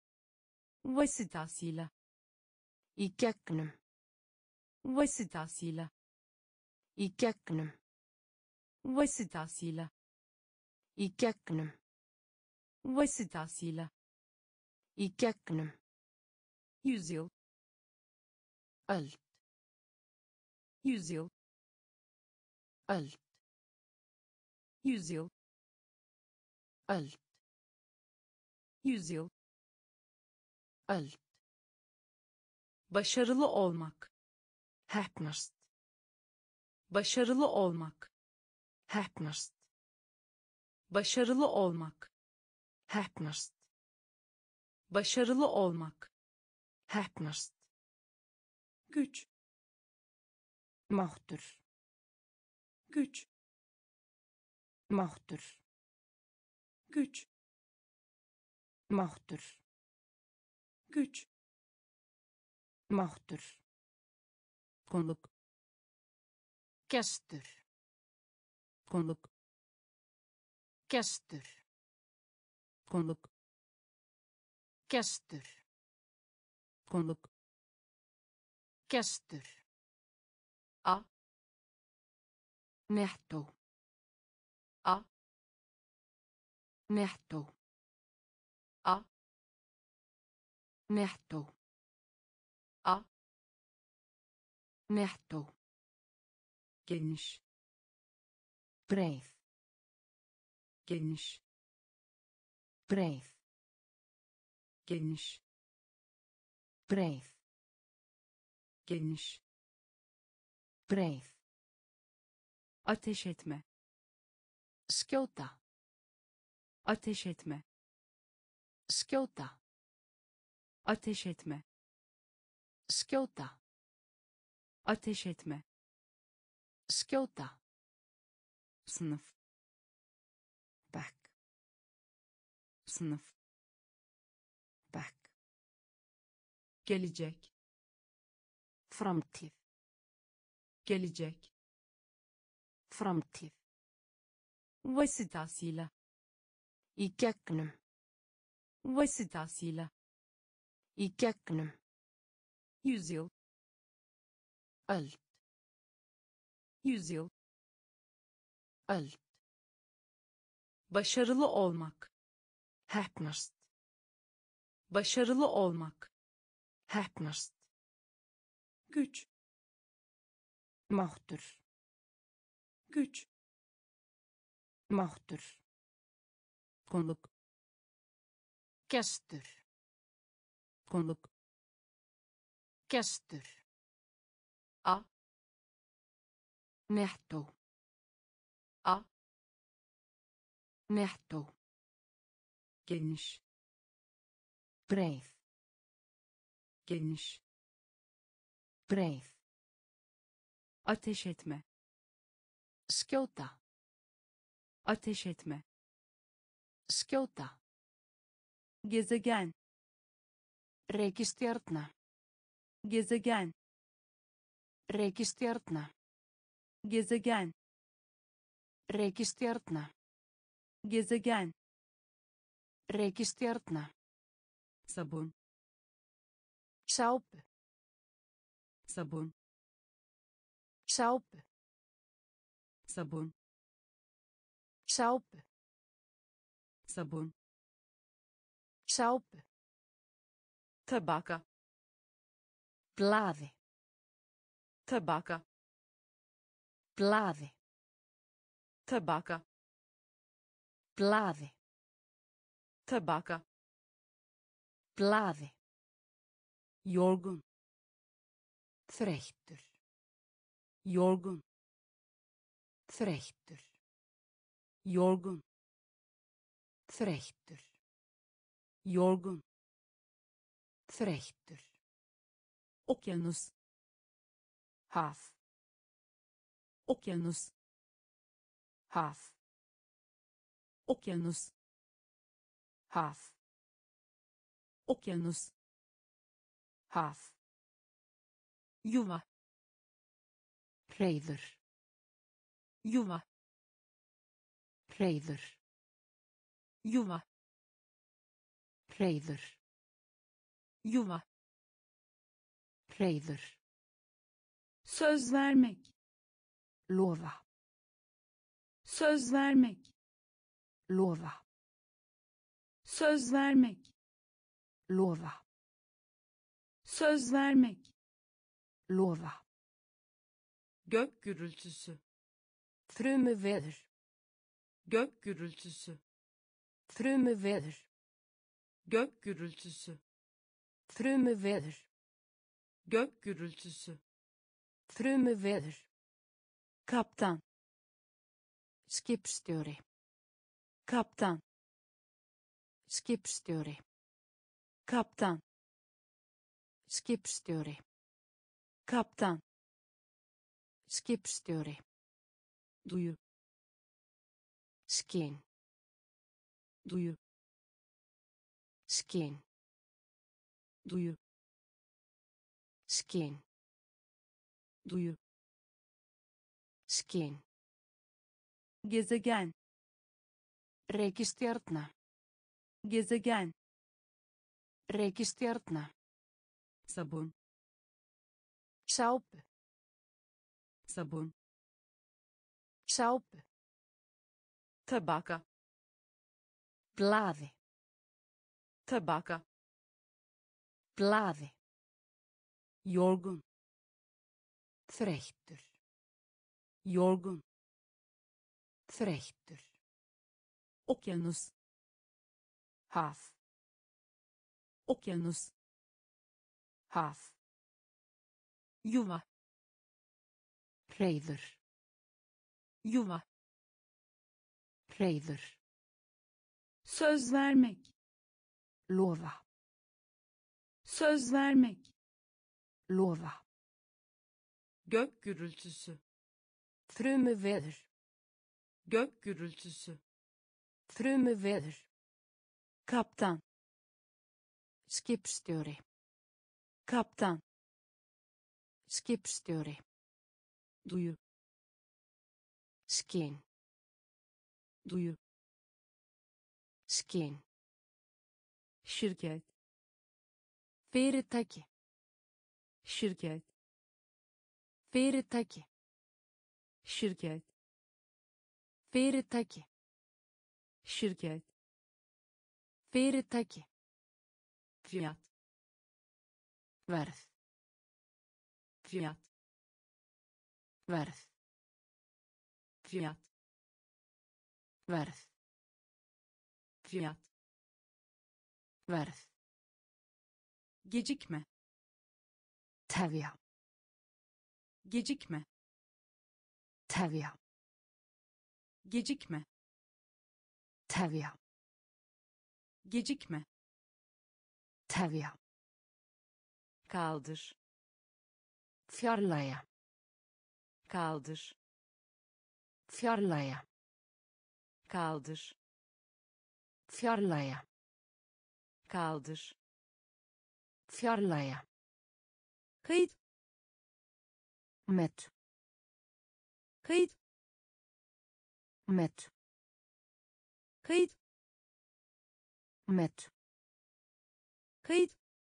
vasıtasıyla, í gegnum, vasıtasıyla, í gegnum, vasıtasıyla, í gegnum, vasıtasıyla, í gegnum, yüzyıl, öld, yüzyıl, öld, yüzyıl, öld, yüzyıl, öld, başarılı olmak, heppnast, başarılı olmak, heppnast, başarılı olmak, heppnast, başarılı olmak, heppnast, güç, máttur, güç, máttur, güç, máttur, güç, máttur, konuk, gestur, konuk, gestur, konuk, gestur, konuk, gestur, a, nettó, a, nettó, a, nettó, a, nettó, geniş, breið, geniş, breið, geniş, breið, geniş, breið, ateş etme, skjóta, ateş etme, skjóta, ateş etme, skjóta, ateş etme, skjóta, sınıf, bekk, sınıf, bekk, gelecek, framtíð, gelecek, framtíð, vasıtasıyla, í gegnum, vasıtasıyla, í gegnum, yüzyıl, öld, yüzyıl, öld, başarılı olmak, heppnast, başarılı olmak, heppnast, güç, máttur, güç, máttur, konuk, gestur, konuk, gestur, a, nettó, a, nettó, geniş, breið, geniş, breið, ateş etme, skjóta, ateş etme, skjóta, gezegen, Reikistjarna. gezegen, Reikistjarna. gezegen, Reikistjarna. gezegen, Reikistjarna. sabun, Sápu. sabun, Sápu. sabun, Sápu. sabun, Sápu. tabaka, Blaði. tabaka, Blaði. tabaka, Blaði. tabaka, Blaði. yorgun, Þreyttur. yorgun, Þreyttur. yorgun, Þreyttur. yorgun, Þreyttur. okyanus, Haf. okyanus, Haf. okyanus, Haf. okyanus, Haf. yuva, Hreiður. yuva, Hreiður. yuva, Hreiður. yuva, Hreiður. söz vermek, Lofa. söz vermek, Lofa. söz vermek, Lofa. söz vermek, Lofa. gök gürültüsü, Þrumuveður. gök gürültüsü, Þrumuveður. gök gürültüsü, Þrumuveður. gök gürültüsü, Þrumuveður. kaptan, Skipstjóri. kaptan, Skipstjóri. kaptan, Skipstjóri. kaptan, Skipstjóri. duyu, Skinn. duyu, Skinn. duyu, Skinn. duyu, Skinn. gezegen, Reikistjarna. gezegen, Reikistjarna. sabun, Sápu. sabun, Sápu. tabaka, Blaði. tabaka, Blaði. yorgun, Þreyttur. yorgun, Þreyttur. okyanus, Haf. okyanus, Haf. yuva, Hreiður. yuva, Hreiður. söz vermek, Lofa. söz vermek, Lofa. gök gürültüsü, Þrumuveður. gök gürültüsü, Þrumuveður. kaptan, Skipstjóri. kaptan, Skipstjóri. duyu, Skinn. duyu, Skinn. şirket, Fyrirtæki. şirket, Fyrirtæki. şirket, Fyrirtæki. şirket, Fyrirtæki. fiyat, Verð. fiyat, Verð. fiyat, Verð. fiyat, Verð. gecikme, Tefja. gecikme, Tefja. gecikme, Tefja. gecikme, Tefja. kaldır, Fjarlægja. kaldır, Fjarlægja. kaldır, Fjarlægja. kaldır, fjarlægja, kayıt, met, kayıt, met, kayıt, met, kayıt,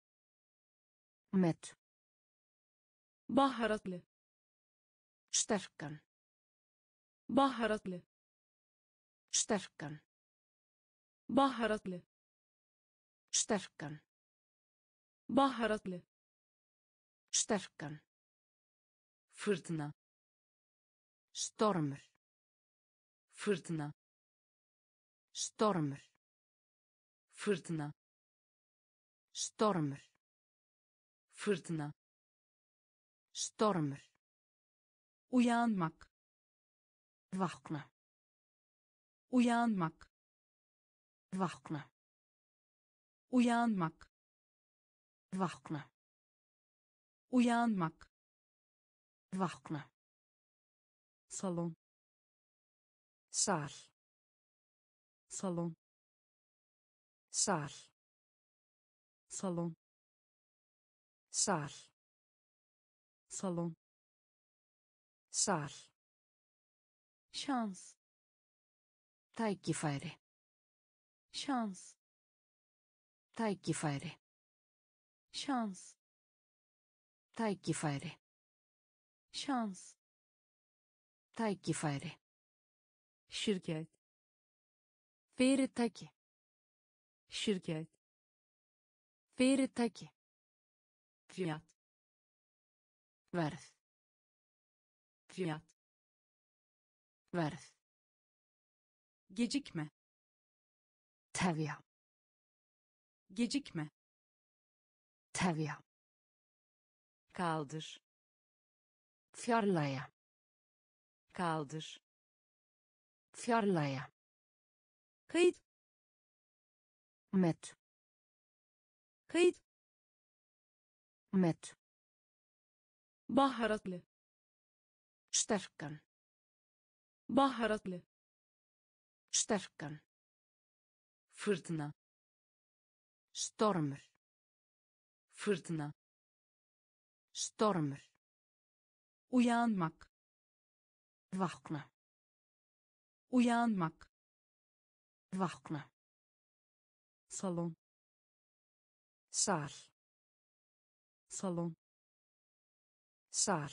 met, baharatlı, sterkan, baharatlı, sterkan, baharatlı, sterkan, baharatlı, sterkan, fırtına, stormur, fırtına, stormur, fırtına, stormur, fırtına, stormur, uyanmak, vakna, uyanmak, vakna, uyanmak, vakna, uyanmak, vakna, salon, sal, salon, sal, salon, sal, salon, sal, şans, tækifæri, şans, tækifæri, şans, tækifæri, şans, tækifæri, şirket, fyrirtæki, şirket, fyrirtæki, fiyat, verð, fiyat, verð, gecikme, tefja, gecikme, tefja, kaldır, fjarlægja, kaldır, fjarlægja, kayıt, met, kayıt, met, baharatlı, sterkan, baharatlı, sterkan, fırtına, stormur, fırtına, stormur, uyanmak, vakna, uyanmak, vakna, salon, sal, salon, sal,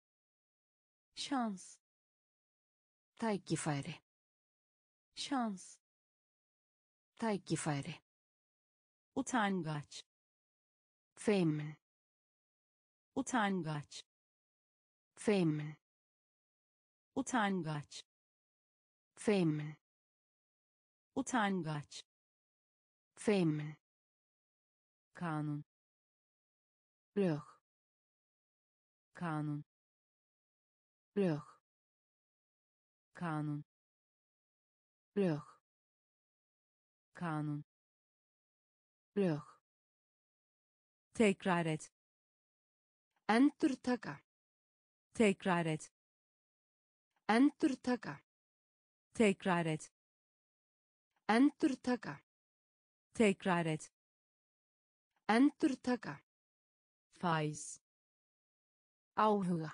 şans, tækifæri, şans, tækifæri, utangaç, feimin, utangaç, feimin, utangaç, feimin, utangaç, feimin, kanun, lög, kanun, lög, kanun, lög, kanun, lög, tekrar et, endurtaka, tekrar et, endurtaka, tekrar et, endurtaka, tekrar et, endurtaka, faiz, áhuga,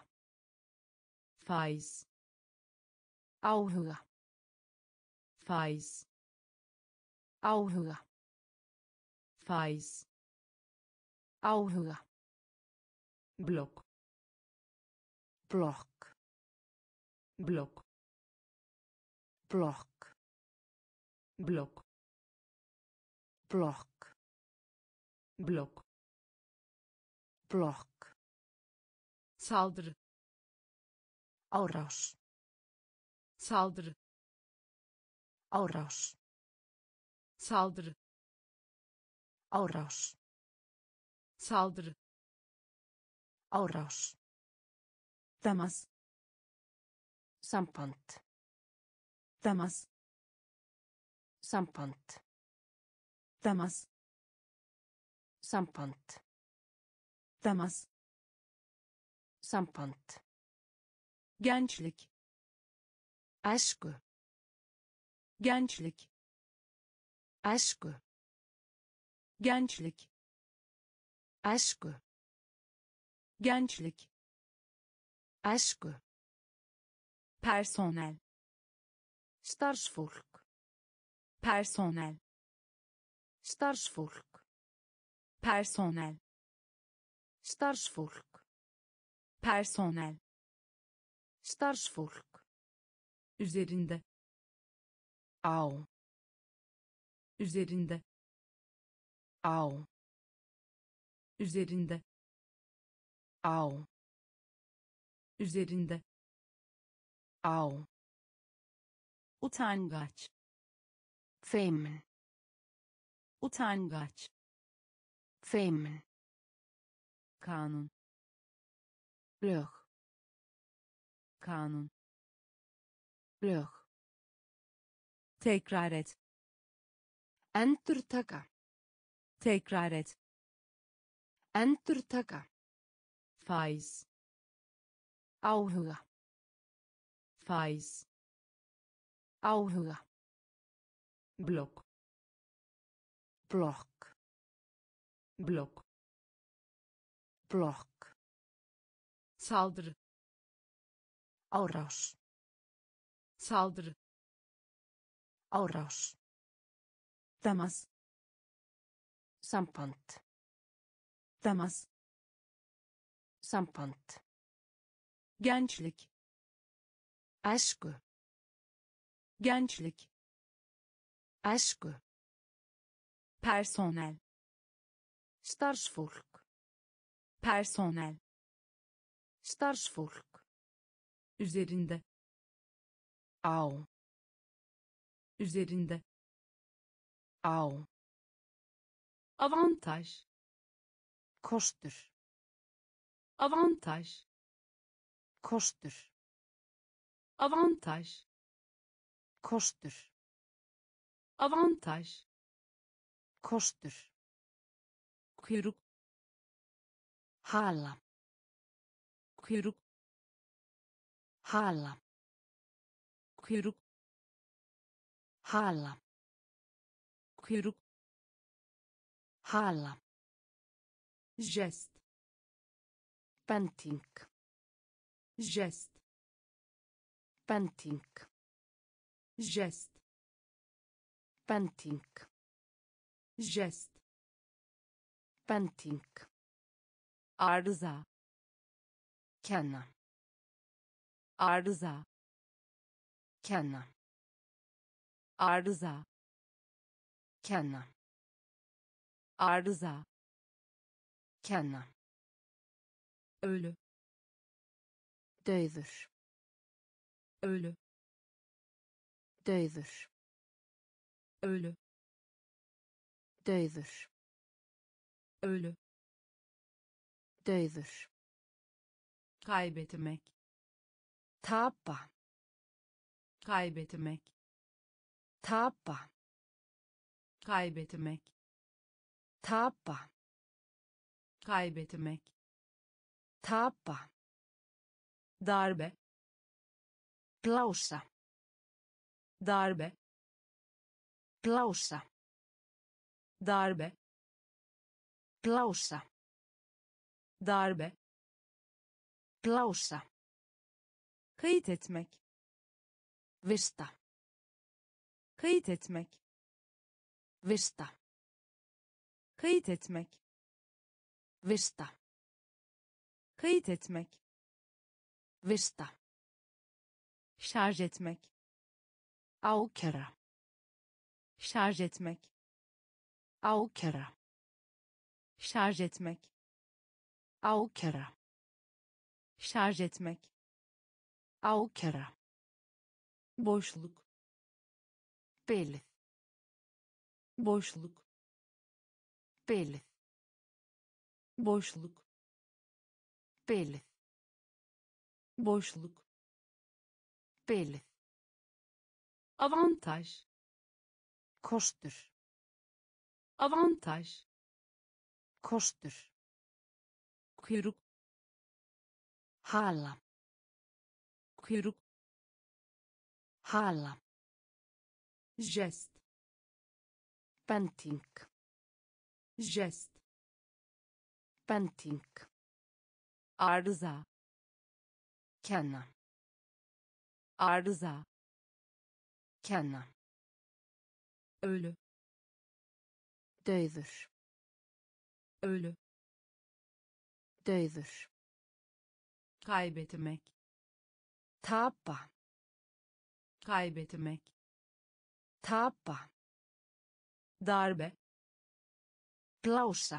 faiz, áhuga, faiz, áhuga, faiz, áhuga, blok, blokk, blok, blokk, blok, blokk, blok, blokk, saldırı, árás, saldırı, árás, saldırı, árás, saldırı, árás, temas, samband, temas, samband, temas, samband, temas, samband, gençlik, æsku, gençlik, æsku, gençlik, Æsku. gençlik, Æsku. personel, Starfsfólk. personel, Starfsfólk. personel, Starfsfólk. personel, Starfsfólk. üzerinde, Á. üzerinde, Á. üzerinde, Á. üzerinde, Á. utangaç, Feimin. utangaç, Feimin. kanun, Lög. kanun, Lög. tekrar et, Endurtaka. tekrar et, Endurtaka. faiz, Áhuga. faiz, Áhuga. blok, Blokk. blok, Blokk. saldırı, Árás. saldırı, Árás. temas, Samband. temas, Samband. gençlik, Æsku. gençlik, Æsku. personel, Starfsfólk. personel, Starfsfólk. üzerinde, Á. üzerinde, Á. avantaj, Kostur. avantaj, Kostur. avantaj, Kostur. avantaj, Kostur. kuyruk, Hala. kuyruk, Hala. kuyruk, Hala. kuyruk, Hala. jest, Bending. jest, Bending. jest, Bending. jest, Bending. arıza, Kenna. arıza, Kenna. arıza, Kenna. arıza, Kenna. ölü, Dauður. ölü, Dauður. ölü, Dauður. ölü, Dauður. kaybetmek, Tapa. kaybetmek, Tapa. kaybetmek, Tapa. kaybetmek, Tapa. darbe, Blása. darbe, Blása. darbe, Blása. darbe, Blása. kayıt etmek, Vista. kayıt etmek, Vista. kayıt etmek, Vista. kayıt etmek, Vista. şarj etmek, Ákæra. şarj etmek, Ákæra. şarj etmek, Ákæra. şarj etmek, Ákæra. boşluk, Bilið. boşluk, Bilið. boşluk, Bilið. boşluk, Bilið. avantaj, Kostur. avantaj, Kostur. kuyruk, Hala. kuyruk, Hala. jest, Bending. jest, Bending. arıza, Kenna. arıza, Kenna. ölü, Dauður. ölü, Dauður. kaybetmek, Tapa. kaybetmek, Tapa. darbe, Blása.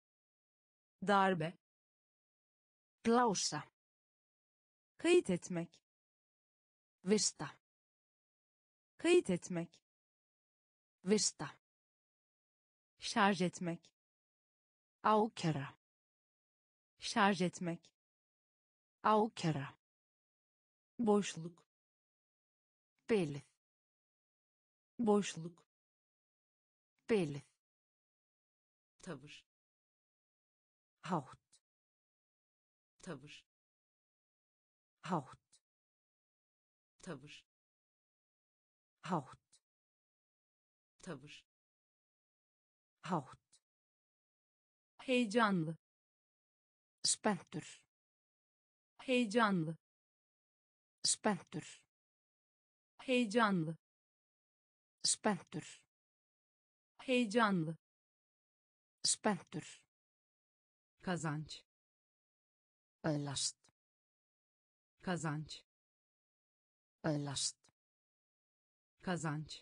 darbe, Blása. Kayıt etmek. Vista. Kayıt etmek. Vista. Şarj etmek. Ákæra. Şarj etmek. Ákæra. boşluk, Bilið. boşluk, Bilið. tavır, Hátt. tavır, Hátt. tavır, Hátt. tavır, Hátt. heyecanlı, Spenntur. heyecanlı, Spenntur. heyecanlı, Spenntur. heyecanlı, Spenntur. kazanç, Öðlast. kazanç, Öðlast. kazanç,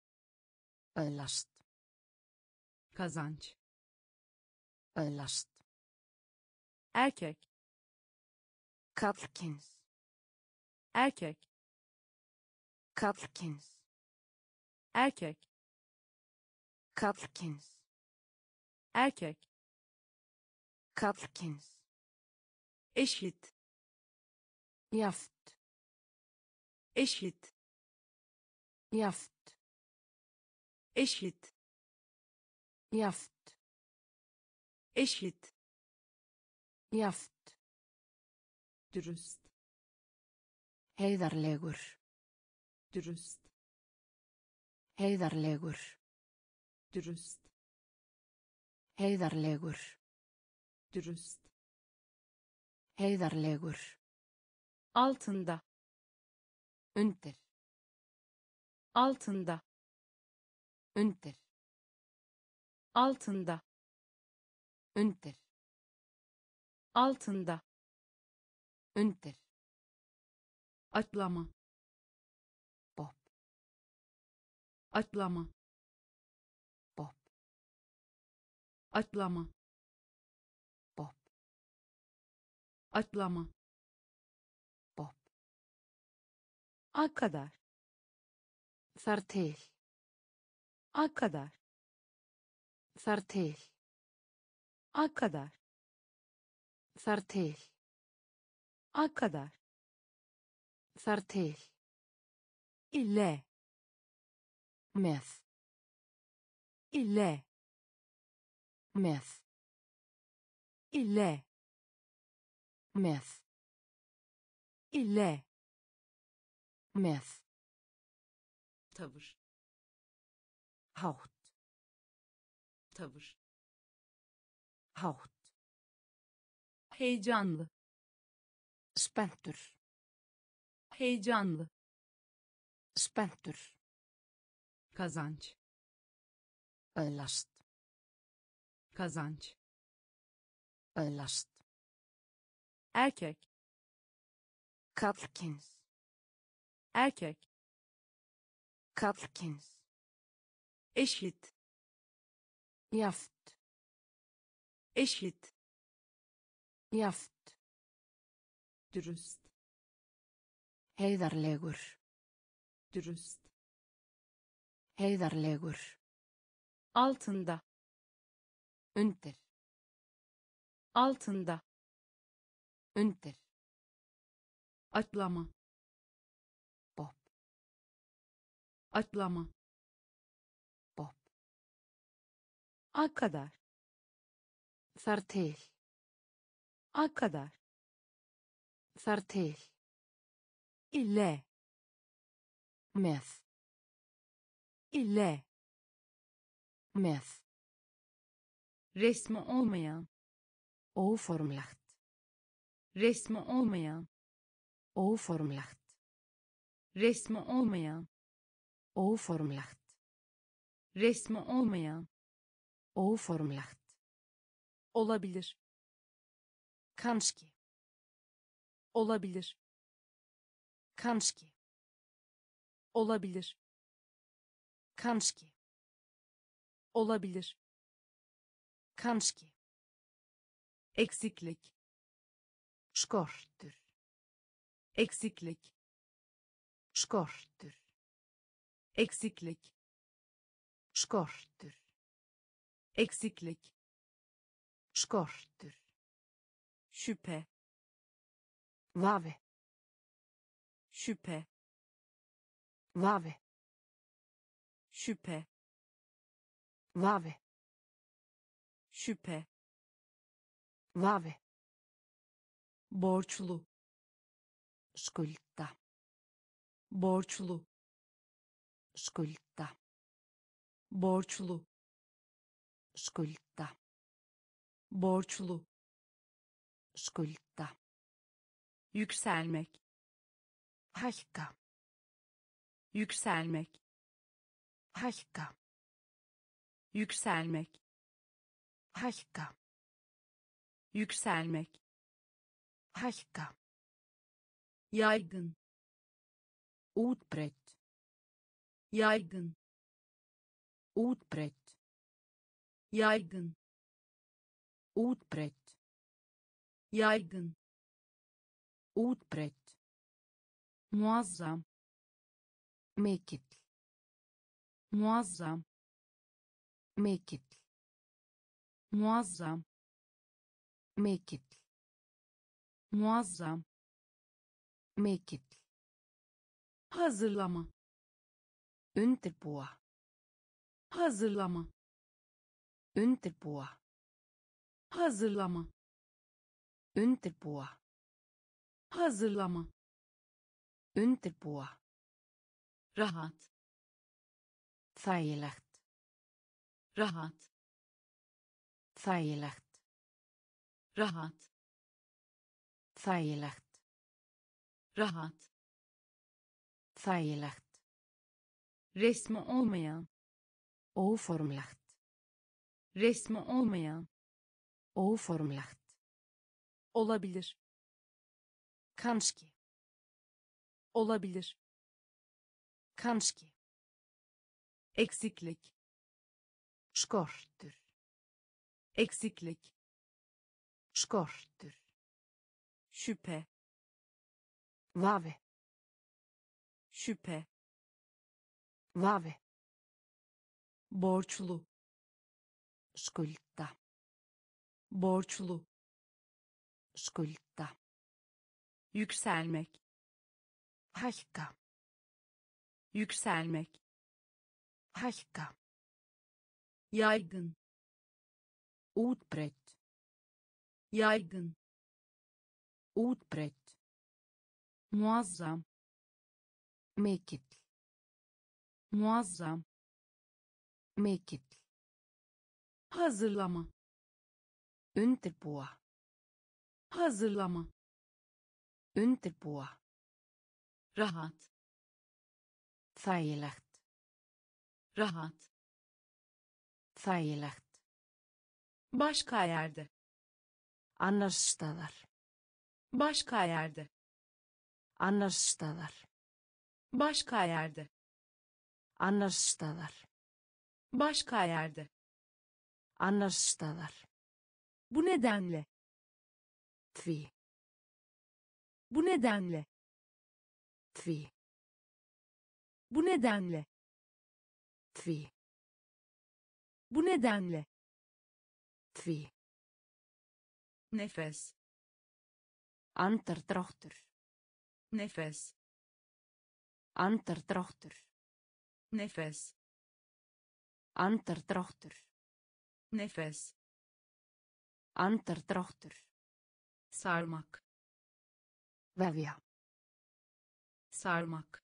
Öðlast. kazanç, Öðlast. Erkek. Kallkyns. Erkek. Kallkyns. Erkek. Kallkyns. Erkek. Kallkyns. eşit, Jaft. eşit, Jaft. eşit, Jaft. eşit, Jaft. dürüst, Heiðarlegur. dürüst, Heiðarlegur. dürüst, Heiðarlegur. dürüst, Heiðarlegur. Altında. Undir. Altında. Undir. Altında. Undir. Altında. Undir. atlama, Pop. atlama, Pop. atlama, Pop. atlama, Pop. Ak kadar. Þar til. Ak kadar. Þar til. Ak kadar. Þar til. Ak kadar. Þar til. İlle. Með. İlle. Með. İlle. Með. İlle. Með. tavır, Hátt. tavır, Hátt. heyecanlı, Spenntur. heyecanlı, Spenntur. kazanç, Öðlast. kazanç, Öðlast. Erkek. Kallkyns. Erkek. Kallkyns. eşit, Jaft. eşit, Jaft. dürüst, Heiðarlegur. dürüst, Heiðarlegur. Altında. Undir. Altında. Undir. atlama, Pop. atlama, Pop. Ak kadar. Þar til. Ak kadar. Þar til. İlle. Með. İlle. Með. Resmi olmayan. Óformlegt. Resmi olmayan. Óformlegt. Resmi olmayan. Óformlegt. Resmi olmayan. Óformlegt. Olabilir. Kannski. Olabilir. Kannski. Olabilir. Kannski. Olabilir. Kannski. Eksiklik. Skortur. Eksiklik. Skortur. Eksiklik. Skortur. Eksiklik. Skortur. Şüphe. Vafi. Şüphe. Vafi. Şüphe. Vafi. Şüphe. Vafi. Borçlu. Skulda. Borçlu. Skulda. Borçlu. Skulda. Borçlu. Skulda. Yükselmek. Hækka. Yükselmek. Hækka. Yükselmek. Hækka. Yükselmek. Hækka. Yaygın. Útbreitt. Yaygın. Útbreitt. Yaygın. Útbreitt. Yaygın. Útbreitt. Muazzam. Mikill. Muazzam. Mikill. Muazzam. Mikill. Muazzam. Mikill. Hazırlama. Undirbúa. Hazırlama. Undirbúa. Hazırlama. Undirbúa. Hazırlama. Undirbúa. Rahat. Þægilegt. Rahat. Þægilegt. Rahat. Þægilegt. Rahat. Þægilegt. Resmi olmayan. Óformlegt. Resmi olmayan. Óformlegt. Olabilir. Kannski. Olabilir. Kannski. Eksiklik. Skortur. Eksiklik. Skortur. Şüphe. Vafi. Şüphe. Vafi. Borçlu. Skulda. Borçlu. Skulda. Yükselmek. Hækka. Yükselmek. Hækka. Yaygın. Útbreitt. Yaygın. Útbreitt. Muazzam. Mikill. Muazzam. Mikill. Hazırlama. Undirbúa. Hazırlama. Undirbúa. Rahat. Þægilegt. Rahat. Þægilegt. Başka yerde. Annars staðar. Başka yerde. Annars staðar. Başka yerde. Annars staðar. Başka yerde. Annars staðar. Bu nedenle. Því. Bu nedenle. Því. Bu nedenle. Því. Bu nedenle. Því. Nefes. Andardráttur. Nefes. Andardráttur. Nefes. Andardráttur. Nefes. Andardráttur. Sarmak. Vefja. Sarmak.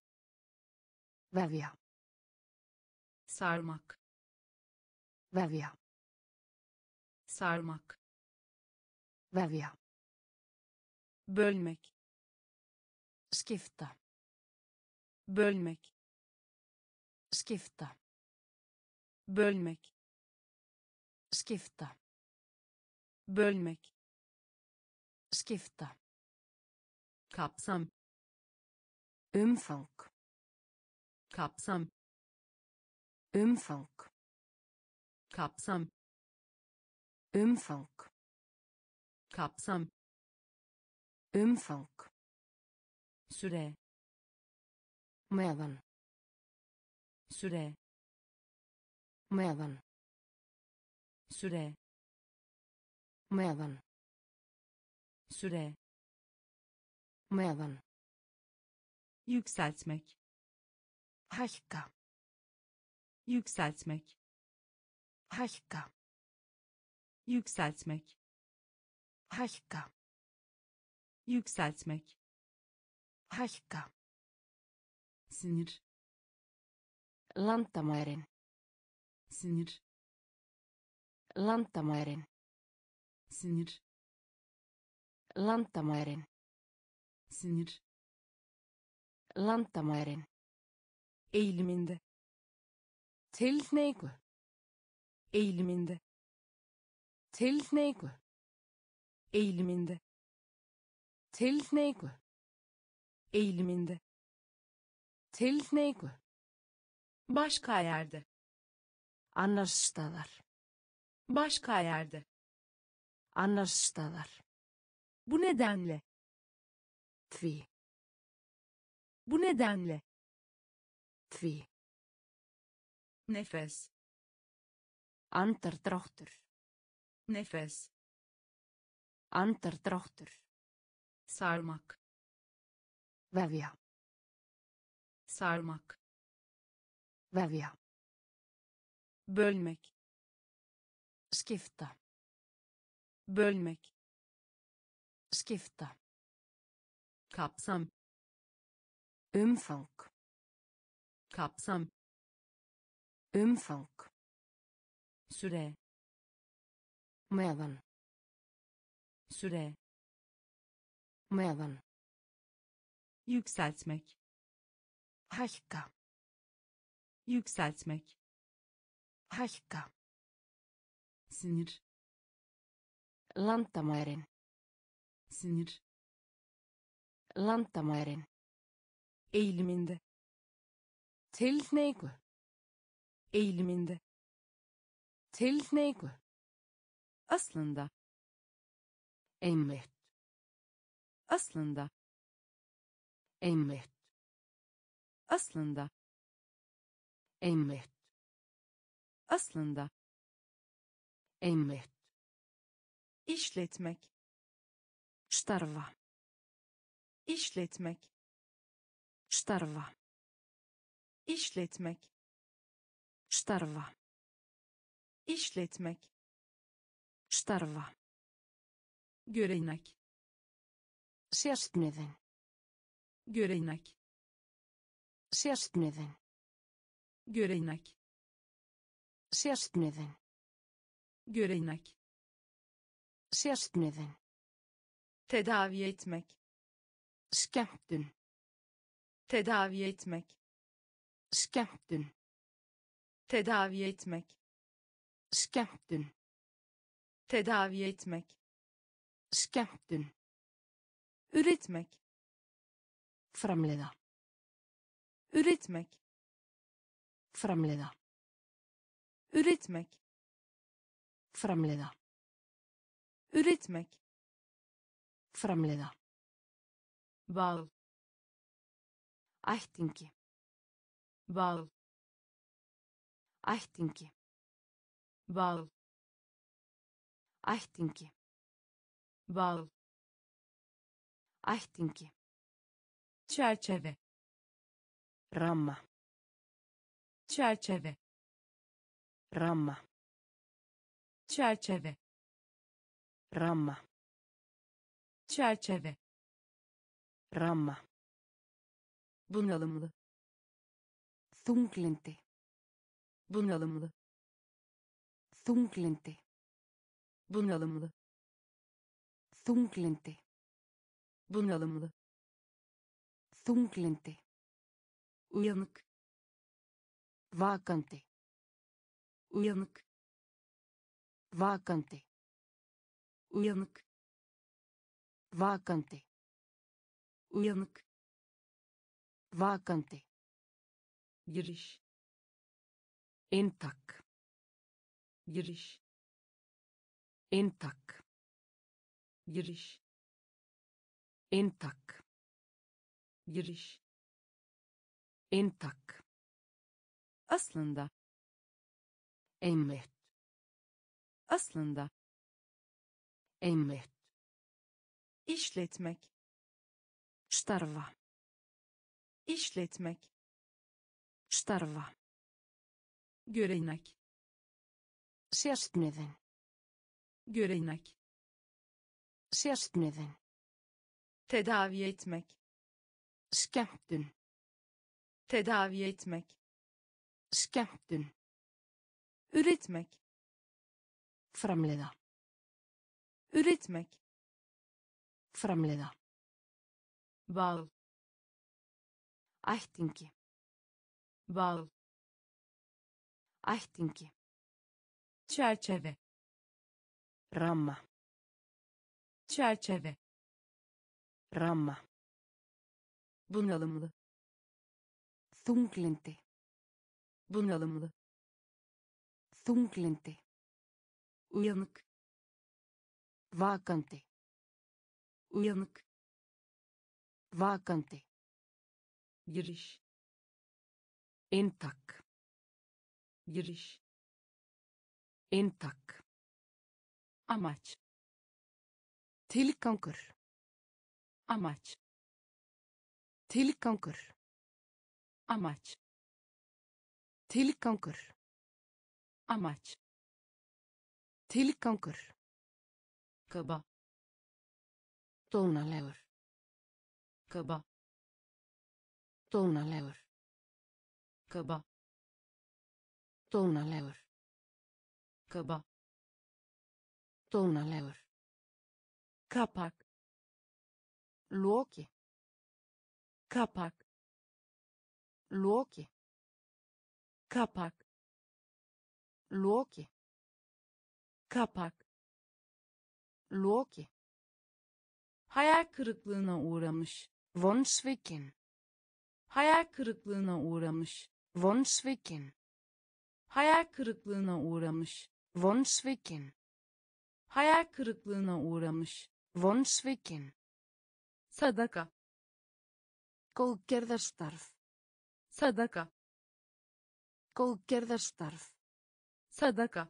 Vefja. Sarmak. Vefja. sarmak, Vefja. bölmek, Skipta. bölmek, Skipta. bölmek, Skipta. bölmek, Skipta. kapsam, Umfang. kapsam, Umfang. kapsam, Umfang. kapsam, Umfang. süre, Meðan. süre, Meðan. süre, Meðan. süre, Meðan. yükseltmek, Hækka. yükseltmek, Hækka. yükseltmek, Hækka. yükseltmek, Hækka. sinir, Landamærin. sinir, Landamærin. sinir, Landamærin. sinir, Landamærin. eğiliminde, Tilhneigu. eğiliminde, Tilhneigu. eğiliminde, Tilhneigu. eğiliminde, Tilhneigu. başka yerde, Annars staðar. başka yerde, Annars staðar. bu nedenle, Því. bu nedenle, Því. nefes, Andardráttur. nefes, Andardráttur. sarmak, Vefja. sarmak, Vefja. bölmek, Skipta. bölmek, Skipta. kapsam, Umfang. kapsam, Umfang. süre, Meðan. süre, Meðan. yükseltmek, Hækka. yükseltmek, Hækka. sinir, Landamærin. sinir, Landamærin. eğiliminde, Tilhneigu. eğiliminde, Tilhneigu. aslında, Einmitt. aslında, Einmitt. aslında, Einmitt. aslında, Einmitt. işletmek, Starfa. işletmek, Starfa. işletmek, Starfa. işletmek, Starfa. görenek, Sérstniðin. görenek, Sérstniðin. görenek, Sérstniðin. görenek, Sérstniðin. tedavi etmek, Skemmtun. tedavi etmek, Skemmtun. tedavi etmek, Skemmtun. tedavi etmek, Skemmtun. üretmek, Framleiða. üretmek, Framleiða. üretmek, Framleiða. üretmek, Framleiða. bağ, Ættingi. bağ, Ættingi. bağ, Ættingi. bağ, Ættingi. çerçeve, Ramma. çerçeve, Ramma. çerçeve, Ramma. çerçeve, Ramma. bunalımlı, Þunglindi. bunalımlı, Þunglindi. bunalımlı, Þunglindi. bunalımlı, Þunglindi. uyanık, Vakandi. uyanık, Vakandi. uyanık, Vakandi. uyanık, Vakandi. giriş, Inntak. giriş, Inntak. giriş, Inntak. giriş, Inntak. Aslında. Einmitt. Aslında. Einmitt. İşletmek. Starfa. İşletmek. Starfa. Görenek. Sérstniðin. Görenek. Sérstniðin. Tedavi etmek. Skemmtun. Tedavi etmek. Skemmtun. Üretmek. Framleiða. Üretmek. Framleiða. bağıl, Ættingi. bağıl, Ættingi. çerçeve, Ramma. çerçeve, Ramma. bunalımlı, Þunglindi. bunalımlı, Þunglindi. uyanık, Vakandi. uyanık, Vakandi. giriş, Inntak. giriş, Inntak. amaç, Tilgangur. amaç, Tilgangur. amaç, Tilgangur. amaç, Tilgangur. kaba, Dónalegur. kaba, Dónalegur. kaba, Dónalegur. kaba, Dónalegur. kapak, Loki. kapak, Loki. kapak, Loki. kapak, Loki. hayal kırıklığına uğramış, Vonsvikin. hayal kırıklığına uğramış, Vonsvikin. hayal kırıklığına uğramış, Vonsvikin. hayal kırıklığına uğramış, Vonsvikin. sadaka, Góðgerðarstarf. sadaka, Góðgerðarstarf. sadaka,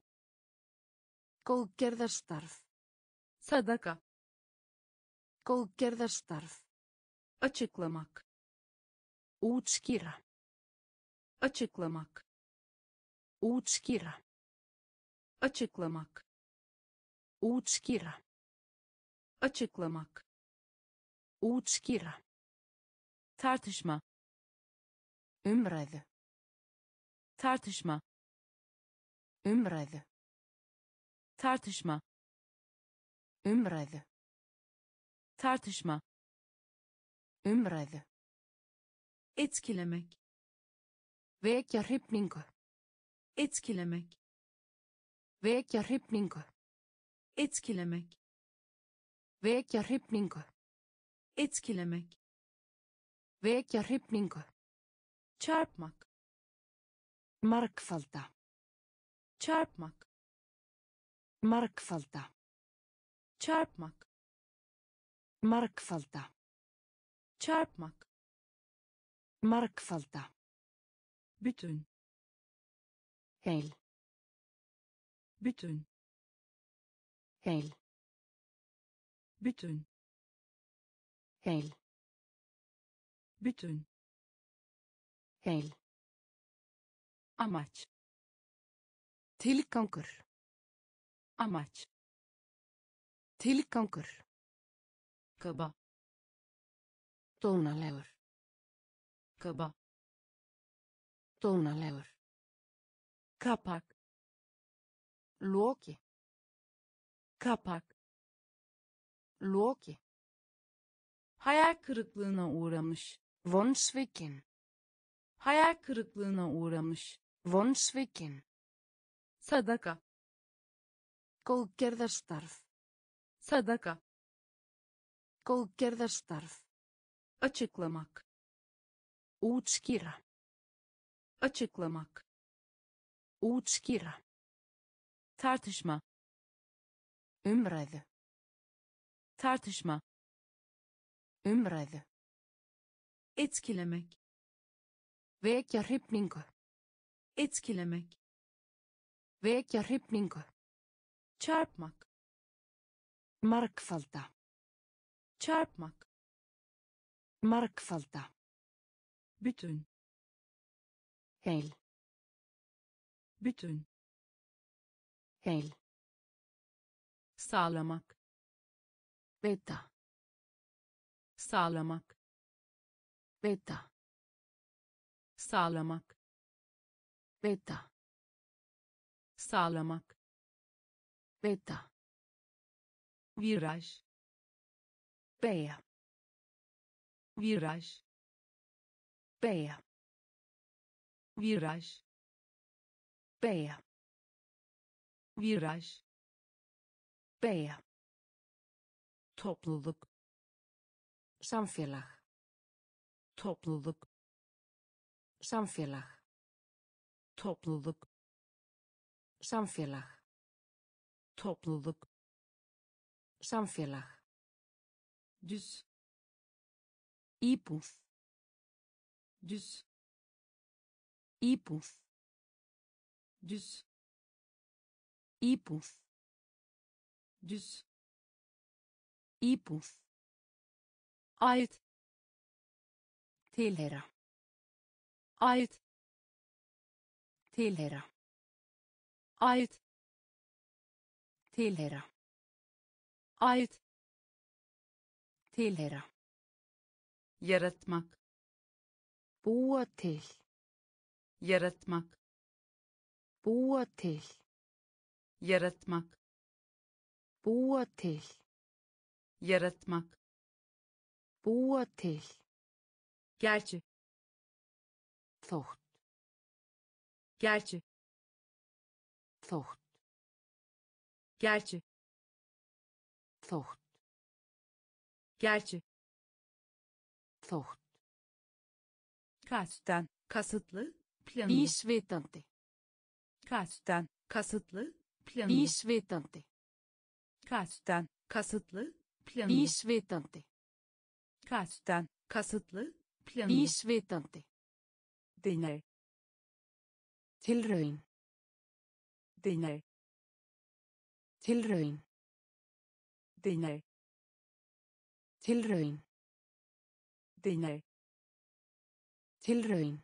Góðgerðarstarf. sadaka, Góðgerðarstarf. açıklamak, Útskýra. açıklamak, Útskýra. açıklamak, Útskýra. açıklamak, Útskýra. tartışma, Umræðu. tartışma, Umræðu. tartışma, Umræðu. tartışma, Umræðu. etkilemek, Vekja hrifningu. etkilemek, Vekja hrifningu. etkilemek, Vekja hrifningu. etkilemek, Vekja hrifningu. çarpmak, Margfalda. çarpmak, Margfalda. çarpmak, Margfalda. çarpmak, Margfalda. bütün, Heil. bütün, Heil. bütün, Heil. bütün, Heil. amaç, Tilgangur. amaç, Tilgangur. kaba, Dónalegur. kaba, Dónalegur. kapak, Loki. kapak, Loki. hayal kırıklığına uğramış, Vonsvikin. hayal kırıklığına uğramış, Vonsvikin. sadaka, Góðgerðarstarf. sadaka, Góðgerðarstarf. açıklamak, Útskýra. açıklamak, Útskýra. tartışma, Umræðu. tartışma, Umræðu. etkilemek, Vekja hrifningu. etkilemek, Vekja hrifningu. çarpmak, Margfalda. çarpmak, Margfalda. bütün, Heil. bütün, Heil. sağlamak, Veita. sağlamak, Veita. sağlamak, Veita. sağlamak, Veita. viraj, Beygja. viraj, Beygja. viraj, Beygja. viraj, Beygja. topluluk, Samfélag. topluluk, Samfélag. topluluk, Samfélag. topluluk, Samfélag. düz, Íbúð. düz, Íbúð. düz, Íbúð. düz, Íbúð. ait, Tilheyra. ait, Tilheyra. ait, Tilheyra. ait, Tilheyra. yaratmak, Búa til. yaratmak, Búa til. yaratmak, Búa til. yaratmak, Búa til. gerçi, Þótt. gerçi, Þótt. gerçi, Þótt. gerçi, Þótt. kasten, kasıtlı, planlı, Vísvitandi. kasten, kasıtlı, planlı, Vísvitandi. kasten, kasıtlı, planlı, Vísvitandi. kasten, kasıtlı, planlı, Vísvitandi. deney, Tilraun. deney, Tilraun. deney, Tilraun. deney, Tilraun.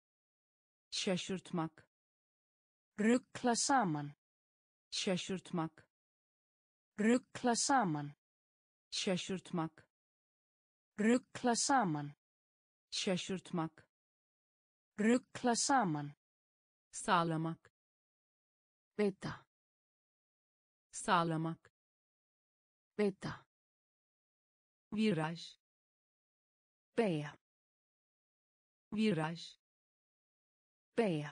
şaşırtmak, Rugla saman. şaşırtmak, Rugla saman. şaşırtmak, Rugla saman. şaşırtmak, Rugla saman. sağlamak, Veita. sağlamak, Veita. viraj, Beygja. viraj, Beygja.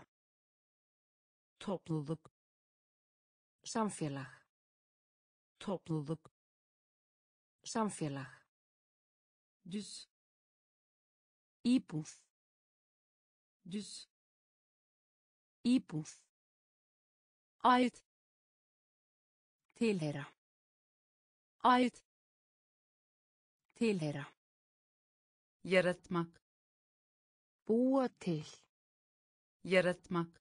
topluluk, Samfélag. topluluk, Samfélag. düz, Íbúð. düz, Íbúð. ait, Tilheyra. ait, Tilheyra. yaratmak, Búa til. yaratmak,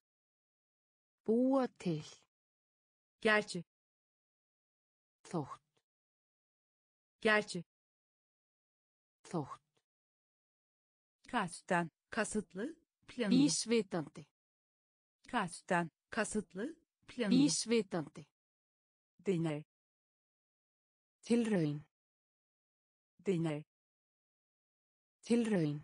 Búa til. gerçi, Þótt. gerçi, Þótt. kasten, kasıtlı, planlı, Vísvitandi. kasten, kasıtlı, planlı, Vísvitandi. deney, Tilraun. deney, Tilraun.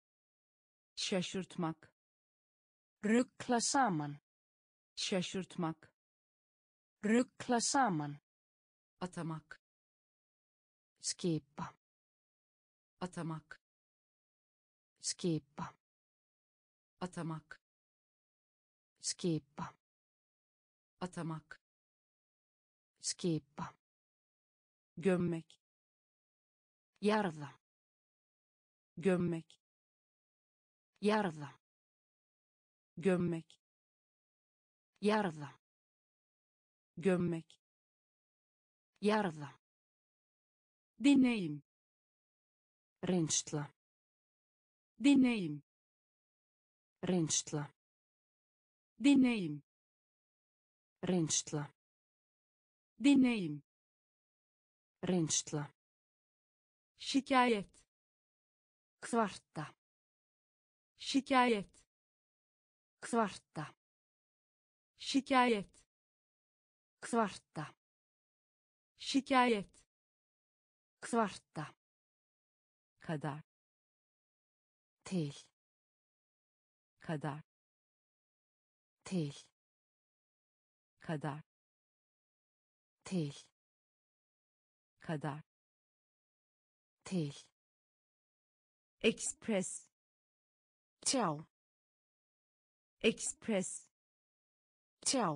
şaşırtmak, Rugla saman. şaşırtmak, Rugla saman. atamak, skipa, atamak, skipa, atamak, skipa, atamak, skipa, gömmek, jarða, gömmek, jarða, gömmek, jarða, gömmek, jarða, deneyim, reynsla, deneyim, reynsla, deneyim, reynsla, deneyim, reynsla, şikayet, kvarta, şikayet, kvarta, şikayet, kvarta, şikayet, kvarta, kadar, til, kadar, til, kadar, til, kadar, til, express, tjá, express, tjá,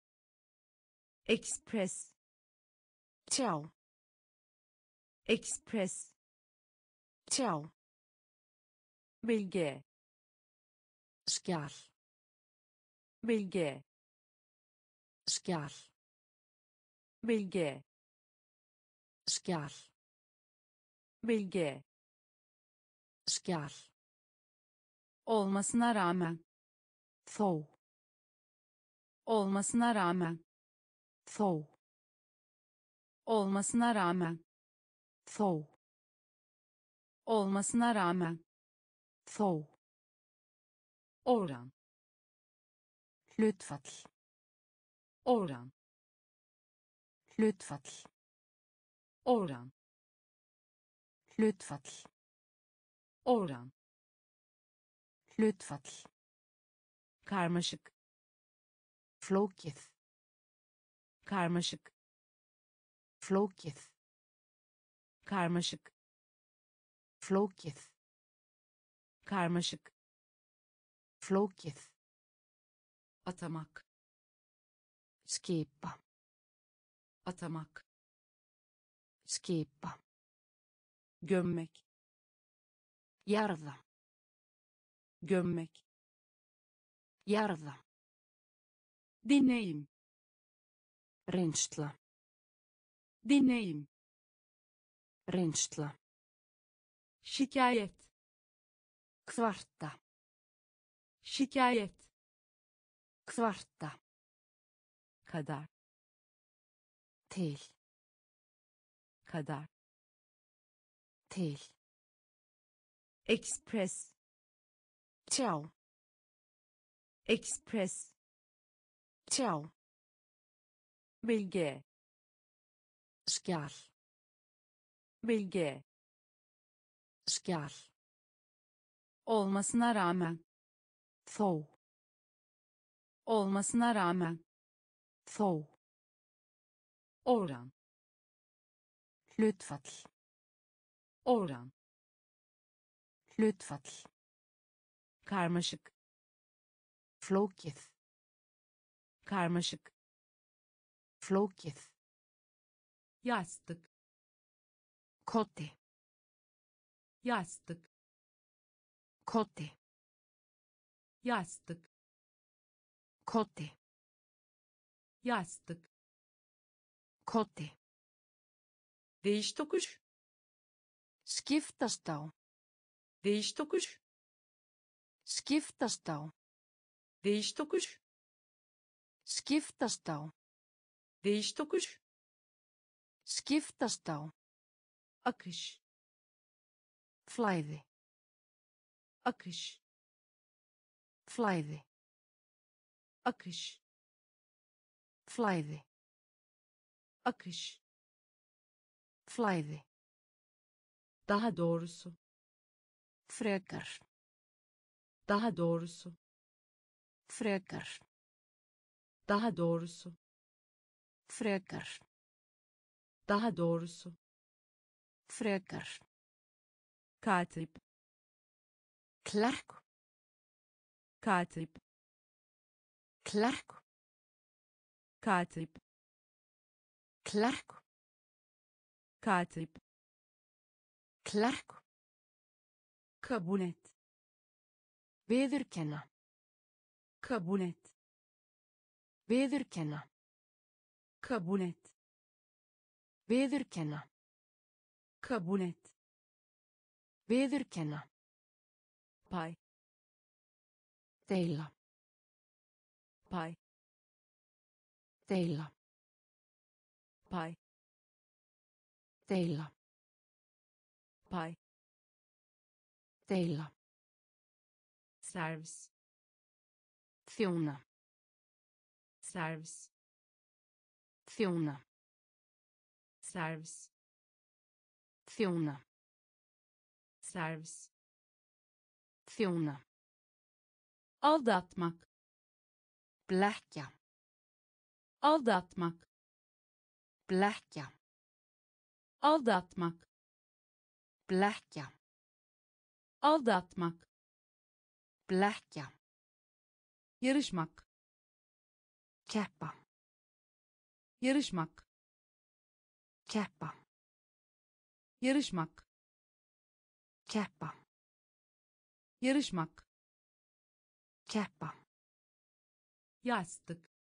express, tjá, express, tjá, bilge, skjal, bilge, skjal, bilge, skjal, bilge, skjal, olmasına rağmen, þó, olmasına rağmen, þó, olmasına rağmen, þó, olmasına rağmen, þó, oran, hlutfall, oran, hlutfall, oran, hlutfall, oran, hlutfall, karmaşık, flókið, karmaşık, flókið, karmaşık, flókið, karmaşık, flókið, atamak, skipa, atamak, skipa, gömmek, jarða, gömmek, jarða, deneyim, reynsla, deneyim, reynsla, şikayet, kvarta, şikayet, kvarta, kadar, til, kadar, til, express, tjá, express, tjá, bilge, skjal, bilge, skjal, olmasına rağmen, þó, olmasına rağmen, þó, oran, hlutfall, oran, hlutfall, karmaşık, flókið, karmaşık, flókið, yastık, koti, yastık, koti, yastık, koti, yastık, koti, değiş tokuş, skiptast á, değiş tokuş, skiptast á, değiş tokuş, skiptast á, değiş tokuş, skiptast á, akış, flæði, akış, flæði, akış, flæði, akış, flæði, daha doğrusu, frekar, daha doğrusu, frekar, daha doğrusu, frekar, Daha doğrusu. Frekar. katip, Klerk. katip, Klerk. katip, Klerk. katip, Klerk. kabul et, Viðurkenna. kabul et, Viðurkenna. kabul et, Viðurkenna. kabul et, Viðurkenna. pay, Deila. pay, Deila. pay, Deila. pay, Deila. servis, Þjóna. servis, Þjóna. servis, Þjóna. servis, Þjóna. aldatmak, Blekkja. aldatmak, Blekkja. aldatmak, Blekkja. aldatmak, Blekkja. yarışmak, Keppa. yarışmak, Keppa. yarışmak, Keppa. yarışmak, Keppa. yastık,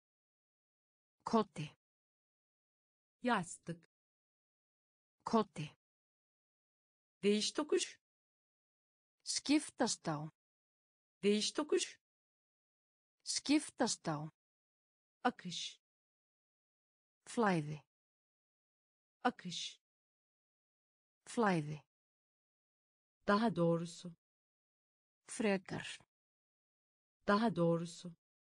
Koti. yastık, Koti. değiş tokuş, Skiptast á. değiş tokuş, Skiptast á. akış, Flæði. akış, Flæði. Daha doğrusu. Frekar. Daha doğrusu.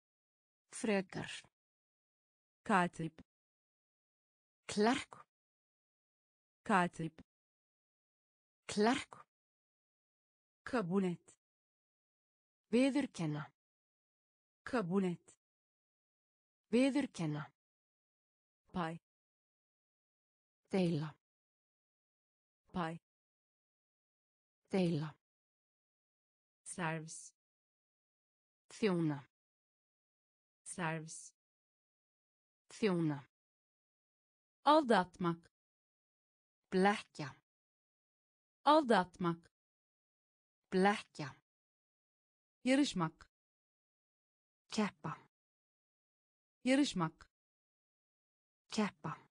Frekar. katip, Klerk. katip, Klerk. kabul et, Viðurkenna. kabul et, Viðurkenna. pay, Deila. pay, Deila. servis, Þjóna. servis, Þjóna. aldatmak, Blekkja. aldatmak, Blekkja. yarışmak, Keppa. yarışmak, Keppa.